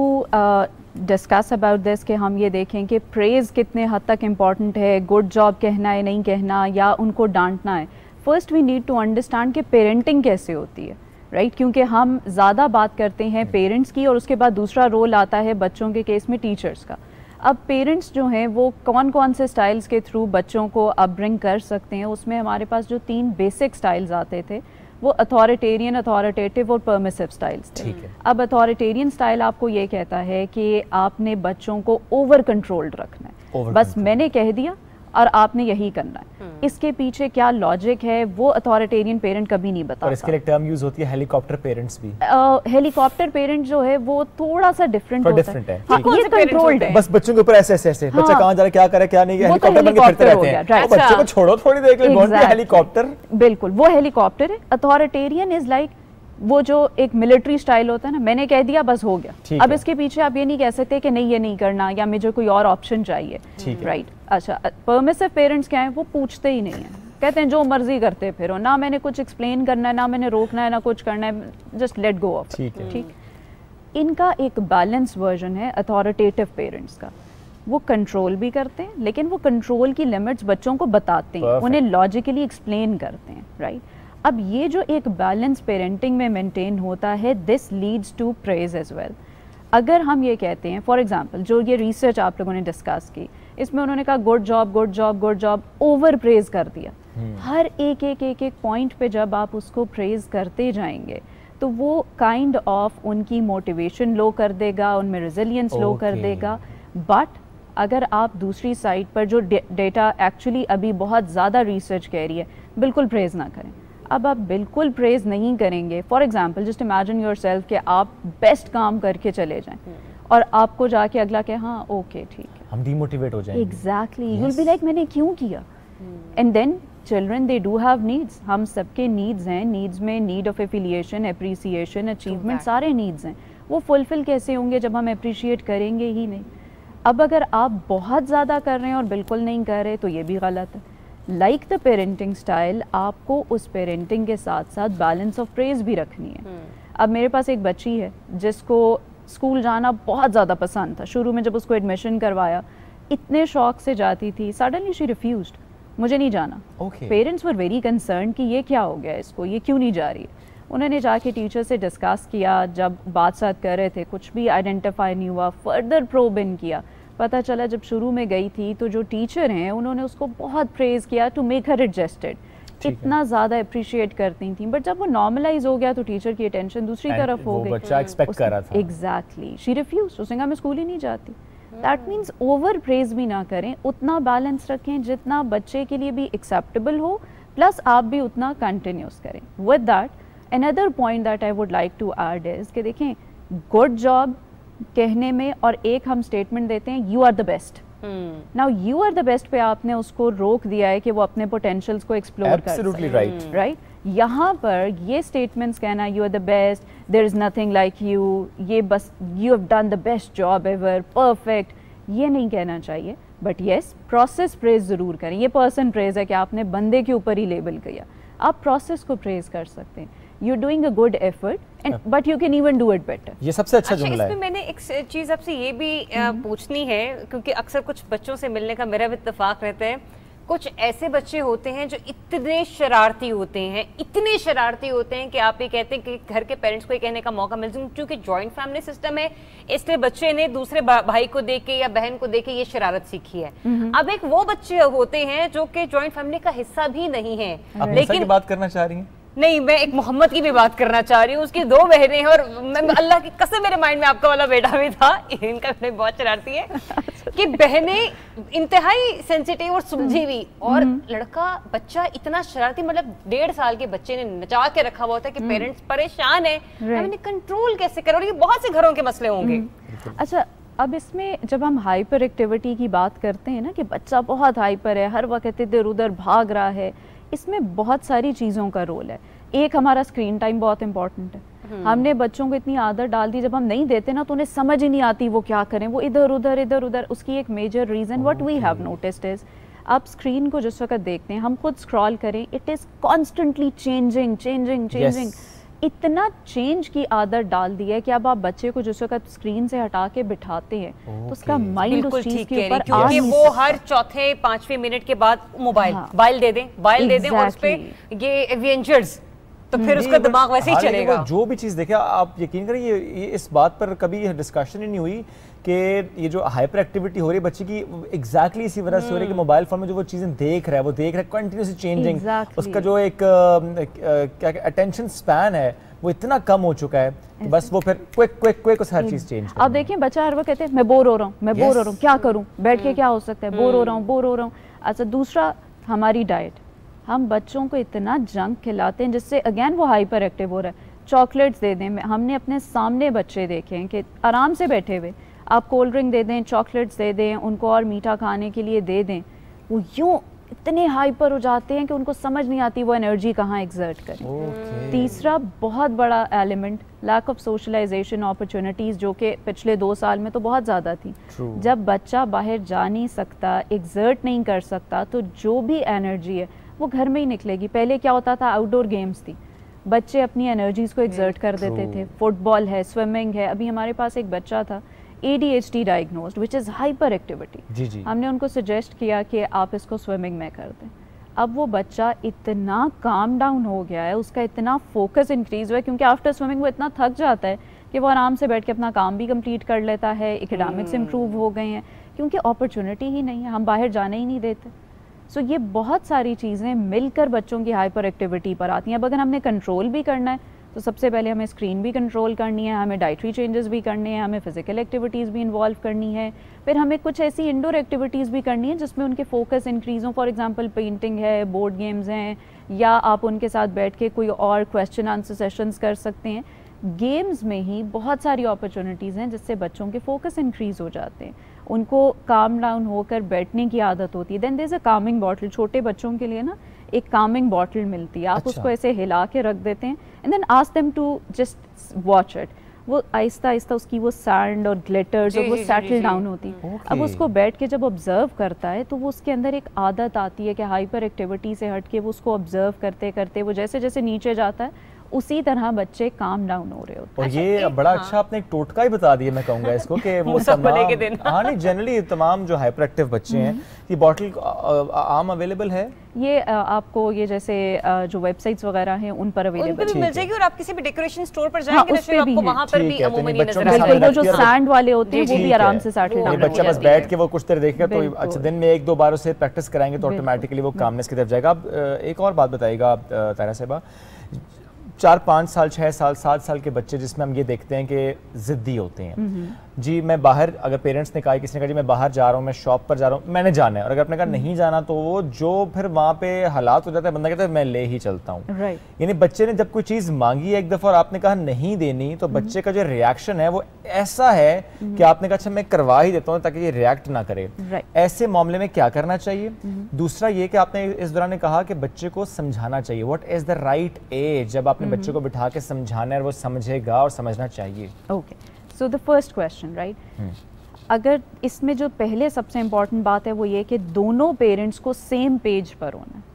discuss about this कि हम ये देखें कि प्रेज़ कितने हद तक इम्पॉर्टेंट है, गुड जॉब कहना है नहीं कहना या उनको डांटना है। First we need to understand कि पेरेंटिंग कैसे होती है, राइट right? क्योंकि हम ज़्यादा बात करते हैं पेरेंट्स की और उसके बाद दूसरा रोल आता है बच्चों के केस में टीचर्स का। अब पेरेंट्स जो हैं वो कौन कौन से स्टाइल्स के थ्रू बच्चों को अपब्रिंग कर सकते हैं, उसमें हमारे पास जो तीन बेसिक स्टाइल्स आते थे वो अथॉरिटेरियन, अथॉरिटेटिव और परमिसिव स्टाइल्स थे। अब अथॉरिटेरियन स्टाइल आपको ये कहता है कि आपने बच्चों को ओवर कंट्रोल्ड रखना है, बस मैंने कह दिया और आपने यही करना है। इसके पीछे क्या लॉजिक है वो अथॉरिटेरियन पेरेंट कभी नहीं बताता। और इसके लिए टर्म यूज होती है हेलीकॉप्टर पेरेंट्स भी। हेलीकॉप्टर पेरेंट जो है वो थोड़ा सा डिफरेंट होता डिफरेंट है, है। हाँ, ये कंट्रोल्ड है, बस बच्चों के ऊपर ऐसे ऐसे ऐसे बच्चा कहाँ जा रहा है क्या करे क्या नहीं, हेलीकॉप्टर बन के फिरते रहते हैं। तो बच्चे को छोड़ो थोड़ी देर के लिए, डोंट बी हेलीकॉप्टर। बिल्कुल, वो हेलीकॉप्टर है। अथॉरिटेरियन इज लाइक वो जो एक मिलिट्री स्टाइल होता है ना, मैंने कह दिया बस हो गया। अब इसके पीछे आप ये नहीं कह सकते कि नहीं ये नहीं करना या मुझे कोई और ऑप्शन चाहिए, राइट। अच्छा, परमिसिव पेरेंट्स क्या है, वो पूछते ही नहीं है, कहते हैं जो मर्जी करते फिर, ना मैंने कुछ एक्सप्लेन करना है, ना मैंने रोकना है, ना कुछ करना है, जस्ट लेट गो ऑफ। ठीक, इनका एक बैलेंस वर्जन है अथॉरिटेटिव पेरेंट्स का। वो कंट्रोल भी करते हैं लेकिन वो कंट्रोल की लिमिट्स बच्चों को बताते हैं, उन्हें लॉजिकली एक्सप्लेन करते हैं, राइट। अब ये जो एक बैलेंस पेरेंटिंग में मेंटेन होता है, this leads to praise as well. अगर हम ये कहते हैं, फॉर एग्जांपल जो ये रिसर्च आप लोगों ने डिस्कस की, इसमें उन्होंने कहा good job good job good job, over praise कर दिया। हर एक एक एक एक पॉइंट पे जब आप उसको प्रेज करते जाएंगे तो वो काइंड kind ऑफ उनकी मोटिवेशन लो कर देगा, उनमें रेजिलियंस लो कर देगा। बट अगर आप दूसरी साइड पर जो डेटा एक्चुअली अभी बहुत ज़्यादा रिसर्च कह रही है, बिल्कुल प्रेज ना करें। अब आप बिल्कुल प्रेज नहीं करेंगे, for example just imagine yourself कि आप बेस्ट काम करके चले जाएं और आपको जाके अगला कहे हाँ ओके ठीक है, हम डीमोटिवेट हो जाएंगे। Exactly, you will be like मैंने क्यों किया। And then children they do have needs, हम सबके नीड्स हैं, नीड्स में need of affiliation, appreciation, achievement, सारे नीड्स हैं। वो फुलफिल कैसे होंगे जब हम अप्रिशिएट करेंगे ही नहीं। अब अगर आप बहुत ज़्यादा कर रहे हैं और बिल्कुल नहीं कर रहे तो ये भी गलत है। लाइक द पेरेंटिंग स्टाइल, आपको उस पेरेंटिंग के साथ साथ बैलेंस ऑफ प्रेज भी रखनी है। अब मेरे पास एक बच्ची है जिसको स्कूल जाना बहुत ज़्यादा पसंद था। शुरू में जब उसको एडमिशन करवाया इतने शौक से जाती थी, सडनली शी रिफ्यूज्ड, मुझे नहीं जाना। पेरेंट्स वर वेरी कंसर्न कि ये क्या हो गया इसको, ये क्यों नहीं जा रही है। उन्होंने जाके टीचर से डिस्कस किया, जब बात साथ कर रहे थे कुछ भी आइडेंटिफाई नहीं हुआ, फर्दर प्रोब इन किया, पता चला जब शुरू में गई थी तो जो टीचर हैं उन्होंने उसको बहुत प्रेज किया टू मेक हर एडजस्टेड, इतना ज़्यादा अप्रिशिएट करती थी। बट जब वो नॉर्मलाइज हो गया तो टीचर की अटेंशन दूसरी तरफ हो गई, बच्चा एक्सपेक्ट कर रहा था। एग्जैक्टली, शी रिफ्यूज्ड, उसने कहा मैं स्कूल ही नहीं जाती। दैट मीन्स ओवर प्रेज भी ना करें, उतना बैलेंस रखें जितना बच्चे के लिए भी एक्सेप्टेबल हो, प्लस आप भी उतना कंटिन्यूस करें। With that another point that I would like to add is कि देखें, गुड जॉब कहने में और एक हम स्टेटमेंट देते हैं you are the best. Now you are the best पे आपने उसको रोक दिया है कि वो अपने पोटेंशियल्स को एक्सप्लोर कर सके, राइट राइट। यहाँ पर ये स्टेटमेंट्स कहना you are the best, there is nothing like you, ये बस you have done the best job ever, perfect, ये नहीं कहना चाहिए। बट येस, प्रोसेस प्रेज ज़रूर करें। ये पर्सन प्रेज है कि आपने बंदे के ऊपर ही लेबल किया, आप प्रोसेस को प्रेज कर सकते हैं। You doing a good effort and but you can even do it better. ये सबसे अच्छा, अच्छा जुमला है। इसमें मैंने एक चीज आपसे ये भी आ, पूछनी है, क्योंकि अक्सर कुछ बच्चों से मिलने का मेरा भी इत्तेफाक रहता है। कुछ ऐसे बच्चे होते हैं जो इतने शरारती होते हैं, इतने शरारती होते हैं कि आप ये कहते हैं कि घर के पेरेंट्स को ये कहने का मौका मिल जाए, क्योंकि जॉइंट फैमिली सिस्टम है, इसलिए बच्चे ने दूसरे भाई को देख के या बहन को देख के ये शरारत सीखी है। अब एक वो बच्चे होते हैं जो कि जॉइंट फैमिली का हिस्सा भी नहीं है, लेकिन बात करना चाह रही हैं? नहीं, मैं एक मोहम्मद की भी बात करना चाह रही हूँ। उसकी दो बहनें हैं और मैं अल्लाह की कसम मेरे माइंड में आपका वाला बेटा भी था, इनका भी बहुत शरारती है कि बहनें इंतहाई सेंसिटिव और सुलझी हुई और लड़का बच्चा इतना शरारती, मतलब डेढ़ साल के बच्चे ने नचा के रखा हुआ था कि पेरेंट्स परेशान है, हमने कंट्रोल कैसे करो। और ये बहुत से घरों के मसले होंगे। अच्छा, अब इसमें जब हम हाइपर एक्टिविटी की बात करते हैं ना कि बच्चा बहुत हाइपर है, हर वक्त इधर उधर भाग रहा है, इसमें बहुत सारी चीज़ों का रोल है। एक हमारा स्क्रीन टाइम बहुत इंपॉर्टेंट है। हमने बच्चों को इतनी आदत डाल दी, जब हम नहीं देते ना तो उन्हें समझ ही नहीं आती वो क्या करें, वो इधर उधर इधर उधर। उसकी एक major reason what we have noticed is, आप स्क्रीन को जिस वक्त देखते हैं, हम खुद स्क्रॉल करें, it is constantly changing changing changing. इतना चेंज की आदत डाल दी है कि अब आप बच्चे को जिस वक्त स्क्रीन से हटा के बिठाते हैं तो उसका माइंड उस चीज के ऊपर, क्योंकि वो हर चौथे पांचवें मिनट के बाद मोबाइल मोबाइल दे दें मोबाइल दे दें और उस पे ये एवेंजर्स, तो फिर उसका दिमाग वैसे ही चलेगा। जो भी चीज देखे, आप यकीन करें ये, ये इस बात पर कभी डिस्कशन ही नहीं हुई कि ये जो हाइपर एक्टिविटी हो रही है बच्चे की एग्जैक्टली इसी वजह से हो रही है कि मोबाइल फोन में जो वो चीजें देख रहा है वो देख रहा है कंटिन्यूसली चेंजिंग, उसका जो एक क्या अटेंशन स्पैन है वो इतना कम हो चुका है कि बस वो फिर क्विक क्विक क्विक उस हर चीज चेंज। अब देखिए बच्चा हर वक्त कहते हैं मैं बोर हो रहा हूँ, मैं बोर हो रहा हूँ, क्या करूँ, बैठ के क्या हो सकता है, बोर हो रहा हूँ बोर हो रहा हूँ। अच्छा, दूसरा हमारी डाइट, हम बच्चों को इतना जंक खिलाते हैं जिससे अगेन वो हाइपर एक्टिव हो रहा है। चॉकलेट्स दे दें, हमने अपने सामने बच्चे देखे हैं कि आराम से बैठे हुए, आप कोल्ड ड्रिंक दे दें, चॉकलेट्स दे दें, उनको और मीठा खाने के लिए दे दें, वो यूँ इतने हाइपर हो जाते हैं कि उनको समझ नहीं आती वो एनर्जी कहाँ एग्जर्ट करें। okay. तीसरा बहुत बड़ा element, lack of socialisation opportunities, जो कि पिछले दो साल में तो बहुत ज़्यादा थी। True. जब बच्चा बाहर जा नहीं सकता, एग्जर्ट नहीं कर सकता, तो जो भी एनर्जी है वो घर में ही निकलेगी। पहले क्या होता था, आउटडोर गेम्स थी, बच्चे अपनी एनर्जीज को एग्जर्ट कर देते थे, फुटबॉल है, स्विमिंग है। अभी हमारे पास एक बच्चा था A D H D diagnosed which is hyperactivity, हमने उनको सजेस्ट किया कि आप इसको स्विमिंग में कर दें। अब वो बच्चा इतना काम डाउन हो गया है, उसका इतना फोकस इंक्रीज हुआ है, क्योंकि आफ्टर स्विमिंग वो इतना थक जाता है कि वो आराम से बैठ के अपना काम भी कंप्लीट कर लेता है, एकेडमिक्स इम्प्रूव हो गए हैं, क्योंकि अपॉर्चुनिटी ही नहीं है, हम बाहर जाने ही नहीं देते। सो so, ये बहुत सारी चीज़ें मिलकर बच्चों की हाइपर एक्टिविटी पर आती हैं। अब अगर हमने कंट्रोल भी करना है तो सबसे पहले हमें स्क्रीन भी कंट्रोल करनी है, हमें डाइटरी चेंजेस भी करने हैं, हमें फिजिकल एक्टिविटीज़ भी इन्वॉल्व करनी है, फिर हमें कुछ ऐसी इंडोर एक्टिविटीज़ भी करनी है जिसमें उनके फोकस इंक्रीज हो। फॉर एग्जांपल पेंटिंग है, बोर्ड गेम्स हैं, या आप उनके साथ बैठ के कोई और क्वेश्चन आंसर सेशंस कर सकते हैं। गेम्स में ही बहुत सारी अपॉर्चुनिटीज़ हैं जिससे बच्चों के फोकस इंक्रीज़ हो जाते हैं, उनको काम डाउन होकर बैठने की आदत होती है। Then there is a coming bottle, छोटे बच्चों के लिए ना एक कामिंग बॉटल मिलती है, आप अच्छा। उसको ऐसे हिला के रख देते हैं and then ask them to just watch it. वो आहिस्ता आहिस्ता उसकी वो सैंड और ग्लिटर्स और वो सेटल डाउन होती है। okay. अब उसको बैठ के जब ऑब्जर्व करता है तो वो उसके अंदर एक आदत आती है कि हाइपर एक्टिविटी से हट के वो उसको ऑब्जर्व करते करते वो जैसे जैसे नीचे जाता है उसी तरह बच्चे काम डाउन हो रहे होते हैं। और अच्छा, ये बड़ा हाँ। अच्छा आपने एक टोटका ही बता दिया, मैं कहूँगा इसको कि वो तमाम के दिन हाँ नहीं जनरली तमाम जो हाइपर एक्टिव बच्चे हैं, ये बॉटल आम अवेलेबल है, ये आपको ये जैसे जो वेबसाइट्स वगैरह हैं उन पर अवेलेबल मिल जाएगी, और आप किसी भी डेकोरेशन स्टोर पर जाएंगे ना फिर आपको वहां पर भी अमूमन नजर आएगा। वो जो सैंड वाले होते हैं वो भी आराम से सेटल डाउन, बच्चा बस बैठ के वो कुछ देर देखेगा तो अच्छा, दिन में एक दो बार उसे प्रैक्टिस कराएंगे तो ऑटोमेटिकली वो कामनेस की तरफ जाएगा। अब एक और बात बताइएगा तारा साहिबा, चार पाँच साल छः साल सात साल के बच्चे जिसमें हम ये देखते हैं कि ज़िद्दी होते हैं, जी मैं बाहर, अगर पेरेंट्स ने कहा, किसी ने कहा जी मैं बाहर जा रहा हूँ, मैं शॉप पर जा रहा हूँ, मैंने जाना है, और अगर आपने कहा नहीं जाना तो वो जो फिर वहाँ पे हालात हो जाता है, बंदा कहता है मैं ले ही चलता हूँ। right. यानी बच्चे ने जब कोई चीज़ मांगी है एक दफ़ा और आपने कहा नहीं देनी, तो बच्चे का जो रिएक्शन है वो ऐसा है कि आपने कहा अच्छा मैं करवा ही देता हूँ ताकि ये रिएक्ट ना करे। right. ऐसे मामले में क्या करना चाहिए? दूसरा ये कि आपने इस दौरान कहा कि बच्चे को समझाना चाहिए, what is the right age जब आपने बच्चे को बिठा के समझाना है और वो समझेगा और समझना चाहिए? Okay, so the first question right, अगर इसमें जो पहले सबसे इम्पॉर्टेंट बात है वो ये कि दोनों पेरेंट्स को सेम पेज पर होना।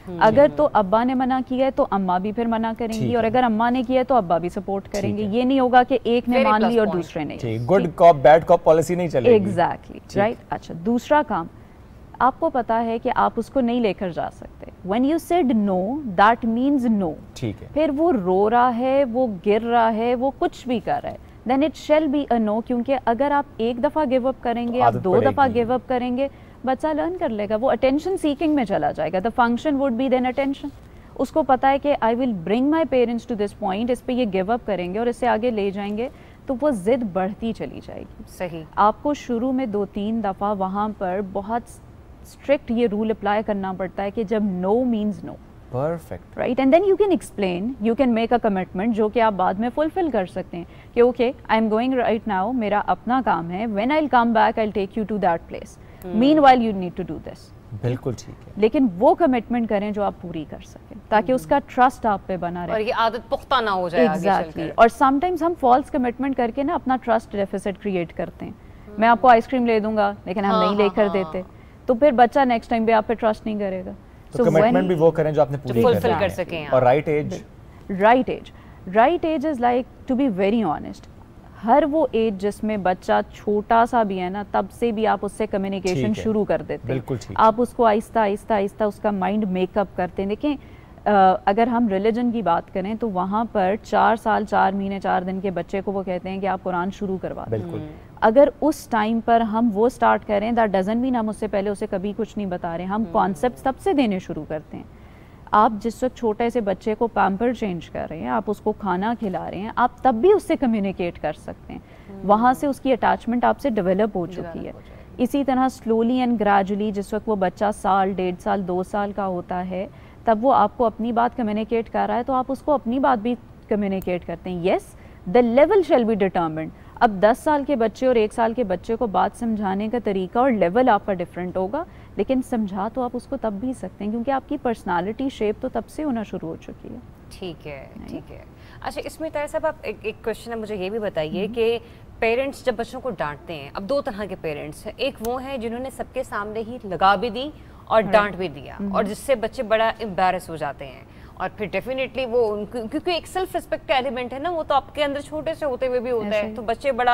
अगर तो अब्बा ने मना किया है तो अम्मा भी फिर मना करेंगी, और अगर अम्मा ने किया है तो अब्बा भी सपोर्ट करेंगे। ये नहीं होगा कि एक ने मान ली और दूसरे ने। Good cop bad cop policy नहीं चलेगी। Exactly right. अच्छा, दूसरा काम, आपको पता है कि आप उसको नहीं लेकर जा सकते। When you said no, that means no। ठीक है। फिर वो रो रहा है, वो गिर रहा है, वो कुछ भी कर रहा है, then it shall be a no। क्योंकि अगर आप एक दफ़ा गिव अप करेंगे, आप दो दफ़ा गिव अप करेंगे, बच्चा लर्न कर लेगा, वो अटेंशन सीकिंग में चला जाएगा। The function would be then attention. उसको पता है कि I will bring my parents to this point, इस पे ये गिव अप करेंगे और इससे आगे ले जाएंगे, तो वो जिद बढ़ती चली जाएगी। सही। आपको शुरू में दो तीन दफ़ा वहाँ पर बहुत स्ट्रिक्ट ये रूल अप्लाई करना पड़ता है कि जब no means no. Perfect. Right, and then you can explain, you can make a commitment जो कि आप बाद में फुलफिल कर सकते हैं कि okay I am going right now, मेरा अपना काम है, when I will come back I will take you to that place, meanwhile you need to do this. बिल्कुल ठीक है। लेकिन वो कमिटमेंट करें जो आप पूरी कर सकें, ताकि उसका ट्रस्ट आप पे बना रहे और ये आदत पुख्ता ना हो जाए आगे चलकर। और समटाइम्स हम फॉल्स कमिटमेंट करके ना अपना ट्रस्ट डेफिसिट क्रिएट करते हैं। मैं आपको आइसक्रीम ले दूंगा लेकिन हम नहीं लेकर देते, तो फिर बच्चा नेक्स्ट टाइम भी आप पे ट्रस्ट नहीं करेगा। तो कमिटमेंट भी वो करें जो आपने पूरी फुलफिल कर सकें। और right age, right age right age is like, to be very honest, हर वो एज जिसमें बच्चा छोटा सा भी है ना, तब से भी आप उससे कम्युनिकेशन शुरू कर देते हैं। बिल्कुल ठीक। आप उसको आहिस्ता आहिस्ता आहिस्ता उसका माइंड मेकअप करते हैं। देखें, अगर हम रिलीजन की बात करें तो वहाँ पर चार साल चार महीने चार दिन के बच्चे को वो कहते हैं कि आप कुरान शुरू करवा दें। बिल्कुल। अगर उस टाइम पर हम वो स्टार्ट करें, दैट डजंट मीन हम उससे पहले उसे कभी कुछ नहीं बता रहे, हम कॉन्सेप्ट तब से देने शुरू करते हैं। आप जिस वक्त छोटे से बच्चे को पैम्पर चेंज कर रहे हैं, आप उसको खाना खिला रहे हैं, आप तब भी उससे कम्युनिकेट कर सकते हैं। वहाँ से उसकी अटैचमेंट आपसे डेवलप हो चुकी है। इसी तरह स्लोली एंड ग्रेजुअली जिस वक्त वो बच्चा साल डेढ़ साल दो साल का होता है, तब वो आपको अपनी बात कम्युनिकेट कर रहा है, तो आप उसको अपनी बात भी कम्युनिकेट करते हैं। Yes, the level shall be determined. अब दस साल के बच्चे और एक साल के बच्चे को बात समझाने का तरीका और लेवल आपका डिफरेंट होगा, लेकिन समझा तो आप उसको तब भी सकते हैं, क्योंकि आपकी पर्सनालिटी शेप तो तब से होना शुरू हो चुकी है। ठीक है, ठीक है। अच्छा, इसमें ताया साहब आप एक एक क्वेश्चन है, मुझे ये भी बताइए कि पेरेंट्स जब बच्चों को डांटते हैं, अब दो तरह के पेरेंट्स हैं। एक वो हैं जिन्होंने सबके सामने ही लगा भी दी और डांट भी दिया, और जिससे बच्चे बड़ा एम्बैरस हो जाते हैं, और फिर डेफिनेटली वो उनको, क्योंकि एक सेल्फ रिस्पेक्ट का एलिमेंट है ना, वो तो आपके अंदर छोटे से होते हुए भी होता है, तो बच्चे बड़ा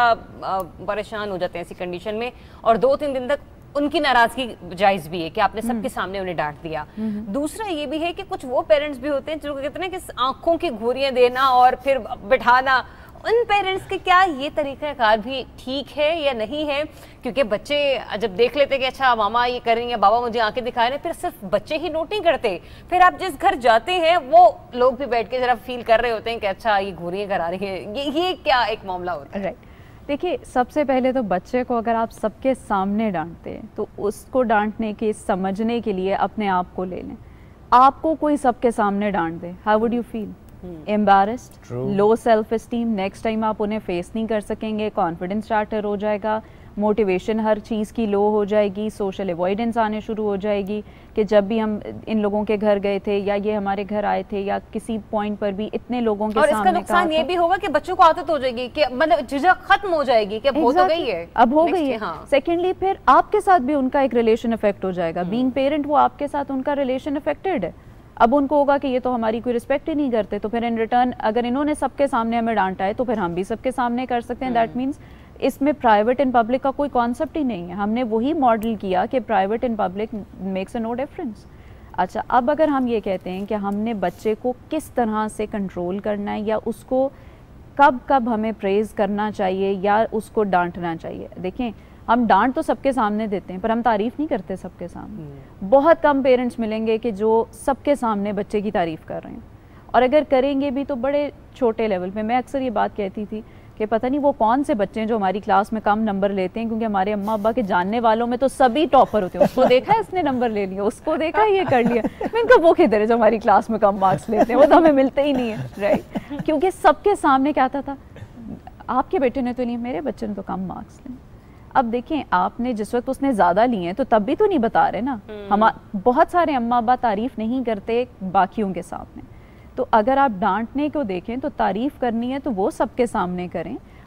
परेशान हो जाते हैं ऐसी कंडीशन में, और दो तीन दिन तक उनकी नाराजगी जायज़ भी है कि आपने सबके सामने उन्हें डांट दिया। दूसरा ये भी है कि कुछ वो पेरेंट्स भी होते हैं जो कहते हैं कि आंखों की घूरियां देना और फिर बिठाना, उन पेरेंट्स के क्या ये तरीक़ाकार भी ठीक है या नहीं है? क्योंकि बच्चे जब देख लेते कि अच्छा मामा ये कर रही हैं, बाबा मुझे आंखें दिखा रहे हैं, फिर सिर्फ बच्चे ही नोट नहीं करते, फिर आप जिस घर जाते हैं वो लोग भी बैठ के जरा फील कर रहे होते हैं कि अच्छा ये घूरियां करा रही है। ये ये क्या एक मामला होता है? राइट, देखिए, सबसे पहले तो बच्चे को अगर आप सबके सामने डांटते हैं तो उसको डांटने के समझने के लिए अपने आप को ले लें। आपको कोई सबके सामने डांट दे, how would you feel? Embarrassed, low self esteem, next time आप उन्हें फेस नहीं कर सकेंगे, कॉन्फिडेंस स्टार्टर हो जाएगा, मोटिवेशन हर चीज़ की लो हो जाएगी, सोशल अवॉइडेंस आने शुरू हो जाएगी कि जब भी हम इन लोगों के घर गए थे या ये हमारे घर आए थे या किसी पॉइंट पर भी इतने लोगों के और सामने। इसका नुकसान ये भी होगा कि बच्चों को आदत हो जाएगी कि मतलब झिझक खत्म हो जाएगी कि अब हो तो गई है, अब हो गई है। सेकेंडली हाँ। फिर आपके साथ भी उनका एक रिलेशन इफेक्ट हो जाएगा। बीइंग पेरेंट वो आपके साथ उनका रिलेशन इफेक्टेड है। अब उनको होगा कि ये तो हमारी कोई रिस्पेक्ट ही नहीं करते, तो फिर इन रिटर्न अगर इन्होंने सबके सामने हमें डांटा है तो फिर हम भी सबके सामने कर सकते हैं। दैट मीन्स इसमें प्राइवेट एंड पब्लिक का कोई कॉन्सेप्ट ही नहीं है। हमने वही मॉडल किया कि private and public makes a no difference. अच्छा, अब अगर हम ये कहते हैं कि हमने बच्चे को किस तरह से कंट्रोल करना है या उसको कब कब हमें प्रेज करना चाहिए या उसको डांटना चाहिए। देखें, हम डांट तो सबके सामने देते हैं पर हम तारीफ़ नहीं करते सबके सामने। बहुत कम पेरेंट्स मिलेंगे कि जो सबके सामने बच्चे की तारीफ़ कर रहे हैं, और अगर करेंगे भी तो बड़े छोटे लेवल पे। मैं अक्सर ये बात कहती थी कि पता नहीं वो कौन से बच्चे हैं जो हमारी क्लास में कम नंबर लेते हैं, क्योंकि हमारे अम्मा अब्बा के जानने वालों में तो सभी टॉपर होते हैं। उसको देखा है इसने नंबर ले लिया, उसको देखा है ये कर लिया। मैं इनका वो किधर है जो हमारी क्लास में कम मार्क्स लेते हैं, वो तो हमें मिलते ही नहीं है। राइट, क्योंकि सबके सामने क्या आता था, आपके बेटे ने तो नहीं, मेरे बच्चे ने तो कम मार्क्स लिए। अब देखें, आपने जिस वक्त उसने ज़्यादा लिए हैं तो तब भी तो नहीं बता रहे ना। हम बहुत सारे अम्मा अब्बा तारीफ़ नहीं करते बाकियों के सामने। तो अगर आप डांटने को देखें तो तारीफ़ करनी है तो वो सबके सामने करें,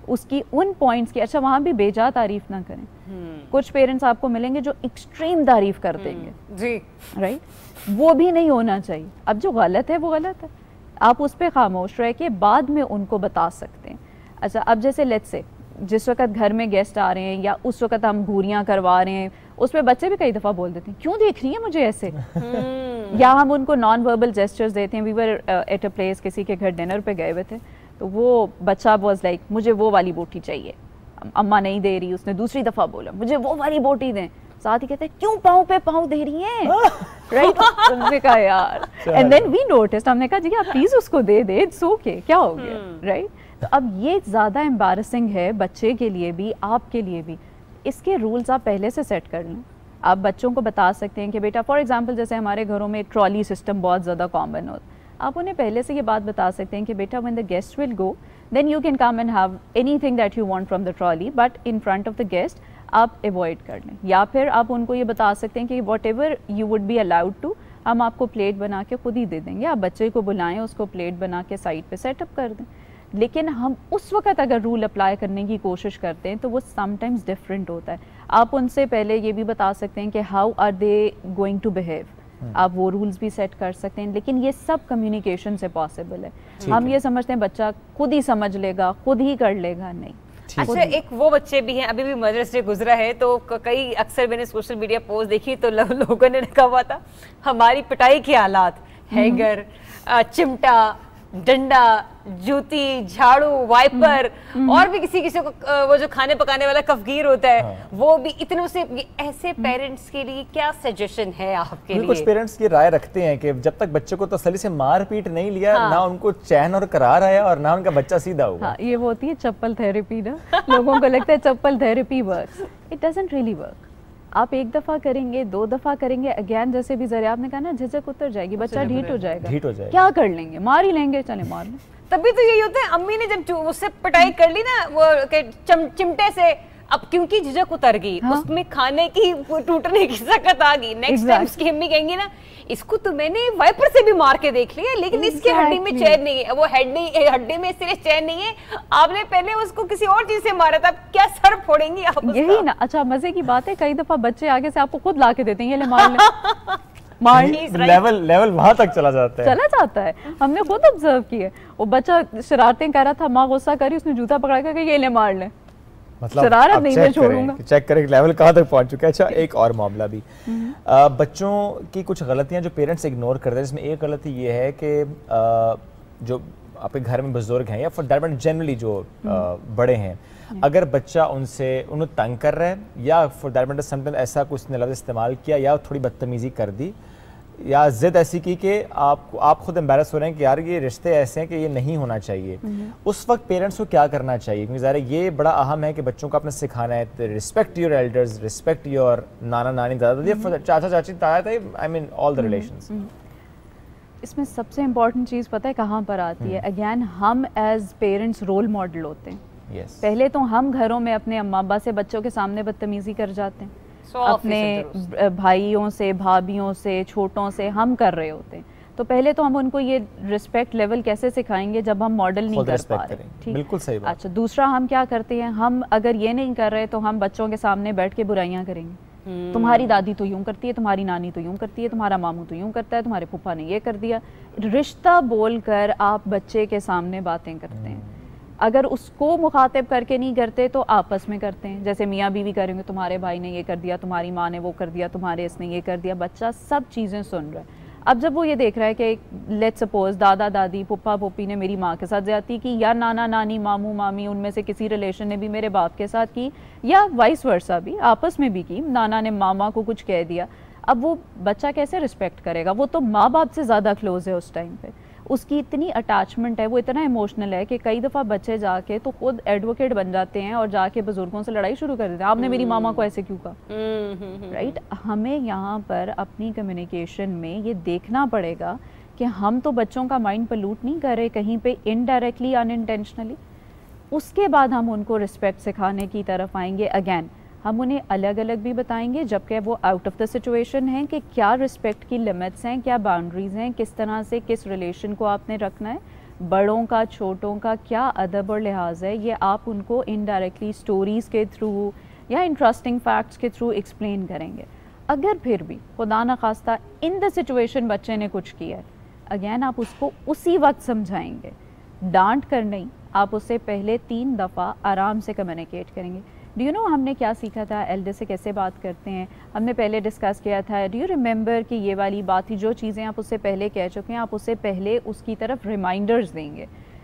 उसकी उन पॉइंट्स की, अच्छा वहाँ भी बेजा तारीफ ना करें। कुछ पेरेंट्स आपको मिलेंगे जो एक्सट्रीम तारीफ कर देंगे जी, राइट, वो भी नहीं होना चाहिए। अब जो गलत है वो गलत है, आप उस पर खामोश रह के बाद में उनको बता सकते हैं। अच्छा अब जैसे लेट्स से जिस वक्त घर में गेस्ट आ रहे हैं या उस वक्त हम घूरियाँ करवा रहे हैं, उस पर बच्चे भी कई दफ़ा बोल देते हैं क्यों देख रही है मुझे ऐसे या हम उनको नॉन वर्बल जेस्चर्स देते हैं। We were at a place, किसी के घर डिनर पे गए हुए थे, तो वो बच्चा वाज लाइक मुझे वो वाली बोटी चाहिए, अम्मा नहीं दे रही, उसने दूसरी दफ़ा बोला मुझे वो वाली बोटी दें, साथ ही कहते हैं क्यों पाँव पे पाँव दे रही हैं, राइट। हमने कहा यार, एंड देन वी नोटिस्ड, हमने कहा जी आप प्लीज़ उसको दे दे, इट्स ओके, क्या हो गया, राइट। तो अब ये ज़्यादा एम्बारसिंग है बच्चे के लिए भी, आपके लिए भी। इसके रूल्स आप पहले से सेट कर लें। आप बच्चों को बता सकते हैं कि बेटा फॉर एग्जांपल जैसे हमारे घरों में ट्रॉली सिस्टम बहुत ज़्यादा कॉमन होता, आप उन्हें पहले से ये बात बता सकते हैं कि बेटा when the guest will go then you can come and have anything that you want from the trolley, but in front of the guest आप अवॉइड कर लें। या फिर आप उनको ये बता सकते हैं कि whatever you would be allowed to, हम आपको प्लेट बना के खुद ही दे देंगे, आप बच्चे को बुलाएं, उसको प्लेट बना के साइड पे सेटअप कर दें। लेकिन हम उस वक्त अगर रूल अप्लाई करने की कोशिश करते हैं तो वो समटाइम्स डिफरेंट होता है। आप उनसे पहले ये भी बता सकते हैं कि how are they going to behave, आप वो रूल्स भी सेट कर सकते हैं। लेकिन ये सब कम्युनिकेशन से पॉसिबल है। हम है। ये समझते हैं बच्चा खुद ही समझ लेगा, खुद ही कर लेगा, नहीं। अच्छा एक वो बच्चे भी हैं, अभी भी मदर्स डे गुजरा है तो कई अक्सर मैंने सोशल मीडिया पोस्ट देखी तो लोगों ने लिखा हुआ था हमारी पिटाई के हालात, हैगर, चिमटा, डंडा, जूती, झाड़ू, वाइपर और भी किसी किसी को वो जो खाने पकाने वाला कफगीर होता है, हाँ। वो भी इतने से। ऐसे पेरेंट्स के लिए क्या सजेशन है आपके लिए? कुछ पेरेंट्स ये राय रखते हैं कि जब तक बच्चे को तसल्ली से मार पीट नहीं लिया, हाँ। ना उनको चैन और करार आया और ना उनका बच्चा सीधा हुआ। हाँ, ये वो होती है चप्पल थेरेपी ना। लोगों को लगता है चप्पल therapy works, it doesn't really work. आप एक दफा करेंगे, दो दफा करेंगे, अगेन जैसे भी जरिए आपने कहा ना, झिझक उतर जाएगी, बच्चा ढीठ हो जाएगा, ढीठ हो जाएगा, क्या कर लेंगे, मार ही लेंगे, चले मार लें। तभी तो यही होता है, अम्मी ने जब उससे पिटाई कर ली ना वो चम, चिमटे से, अब क्योंकि झिझक उतर गई, हाँ? उसमें खाने की टूटने की सकत आ गई। नेक्स्ट टाइम उसकी अम्मी कहेंगी ना इसको तो मैंने वाइपर से भी मार के देख लिया, लेकिन exactly. इसकी हड्डी में चैन नहीं है, वो हड्डी हड्डी में इसलिए चैन नहीं है, आपने पहले उसको किसी और चीज से मारा था, क्या सर फोड़ेंगी आप उसका? यही ना। अच्छा मजे की बात है, कई दफा बच्चे आगे से आपको खुद ला के देते हैं, ये ले मार ले। लेवल लेवल वहां तक चला जाता है, चला जाता है। हमने खुद ऑब्जर्व किया, वो बच्चा शरारतें कर रहा था, माँ गुस्सा करी, उसने जूता पकड़ा कर ये ले मार ले, मतलब शरारत नहीं मैं छोड़ूंगा। चेक करें लेवल कहाँ तक पहुंच चुका है। अच्छा एक और मामला भी, आ, बच्चों की कुछ गलतियां जो पेरेंट्स इग्नोर करते हैं, जिसमें एक गलती ये है कि जो आपके घर में बुजुर्ग हैं या फॉर दैट मैटर जनरली जो आ, बड़े हैं, अगर बच्चा उनसे उन्हें तंग कर रहा है या फॉर दैट मैटर समटाइम ऐसा कुछ ने लफ्ज़ इस्तेमाल किया या थोड़ी बदतमीजी कर दी या जिद ऐसी की कि आप आप खुद एम्बैरस हो रहे हैं कि यार ये रिश्ते ऐसे हैं कि ये नहीं होना चाहिए, उस वक्त पेरेंट्स को क्या करना चाहिए? क्योंकि ज़ाहिर ये बड़ा अहम है कि बच्चों को अपने सिखाना है, respect your elders, respect your nana nani, dada dadi, chacha chachi, taya, I mean all the relations. इसमें सबसे इम्पॉर्टेंट चीज़ पता है कहाँ पर आती है? अगेन हम एज पेरेंट्स रोल मॉडल होते हैं। yes. पहले तो हम घरों में अपने अम्मा अब्बा से बच्चों के सामने बदतमीज़ी कर जाते हैं, so अपने भाइयों से, भाभियों से, छोटों से हम कर रहे होते हैं। तो पहले तो हम उनको ये रिस्पेक्ट लेवल कैसे सिखाएंगे जब हम मॉडल नहीं कर पा रहे? ठीक, बिल्कुल सही बात। अच्छा दूसरा हम क्या करते हैं, हम अगर ये नहीं कर रहे तो हम बच्चों के सामने बैठ के बुराइयां करेंगे। hmm. तुम्हारी दादी तो यूं करती है, तुम्हारी नानी तो यूं करती है, तुम्हारा मामू तो यूं करता है, तुम्हारे फूफा ने ये कर दिया। रिश्ता बोलकर आप बच्चे के सामने बातें करते हैं। अगर उसको मुखातिब करके नहीं करते तो आपस में करते हैं, जैसे मियाँ बीवी करेंगे, तुम्हारे भाई ने ये कर दिया, तुम्हारी माँ ने वो कर दिया, तुम्हारे इसने ये कर दिया। बच्चा सब चीज़ें सुन रहा है। अब जब वो ये देख रहा है कि लेट्स सपोज दादा दादी, पुप्पा पुप्पी ने मेरी माँ के साथ ज़्यादती की, या नाना नानी, मामू मामी, उनमें से किसी रिलेशन ने भी मेरे बाप के साथ की, या वाइस वर्सा भी आपस में भी की, नाना ने मामा को कुछ कह दिया, अब वो बच्चा कैसे रिस्पेक्ट करेगा? वो तो माँ बाप से ज़्यादा क्लोज है उस टाइम पे, उसकी इतनी अटैचमेंट है, वो इतना इमोशनल है कि कई दफ़ा बच्चे जाके तो खुद एडवोकेट बन जाते हैं और जाके बुजुर्गों से लड़ाई शुरू कर देते हैं, आपने मेरी मामा को ऐसे क्यों कहा, राइट? हमें यहाँ पर अपनी कम्युनिकेशन में ये देखना पड़ेगा कि हम तो बच्चों का माइंड पोल्यूट नहीं कर रहे कहीं पे इनडायरेक्टली, अनइंटेंशनली। उसके बाद हम उनको रिस्पेक्ट सिखाने की तरफ आएंगे। अगेन हम उन्हें अलग अलग भी बताएंगे जबकि वो आउट ऑफ द सिचुएशन हैं कि क्या रिस्पेक्ट की लिमिट्स हैं, क्या बाउंड्रीज हैं, किस तरह से किस रिलेशन को आपने रखना है। बड़ों का छोटों का क्या अदब और लिहाज है, ये आप उनको इनडायरेक्टली स्टोरीज़ के थ्रू या इंटरेस्टिंग फैक्ट्स के थ्रू एक्सप्लेन करेंगे। अगर फिर भी खुदा न खास्ता इन द सिचुएशन बच्चे ने कुछ किया है, अगेन आप उसको उसी वक्त समझाएंगे, डांट कर नहीं, आप उससे पहले तीन दफ़ा आराम से कम्युनिकेट करेंगे। डू यू नो हमने क्या सीखा था, एल्डर से कैसे बात करते हैं, हमने पहले डिस्कस किया था। डू यू रिमेंबर कि ये वाली बात थी, जो चीज़ें आप उससे पहले कह चुके हैं, आप उससे पहले उसकी तरफ रिमाइंडर्स देंगे।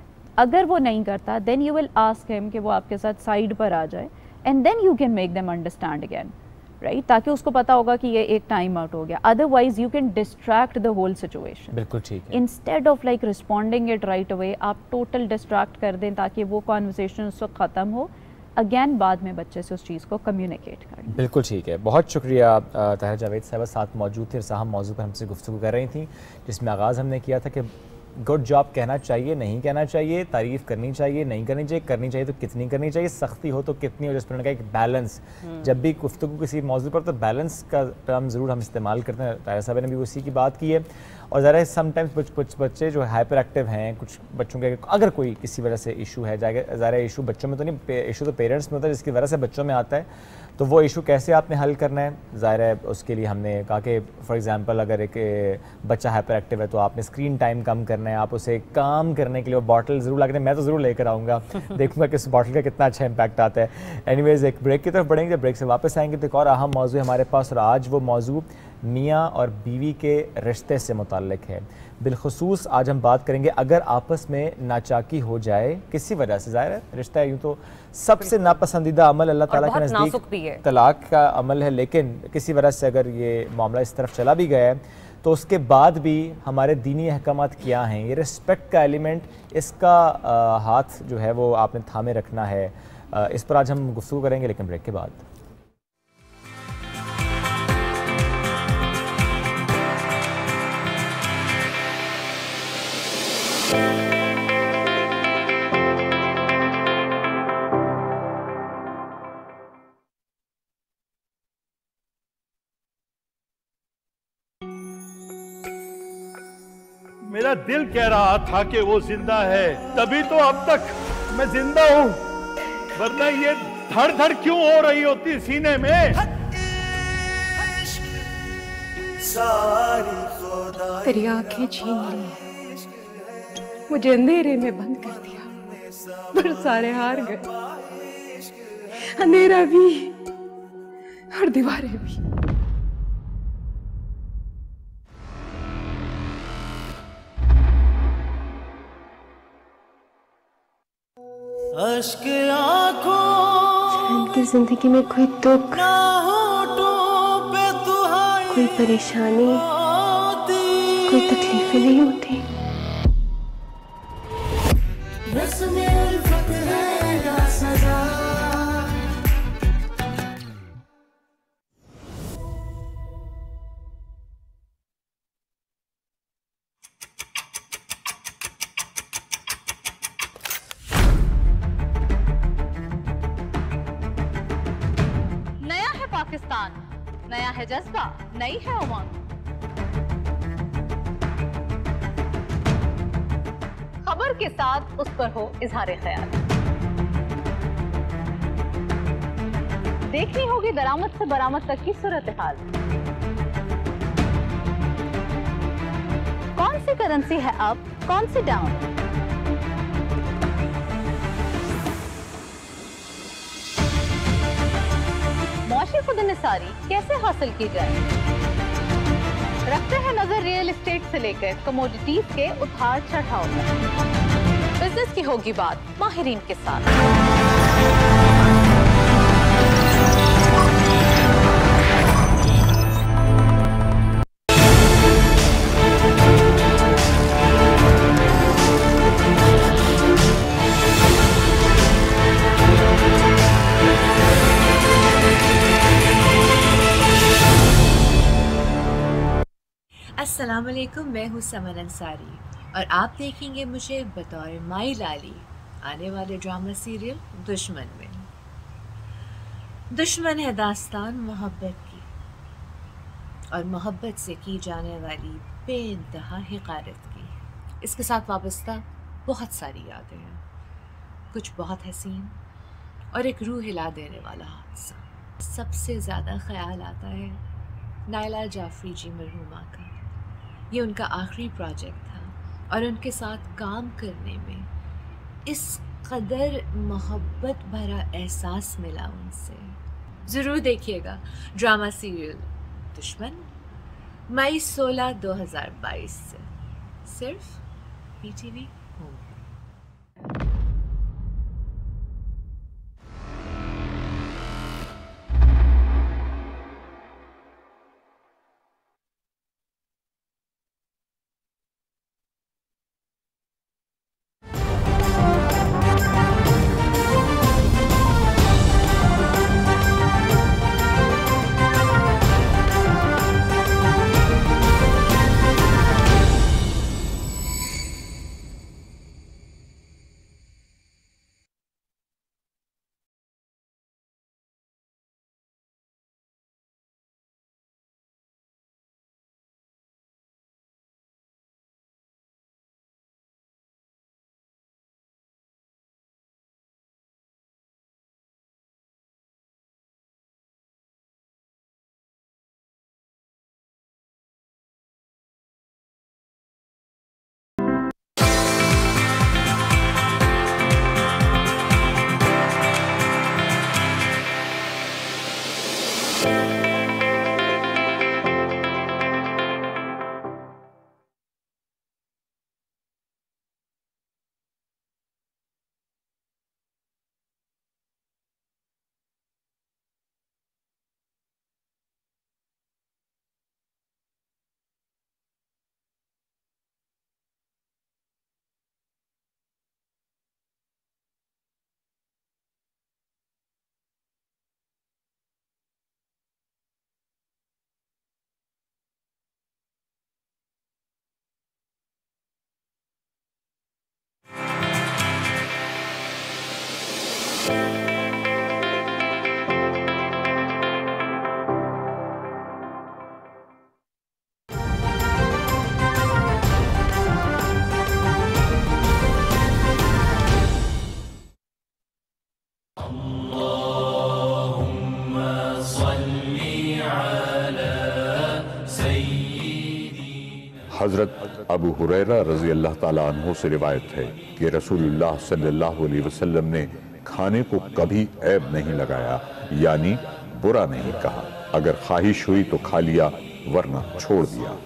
अगर वो नहीं करता then you will ask him कि वो आपके साथ साइड पर आ जाए, and then you can make them understand again, right, ताकि उसको पता होगा कि ये एक टाइम आउट हो गया। Otherwise you can distract the whole situation. बिल्कुल ठीक है। Instead of like responding it right away, आप टोटल डिस्ट्रैक्ट कर दें ताकि वो कॉन्वर्सेशन उस वक्त ख़त्म हो, अगेन बाद में बच्चे से उस चीज़ को कम्युनिकेट करें। बिल्कुल ठीक है, बहुत शुक्रिया। ताहिर जावेद साहब साथ मौजूद थे, साहब मौजू पर हमसे गुफ्तगू कर रही थी, जिसमें आगाज़ हमने किया था कि गुड जॉब कहना चाहिए, नहीं कहना चाहिए, तारीफ़ करनी चाहिए, नहीं करनी चाहिए, करनी चाहिए तो कितनी करनी चाहिए, सख्ती हो तो कितनी हो, जिस पर उन्होंने कहा एक बैलेंस। जब भी गुफ्तगू किसी मौजू पर तो बैलेंस का टर्म ज़रूर हम इस्तेमाल करते हैं, ताहिर साहब ने भी उसी की बात की है। और ज़रा समटाइम्स कुछ कुछ बच्चे जो हाइपर एक्टिव हैं, कुछ बच्चों के अगर कोई किसी वजह से इशू है, जाएगा ज़रा इशू बच्चों में तो नहीं, इशू तो पेरेंट्स में होता है, जिसकी वजह से बच्चों में आता है, तो वो इशू कैसे आपने हल करना है, ज़ाहिर है उसके लिए हमने कहा कि फॉर एग्जांपल अगर एक बच्चा हाइपर एक्टिव है तो आपने स्क्रीन टाइम कम करना है, आप उसे काम करने के लिए वो बॉटल ज़रूर ला के, मैं तो ज़रूर लेकर आऊँगा, देखूँगा कि उस बॉटल का कितना अच्छा इंपैक्ट आता है। एनीवेज़ एक ब्रेक की तरफ बढ़ेंगे, ब्रेक से वापस आएंगे तो एक और अहम मौजू है हमारे पास, और आज वो मौजू मियाँ और बीवी के रिश्ते से मुताल्लिक है। बिलखुसूस आज हम बात करेंगे अगर आपस में नाचाकी हो जाए किसी वजह से, ज़ाहिर है रिश्ता यूँ तो सबसे नापसंदीदा अमल अल्लाह ताला के नज़दीक तलाक का अमल है, लेकिन किसी वजह से अगर ये मामला इस तरफ चला भी गया है तो उसके बाद भी हमारे दीनी अहकामात क्या हैं, ये रिस्पेक्ट का एलिमेंट, इसका आ, हाथ जो है वो आपने थामे रखना है। आ, इस पर आज हम गुफ्तगू करेंगे, लेकिन ब्रेक के बाद। मेरा दिल कह रहा था कि वो जिंदा है, तभी तो अब तक मैं जिंदा हूं, वरना ये धड़ धड़ क्यों हो रही होती सीने में। तेरी आंखें छीन ली, मुझे अंधेरे में बंद कर दिया, पर सारे हार गए, अंधेरा भी और दीवारें भी। अश्क आँखों की जिंदगी में कोई दुख, कोई परेशानी, कोई तकलीफें नहीं होती। नया है जज्बा, नई है उमंग, खबर के साथ उस पर हो इजहार ख्याल। देखनी होगी दरामद से बरामद तक की सूरत हाल। कौन सी करेंसी है अप, कौन सी डाउन, मुआशी खुदनिसारी कैसे हासिल की जाए। रखते हैं नजर रियल एस्टेट से लेकर कमोडिटीज के उतार चढ़ाव तक। बिजनेस की होगी बात माहिरीन के साथ। अस्सलाम वालेकुम, मैं हूँ समन अंसारी और आप देखेंगे मुझे बतौर माई लाली आने वाले ड्रामा सीरियल दुश्मन में। दुश्मन है दास्तान मोहब्बत की, और मोहब्बत से की जाने वाली बेइंतहा हिकारत की। इसके साथ वाबस्ता बहुत सारी यादें हैं, कुछ बहुत हसीन और एक रूह हिला देने वाला हादसा। सबसे ज़्यादा ख्याल आता है नायला जाफरी जी मरहूमा का। ये उनका आखिरी प्रोजेक्ट था और उनके साथ काम करने में इस कदर मोहब्बत भरा एहसास मिला उनसे। ज़रूर देखिएगा ड्रामा सीरियल दुश्मन, मई सोलह दो हज़ार बाईस से, सिर्फ पी टी वी होम। हज़रत अबू हुरैरा रज़ी अल्लाह ताला अन्हु से रिवायत है कि रसूलुल्लाह सल्लल्लाहु अलैहि वसल्लम ने खाने को कभी ऐब नहीं लगाया, यानी बुरा नहीं कहा। अगर ख्वाहिश हुई तो खा लिया, वरना छोड़ दिया।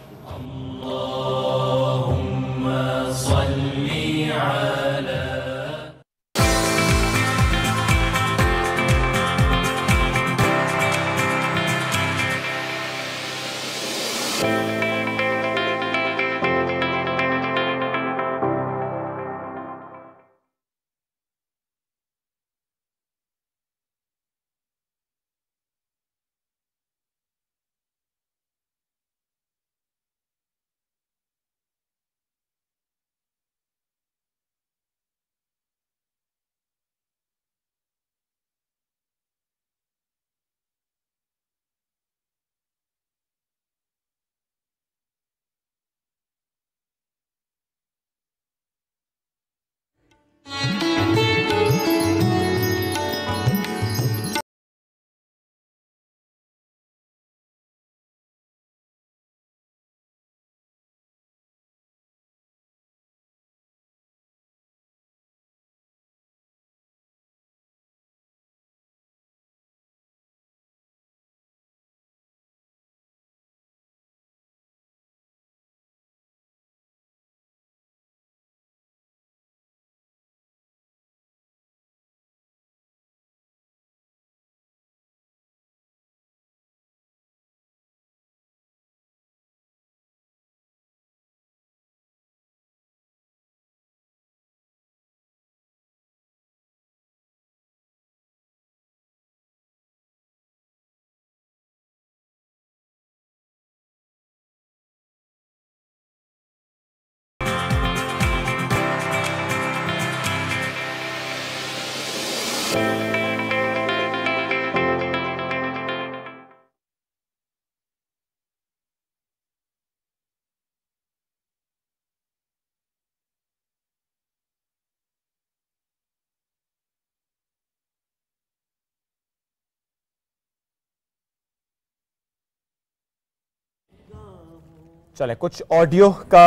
चले कुछ ऑडियो का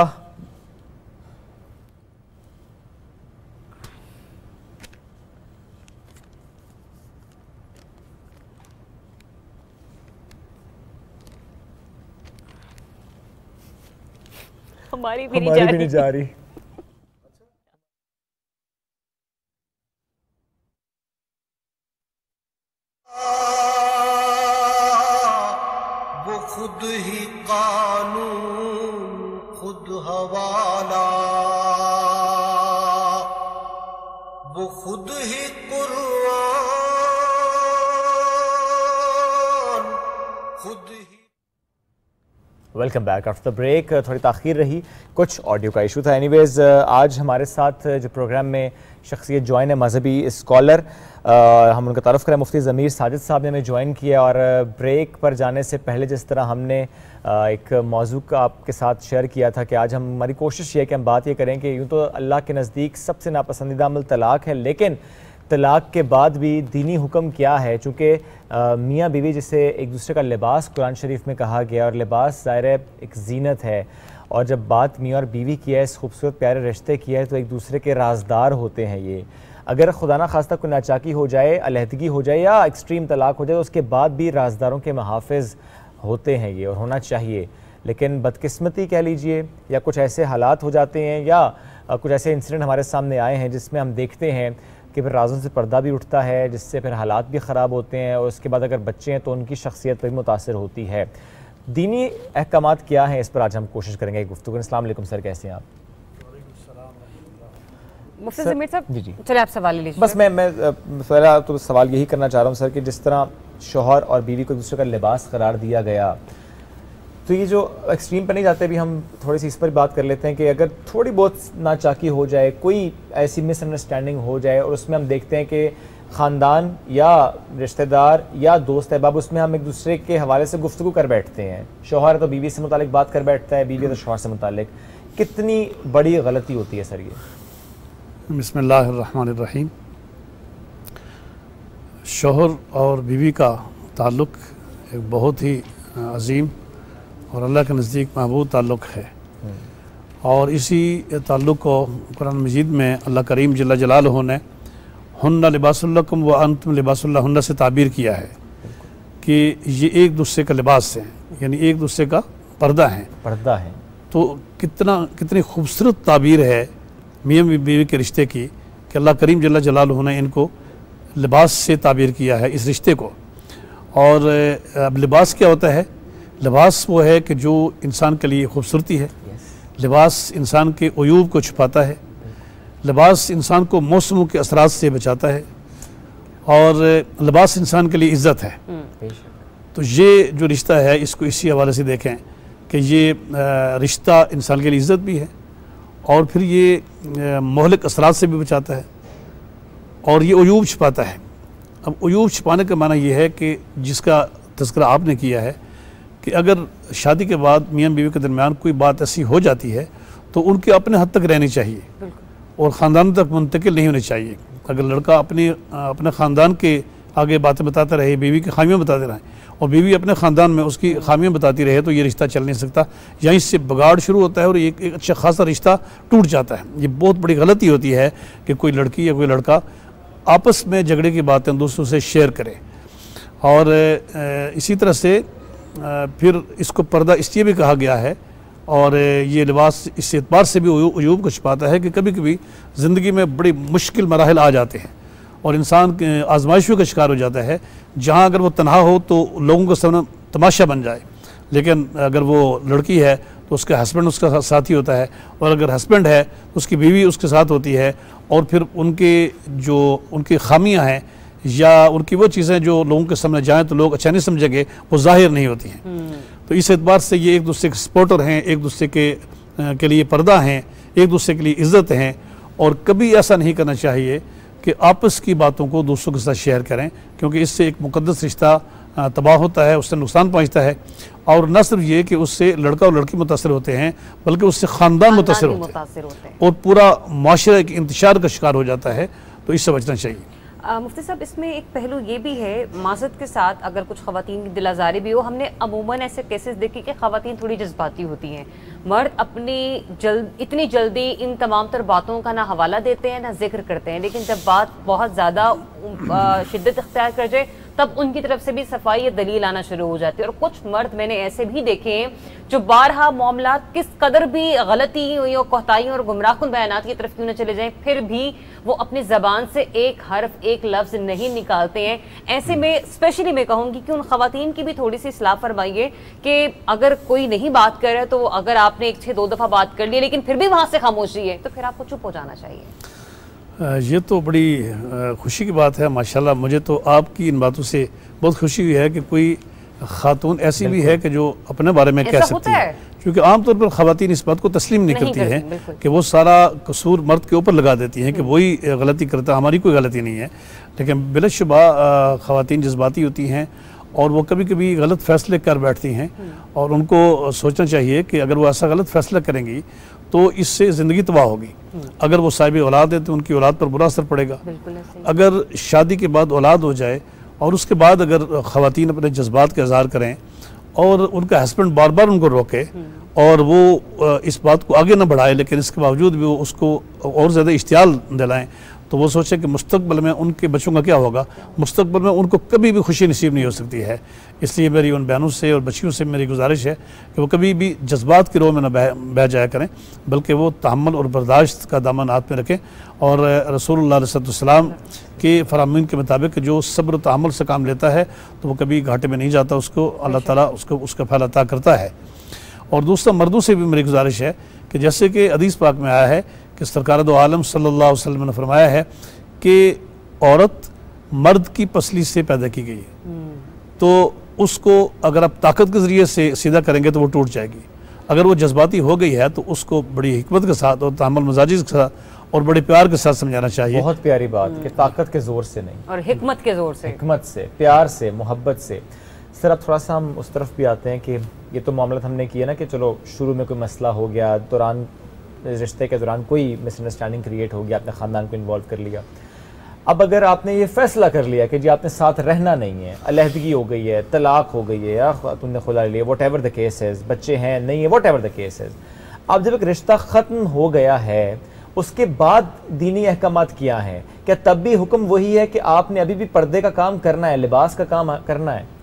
हमारी भी हमारी भी नहीं जा रही। वो खुद ही कानून खुद हवाला, वो खुद ही कुरान खुद ही। Welcome back after the break. थोड़ी ताख़ीर रही, कुछ ऑडियो का इशू था। एनीवेज आज हमारे साथ जो प्रोग्राम में शख्सियत ज्वाइन है, मजहबी स्कॉलर, हम उनका तारुफ करें, मुफ्ती ज़मीर साजिद साहब ने हमें ज्वाइन किया। और ब्रेक पर जाने से पहले जिस तरह हमने एक मौजू का आपके साथ शेयर किया था कि आज हम हमारी कोशिश ये है कि हम बात ये करें कि यूँ तो अल्लाह के नज़दीक सबसे नापसंदीदा अमल तलाक़ है, लेकिन तलाक़ के बाद भी दीनी हुक्म क्या है। चूँकि मियाँ बीवी जिसे एक दूसरे का लिबास कुरान शरीफ में कहा गया, और लिबास ज़ाहिर है एक जीनत है, और जब बात मियाँ और बीवी की है, इस खूबसूरत प्यारे रिश्ते की है, तो एक दूसरे के राजदार होते हैं ये। अगर खुदा ना खास्ता कोई नाचाकी हो जाए, अलहदगी हो जाए या एक्सट्रीम तलाक़ हो जाए, तो उसके बाद भी राजदारों के महाफिज होते हैं ये, और होना चाहिए। लेकिन बदकिस्मती कह लीजिए, या कुछ ऐसे हालात हो जाते हैं, या कुछ ऐसे इंसिडेंट हमारे सामने आए हैं जिसमें हम देखते हैं कि फिर राज़ों से पर्दा भी उठता है, जिससे फिर हालात भी ख़राब होते हैं, और उसके बाद अगर बच्चे हैं तो उनकी शख्सियत भी मुतासर होती है। दीनी अहकामात क्या हैं, इस पर आज हम कोशिश करेंगे गुफ्तगू। अस्सलाम वालेकुम सर, कैसे हैं आप? मुफ्ती ज़मीर साहब, जी जी चलिए आप सवाल ले लीजिए। बस मैं मैं पहला तो सवाल यही करना चाह रहा हूँ सर कि जिस तरह शौहर और बीवी को एक दूसरे का लिबास करार दिया गया, तो ये जो एक्सट्रीम पर नहीं जाते भी, हम थोड़ी सी इस पर बात कर लेते हैं कि अगर थोड़ी बहुत नाचाकी हो जाए, कोई ऐसी मिसअंडरस्टैंडिंग हो जाए, और उसमें हम देखते हैं कि ख़ानदान या रिश्तेदार या दोस्त अहबाब, उसमें हम एक दूसरे के हवाले से गुफ्तगू कर बैठते हैं। शौहर तो बीवी से मुतालिक बात कर बैठता है, बीवी तो शौहर से मुतालिक, कितनी बड़ी गलती होती है सर ये? बिस्मिल्लाहिर्रहमानिर्रहीम। शौहर और बीवी का ताल्लुक़ एक बहुत ही अजीम और अल्लाह के नज़दीक महबूब ताल्लुक़ है, और इसी ताल्लुक़ को कुरान मजीद में अल्लाह करीम जल्ल जलालहू ने हुन्ना लिबासुल्लकुम व अंतुम लिबासुल्लहुन्ना से ताबीर किया है कि ये एक दूसरे का लिबास है, यानी एक दूसरे का पर्दा है। पर्दा है तो कितना कितनी खूबसूरत ताबीर है मियाँ बीवी के रिश्ते की कि अल्लाह करीम जल्ल जलालहू ने इनको लिबास से ताबीर किया है, इस रिश्ते को। और अब लिबास क्या होता है? लिबास वो है कि जो इंसान के लिए खूबसूरती है, लिबास इंसान के अयूब को छुपाता है, लिबास इंसान को मौसमों के असरात से बचाता है, और लिबास इंसान के लिए इज़्ज़त है। तो ये जो रिश्ता है, इसको इसी हवाले से देखें कि ये रिश्ता इंसान के लिए इज़्ज़त भी है, और फिर ये मोहलिक असरात से भी बचाता है, और ये अयूब छुपाता है। अब अयूब छुपाने का माना ये है कि जिसका तज़किरा आपने किया है कि अगर शादी के बाद मियाँ बीवी के दरमियान कोई बात ऐसी हो जाती है तो उनके अपने हद तक रहनी चाहिए और ख़ानदान तक मुंतकिल नहीं होनी चाहिए। अगर लड़का अपने अपने ख़ानदान के आगे बातें बताता रहे, बीवी की खामियाँ बताते रहे, और बीवी अपने ख़ानदान में उसकी खामियाँ बताती रहे, तो ये रिश्ता चल नहीं सकता। यहीं से बगाड़ शुरू होता है और एक, एक अच्छा खासा रिश्ता टूट जाता है। ये बहुत बड़ी गलती होती है कि कोई लड़की या कोई लड़का आपस में झगड़े की बातें दूसरों से शेयर करे। और इसी तरह से फिर इसको पर्दा इसलिए भी कहा गया है, और ये लिबास इस एतबार से भी अयूब को छुपाता है कि कभी कभी ज़िंदगी में बड़ी मुश्किल मराहल आ जाते हैं और इंसान आजमाइशों का शिकार हो जाता है, जहाँ अगर वो तन्हा हो तो लोगों का सामने तमाशा बन जाए, लेकिन अगर वो लड़की है तो उसका हस्बैंड उसका साथी होता है, और अगर हस्बैंड है तो उसकी बीवी उसके साथ होती है, और फिर उनके जो उनकी खामियां हैं या उनकी वो चीज़ें जो लोगों के सामने जाएं तो लोग अच्छा नहीं समझेंगे, वो जाहिर नहीं होती हैं। तो इस एतबार से ये एक दूसरे के सपोर्टर हैं, एक दूसरे के के लिए पर्दा हैं, एक दूसरे के लिए इज़्ज़त हैं, और कभी ऐसा नहीं करना चाहिए कि आपस की बातों को दूसरों के साथ शेयर करें, क्योंकि इससे एक मुकद्दस रिश्ता तबाह होता है, उससे नुकसान पहुँचता है। और न सिर्फ ये कि उससे लड़का और लड़की मुतासर होते हैं, बल्कि उससे ख़ानदान मुतासर होते हैं और पूरा माशरे के इंतशार का शिकार हो जाता है। तो इससे बचना चाहिए। आ, मुफ्ती साहब, इसमें एक पहलू ये भी है, माज़रत के साथ अगर कुछ ख़वातीन की दिल आज़ारी भी हो, हमने अमूमन ऐसे केसेस देखे कि ख़वातीन थोड़ी जज्बाती होती हैं, मर्द अपनी जल्द इतनी जल्दी इन तमाम तर बातों का ना हवाला देते हैं ना जिक्र करते हैं, लेकिन जब बात बहुत ज़्यादा शिद्दत इख्तियार कर जाए तब उनकी तरफ से भी सफाई या दलील आना शुरू हो जाती है। और कुछ मर्द मैंने ऐसे भी देखे हैं जो बारहा मामला किस कदर भी गलती हुई और कोताहियों और गुमराहकुन बयानात की तरफ क्यों न चले जाएं, फिर भी वो अपनी ज़बान से एक हर्फ एक लफ्ज़ नहीं निकालते हैं। ऐसे में स्पेशली मैं कहूँगी कि उन ख़वातीन की भी थोड़ी सी इस्लाह फरमाइए कि अगर कोई नहीं बात कर रहा है तो अगर आपने एक छः दो दफ़ा बात कर ली लेकिन फिर भी वहाँ से खामोशी है तो फिर आपको चुप हो जाना चाहिए। ये तो बड़ी खुशी की बात है माशाल्लाह। मुझे तो आपकी इन बातों से बहुत खुशी हुई है कि कोई खातून ऐसी भी है कि जो अपने बारे में कह सकती है, क्योंकि आमतौर पर ख़वातीन इस बात को तस्लीम नहीं, नहीं करती हैं कि वो सारा कसूर मर्द के ऊपर लगा देती हैं कि वही गलती करता, हमारी कोई गलती नहीं है। लेकिन बिलाशुबा ख़वातीन जज्बाती होती हैं और वो कभी कभी गलत फ़ैसले कर बैठती हैं और उनको सोचना चाहिए कि अगर वो ऐसा गलत फ़ैसला करेंगी तो इससे ज़िंदगी तबाह होगी। अगर वो साहिब औलाद है तो उनकी औलाद पर बुरा असर पड़ेगा। अगर शादी के बाद औलाद हो जाए और उसके बाद अगर ख़वातीन अपने जज्बात का इज़हार करें और उनका हस्बैंड बार बार उनको रोके और वो इस बात को आगे ना बढ़ाए लेकिन इसके बावजूद भी वो उसको और ज़्यादा इश्तियाल दिलाएँ, तो वो सोचे कि मुस्तकबिल में उनके बच्चों का क्या होगा, मुस्तकबिल में उनको कभी भी खुशी नसीब नहीं हो सकती है। इसलिए मेरी उन बहनों से और बच्चियों से मेरी गुजारिश है कि वो कभी भी जज्बात की रोह में न बह बह जाया करें, बल्कि वो तहम्मुल और बर्दाश्त का दामन हाथ में रखें और रसूलुल्लाह सल्लल्लाहु के फरामीन के मुताबिक जो सब्र तहम्मुल से काम लेता है तो वो कभी घाटे में नहीं जाता, उसको अल्लाह ताला उसको उसका फल अता करता है। और दूसरा, मर्दों से भी मेरी गुजारिश है कि जैसे कि हदीस पाक में आया है कि सरकार दो आलम सल्लल्लाहु अलैहि वसल्लम ने फरमाया है कि औरत मर्द की पसली से पैदा की गई है, तो उसको अगर आप ताकत के ज़रिए से सीधा करेंगे तो वो टूट जाएगी। अगर वो जज्बाती हो गई है तो उसको बड़ी हिकमत के साथ और तामुल मजाजी के साथ और बड़े प्यार के साथ समझाना चाहिए। बहुत प्यारी बात कि ताकत के ज़ोर से नहीं और हिकमत के ज़ोर से, हिकमत से, प्यार से, मोहब्बत से। सर अब थोड़ा सा हम उस तरफ भी आते हैं कि ये तो मामला हमने किया ना कि चलो शुरू में कोई मसला हो गया, दौरान रिश्ते के दौरान कोई मिसअंडरस्टैंडिंग क्रिएट हो गया, आपने ख़ानदान को इन्वॉल्व कर लिया। अब अगर आपने ये फैसला कर लिया कि जी आपने साथ रहना नहीं है, अलहदगी हो गई है, तलाक हो गई है या तुमने खुला लिया, वॉट एवर द केस है, बच्चे हैं नहीं है, वॉट एवर द केस है, अब जब एक रिश्ता ख़त्म हो गया है उसके बाद दीनी अहकामात क्या हैं? क्या तब भी हुक्म वही है कि आपने अभी भी पर्दे का काम करना है, लिबास का काम करना है?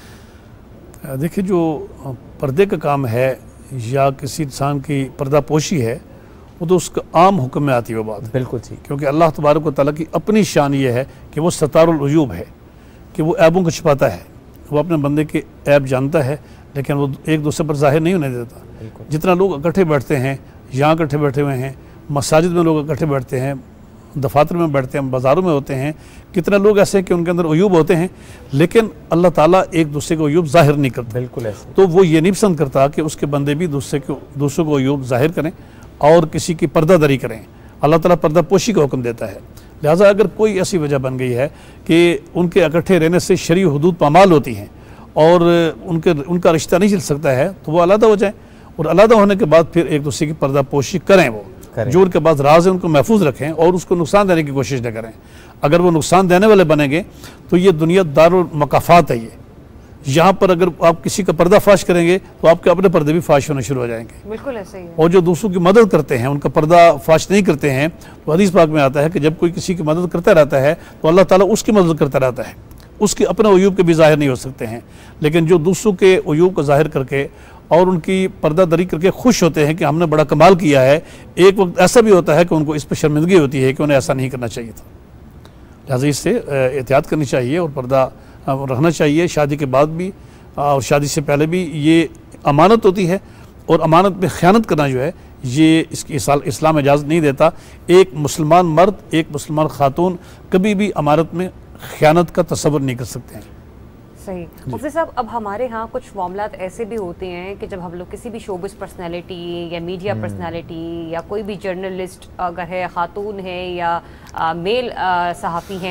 देखिए, जो पर्दे का काम है या किसी इंसान की पर्दा पोशी है वो तो उसका आम हुक्म में आती है वो बात। बिल्कुल ठीक, क्योंकि अल्लाह तबारक व तआला की अपनी शान ये है कि वो सतारुल उयूब है, कि वो ऐबों को छिपाता है। वो अपने बंदे के ऐब जानता है लेकिन वो एक दूसरे पर जाहिर नहीं होने देता। जितना लोग इकट्ठे बैठते हैं, यहाँ इकट्ठे बैठे हुए हैं, मसाजिद में लोग इकट्ठे बैठते हैं, दफातर में बैठते हैं, बाज़ारों में होते हैं, कितने लोग ऐसे हैं कि उनके अंदर उयूब होते हैं लेकिन अल्लाह ताला एक दूसरे को उयूब जाहिर नहीं करता। बिल्कुल ऐसे। तो वो ये नहीं पसंद करता कि उसके बंदे भी दूसरे को दूसरों को उयूब जाहिर करें और किसी की पर्दादारी करें। अल्लाह ताला पर्दा पोशी का हुक्म देता है। लिहाजा अगर कोई ऐसी वजह बन गई है कि उनके इकट्ठे रहने से शरई हुदूद पामाल होती हैं और उनके उनका रिश्ता नहीं चल सकता है तो वो अलग हो जाएं और अलग होने के बाद फिर एक दूसरे की पर्दा पोशी करें। वो जो उनके पास राज है उनको महफूज रखें और उसको नुकसान देने की कोशिश न करें। अगर वो नुकसान देने वाले बनेंगे तो ये दुनिया दारुल मकाफात है। ये यहाँ पर अगर आप किसी का पर्दा फाश करेंगे तो आपके अपने पर्दे भी फाश होने शुरू हो जाएंगे। बिल्कुल ऐसे ही है। और जो दूसरों की मदद करते हैं उनका पर्दा फाश नहीं करते हैं तो हदीस पाक में आता है कि जब कोई किसी की मदद करता रहता है तो अल्लाह ताला उसकी मदद करता रहता है। उसके अपने उयूब के भी ज़ाहिर नहीं हो सकते हैं, लेकिन जो दूसरों के उयूब को ज़ाहिर करके और उनकी पर्दादरी करके खुश होते हैं कि हमने बड़ा कमाल किया है, एक वक्त ऐसा भी होता है कि उनको इस पर शर्मिंदगी होती है कि उन्हें ऐसा नहीं करना चाहिए था। लिहाजा इससे एहतियात करनी चाहिए और पर्दा रखना चाहिए शादी के बाद भी और शादी से पहले भी। ये अमानत होती है और अमानत में ख़यानत करना जो है ये इसकी इस्लाम इजाज़त नहीं देता। एक मुसलमान मर्द, एक मुसलमान खातून कभी भी अमानत में ख़यानत का तसव्वुर नहीं कर सकते हैं। सही। मुफ्ती साहब, अब हमारे यहाँ कुछ मामलात ऐसे भी होते हैं कि जब हम लोग किसी भी शोबिस पर्सनैलिटी या मीडिया पर्सनैलिटी या कोई भी जर्नलिस्ट अगर है, खातून है या आ, मेल सहाफ़ी हैं,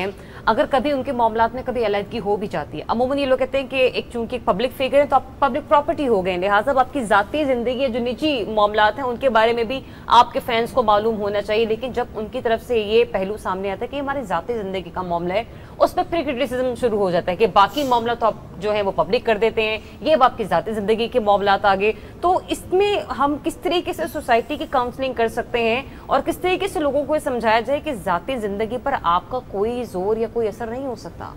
अगर कभी उनके मामलात में कभी अलहदगी हो भी जाती है, अमूमन ये लोग कहते हैं कि एक चूंकि एक पब्लिक फिगर है तो आप पब्लिक प्रॉपर्टी हो गए, लिहाजा आपकी ज़ाती ज़िंदगी जो निजी मामलात हैं उनके बारे में भी आपके फैंस को मालूम होना चाहिए। लेकिन जब उनकी तरफ से ये पहलू सामने आता है कि हमारी ज़ाती ज़िंदगी का मामला है, उस पर फिर क्रिटिसिज्म शुरू हो जाता है कि बाकी मामला तो आप जो है वो पब्लिक कर देते हैं, ये अब आपकी ज़ाती ज़िंदगी के मामलात आगे। तो इसमें हम किस तरीके से सोसाइटी की काउंसलिंग कर सकते हैं और किस तरीके से लोगों को समझाया जाए कि ज़ाती ज़िंदगी पर आपका कोई जोर या कोई असर नहीं हो सकता?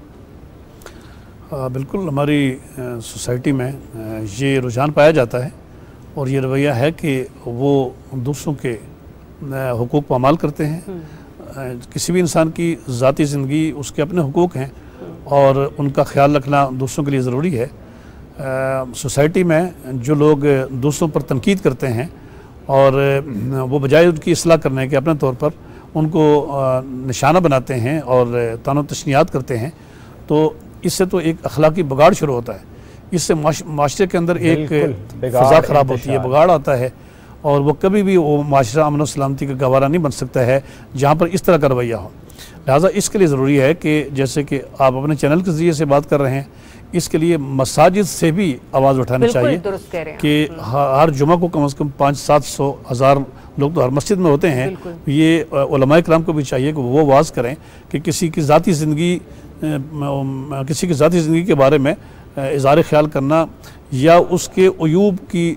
आ, बिल्कुल, हमारी सोसाइटी में आ, ये रुझान पाया जाता है और ये रवैया है कि वो दूसरों के हुकूक पर अमल करते हैं। किसी भी इंसान की ज़ाती ज़िंदगी उसके अपने हुकूक हैं और उनका ख्याल रखना दूसरों के लिए ज़रूरी है। सोसाइटी में जो लोग दूसरों पर तनकीद करते हैं और वो बजाय उनकी इस्लाह करने के अपने तौर पर उनको निशाना बनाते हैं और तानो तशनीयात करते हैं, तो इससे तो एक अखलाकी बगाड़ शुरू होता है। इससे माशरे के अंदर एक फ़ज़ा ख़राब होती है, बगाड़ आता है और वो कभी भी वो माशरा अमन और सलामती का गवारा नहीं बन सकता है जहाँ पर इस तरह का रवैया हो। लिहाजा इसके लिए ज़रूरी है कि जैसे कि आप अपने चैनल के ज़रिए से बात कर रहे हैं, इसके लिए मसाजिद से भी आवाज़ उठानी चाहिए कि हर जुमा को कम से कम पाँच सात सौ हज़ार लोग तो हर मस्जिद में होते हैं। ये उलमाए किराम को भी चाहिए कि वो आवाज़ करें कि किसी की ज़ाती ज़िंदगी किसी की ज़ाती ज़िंदगी के बारे में इज़हार ख्याल करना या उसके अयूब की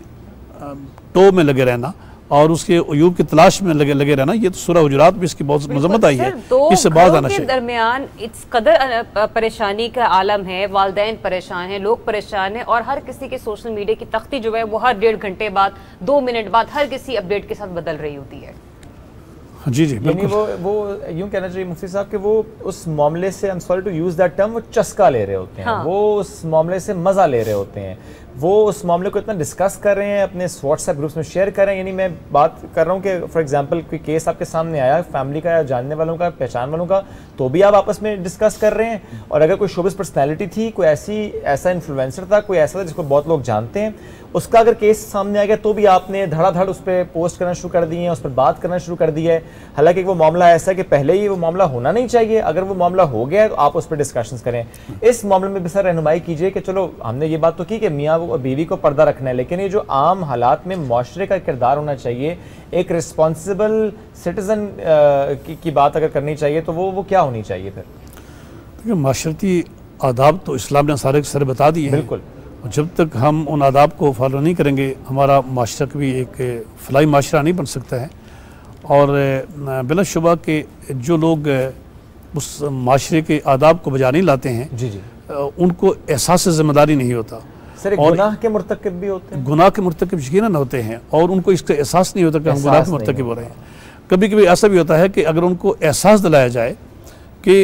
टो में लगे रहना और उसके अयूब की तलाश में लगे लगे रहना, ये तो सूरह हुजुरात में इसकी बहुत मजम्मत आई है। इससे बात आना चाहिए। दरमियान इस कदर परेशानी का आलम है, वालिदैन परेशान हैं, लोग परेशान हैं और हर किसी के सोशल मीडिया की तख्ती जो है वो हर डेढ़ घंटे बाद, दो मिनट बाद हर किसी अपडेट के साथ बदल रही होती है। जी जी, यानी वो वो यूं कहना चाहिए मुफ्ती साहब कि वो उस मामले से, I am sorry to use that term, वो चस्का ले रहे होते हैं। हाँ। वो उस मामले से मजा ले रहे होते हैं, वो उस मामले को इतना डिस्कस कर रहे हैं, अपने व्हाट्सएप ग्रुप्स में शेयर कर रहे हैं। यानी मैं बात कर रहा हूँ कि फॉर एग्जांपल कोई केस आपके सामने आया फैमिली का या जानने वालों का, पहचान वालों का, तो भी आप आपस में डिस्कस कर रहे हैं। और अगर कोई शोबिस पर्सनैलिटी थी, कोई ऐसी ऐसा इन्फ्लुएंसर था, कोई ऐसा था जिसको बहुत लोग जानते हैं, उसका अगर केस सामने आ गया तो भी आपने धड़ाधड़ उस पर पोस्ट करना शुरू कर दिए हैं, उस पर बात करना शुरू कर दिया है। हालांकि वो मामला ऐसा है कि पहले ही वो मामला होना नहीं चाहिए। अगर वो मामला हो गया है तो आप उस पर डिस्कशंस करें। इस मामले में भी सर रहनुमाई कीजिए कि चलो हमने ये बात तो की कि मियाँ और बीवी को पर्दा रखना है, लेकिन ये जो आम हालात में माशरे का किरदार होना चाहिए, एक रिस्पॉन्सिबल सिटीजन की, की बात अगर करनी चाहिए तो वो वो क्या होनी चाहिए फिर? देखिए, माशरती आदाब तो इस्लाम ने सारे के सारे बता दिए हैं। बिल्कुल। जब तक हम उन आदाब को फॉलो नहीं करेंगे, हमारा माशरा कभी एक फलाई माशरा नहीं बन सकता है। और बिलाशुबा के जो लोग उस माशरे के आदाब को बजा नहीं लाते हैं, जी जी, उनको एहसास ज़िम्मेदारी नहीं होता। सर, और गुनाह के मुर्तकिब भी होते हैं, गुनाह के मुर्तकिब यकीनन होते हैं और उनको इसका एहसास नहीं होता कि हम गुनाह के मुर्तकिब हो रहे हैं। कभी कभी ऐसा भी होता है कि अगर उनको एहसास दिलाया जाए कि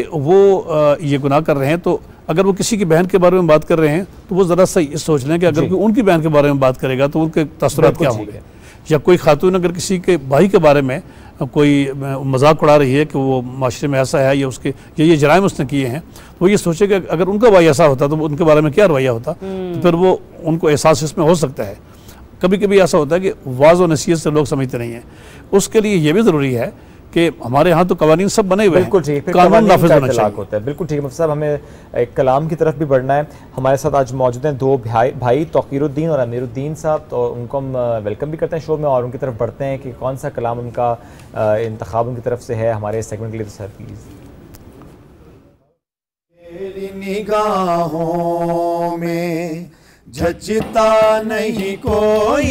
वो ये गुनाह कर रहे हैं, तो अगर वो किसी की बहन के बारे में बात कर रहे हैं तो वो ज़रा सा ये सोच लें कि अगर कोई उनकी बहन के बारे में बात करेगा तो उनके तसुरात क्या होंगे। या कोई खातून अगर किसी के भाई के बारे में कोई मजाक उड़ा रही है कि वो माशरे में ऐसा है या उसके ये ये जराइम उसने किए हैं, तो वो ये सोचे कि अगर उनका भाई ऐसा होता तो उनके बारे में क्या रवैया होता, तो फिर वो उनको एहसास इसमें हो सकता है। कभी कभी ऐसा होता है कि वाज़ और नसीहत से लोग समझते नहीं हैं। उसके लिए ये भी ज़रूरी है कि हमारे यहाँ तो कवानीन सब बने हुए हैं, बिल्कुल ठीक, कानून नाफिज होना चाहिए होता है। बिल्कुल ठीक है मुफ्ती साहब, हमें एक कलाम की तरफ भी बढ़ना है। हमारे साथ आज मौजूद हैं दो भाई भाई तौकीरुद्दीन और अमीरुद्दीन साहब, तो उनको हम वेलकम भी करते हैं शो में और उनकी तरफ बढ़ते हैं कि कौन सा कलाम उनका इंतखाब उनकी तरफ से है हमारे सेगमेंट के लिए। तो सर प्लीज़। मेरी निगाहों में झचता नहीं कोई,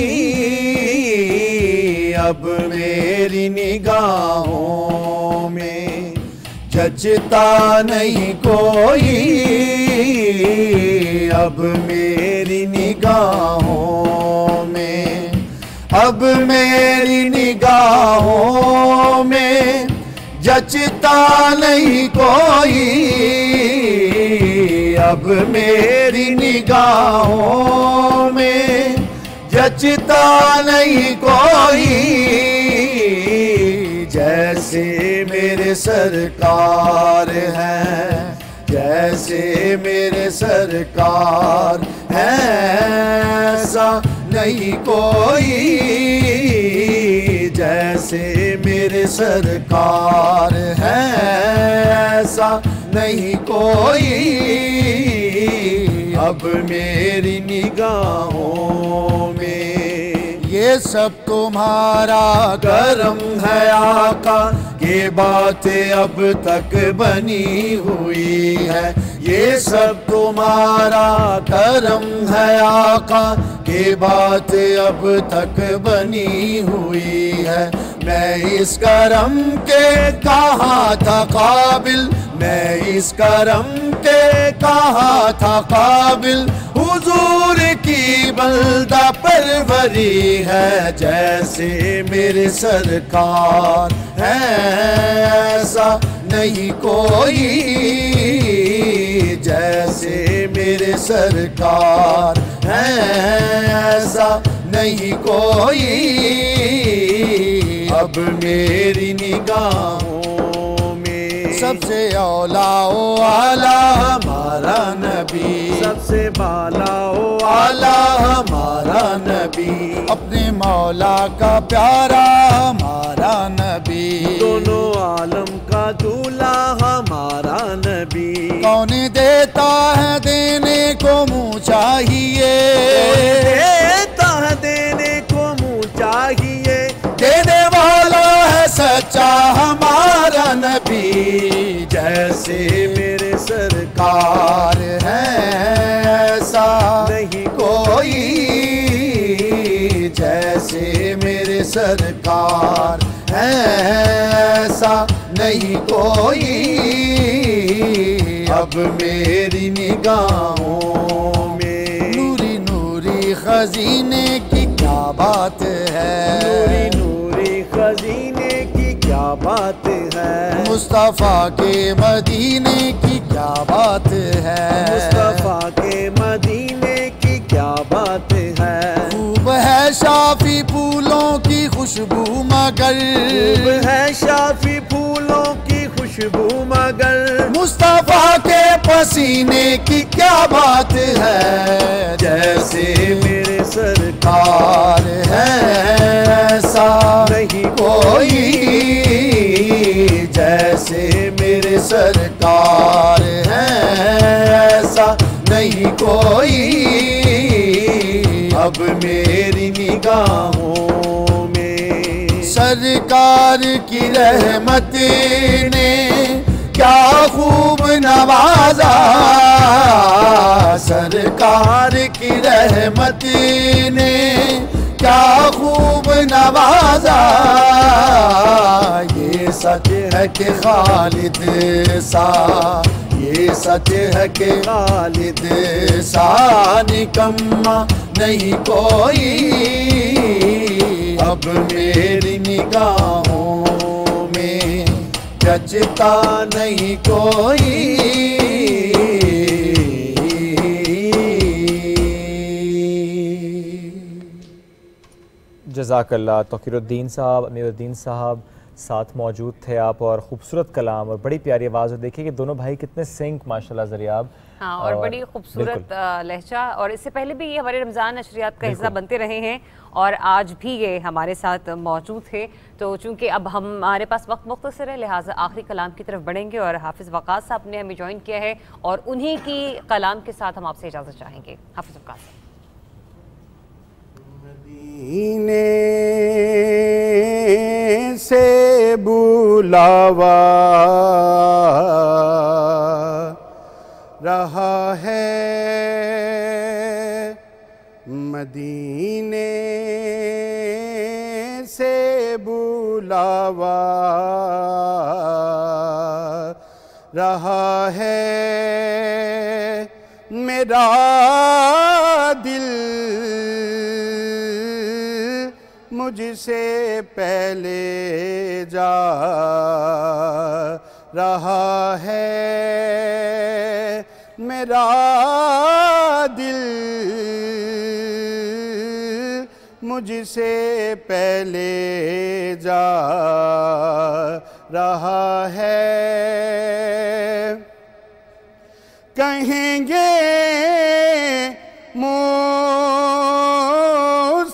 अब मेरी निगाहों में झचता नहीं कोई, अब मेरी निगाहों में, अब मेरी निगाहों में जचता नहीं कोई, अब मेरी निगाहों में जचता नहीं कोई, जैसे मेरे सरकार हैं, जैसे मेरे सरकार हैं, ऐसा नहीं कोई, जैसे मेरे सरकार हैं, ऐसा नहीं कोई अब मेरी निगाहों में। ये सब तुम्हारा करम है आका, ये बातें अब तक बनी हुई है। ये सब तुम्हारा करम है आका, ये बातें अब तक बनी हुई है। मैं इस करम के कहाँ था काबिल, मैं इस करम के कहाँ था काबिल। हुजूर की बल्दा परवरी है, जैसे मेरे सरकार है ऐसा नहीं कोई, जैसे मेरे सरकार है ऐसा नहीं कोई अब मेरी निगाहों में। सबसे औला ओ आला हमारा नबी, सबसे बाला ओ आला हमारा नबी, अपने मौला का प्यारा हमारा नबी, दोनों आलम का दूल्हा हमारा नबी। कौन देता है देने को मुँह चाहिए, देता है देने को मुँह चाहिए, देने वाला है सच्चा हमारा नबी। जैसे मेरे सरकार है ऐसा नहीं कोई, जैसे मेरे सरकार है ऐसा नहीं कोई अब मेरी निगाहों में। नूरी नूरी खजीने की क्या बात है, नूरी नूरी खजीने की क्या बात है, मुस्तफा के मदीने की क्या बात है, मुस्तफा के मदीने की क्या बात है। खूब है शाफी फूलों की खुशबू मगर, खूब है शाफी फूलों की खुशबू मगर, मुस्तफा के पसीने की क्या बात है। जैसे मेरे सरकार है ऐसा नहीं कोई, जैसे मेरे सरकार है ऐसा नहीं कोई अब मेरी निगाहों में। सरकार की रहमत ने क्या खूब नवाजा, सरकार की रहमत ने क्या खूब नवाजा। ये सच है कि खालिद सा, ये सच है कि खालिद सा निकम्मा नहीं कोई अब मेरी निगाहों में, जचता नहीं कोई। जज़ाकल्लाह। तौक़ीरुद्दीन साहब, अमीरुद्दीन साहब साथ मौजूद थे आप, और खूबसूरत कलाम और बड़ी प्यारी आवाज़। और देखिए कि दोनों भाई कितने सिंक माशाल्लाह ज़रियाब। हाँ, और, और बड़ी खूबसूरत लहजा। और इससे पहले भी ये हमारे रमज़ान नशरियात का हिस्सा बनते रहे हैं और आज भी ये हमारे साथ मौजूद थे। तो चूँकि अब हम हमारे पास वक्त मुख्तसर है, लिहाजा आखिरी कलाम की तरफ बढ़ेंगे और हाफिज़ वक़ास साहब ने हमें ज्वाइन किया है और उन्हीं की कलाम के साथ हम आपसे इजाज़त चाहेंगे। हाफिज़ वक़ास मदीने से बुलावा रहा है, मदीने से बुलावा रहा है, मेरा दिल मुझसे पहले जा रहा है, मेरा दिल मुझसे पहले जा रहा है। कहेंगे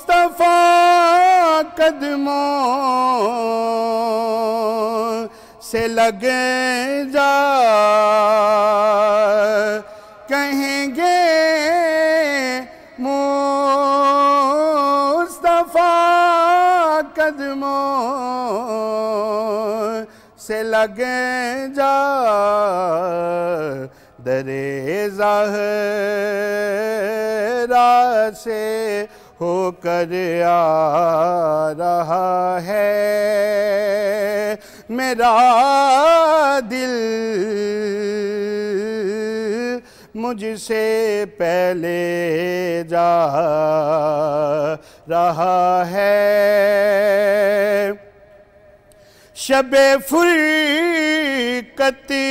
मुस्तफा कदमों से लग जा, कहेंगे मुस्तफा कदमों से लग जा, दरे ज़हरा से होकर आ रहा है मेरा दिल, मुझसे पहले जा रहा है। शबे फुरकती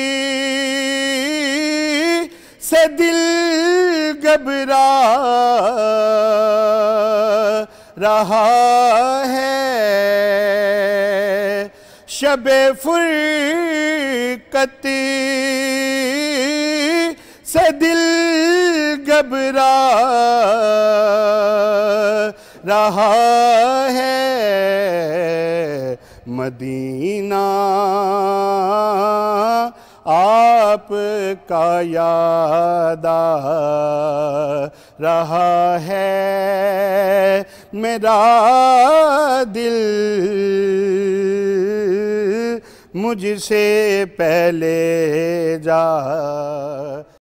से दिल घबरा रहा है, शबे फुरकती से दिल घबरा रहा है। मदीना आपका याद आ रहा है, मेरा दिल मुझसे पहले जा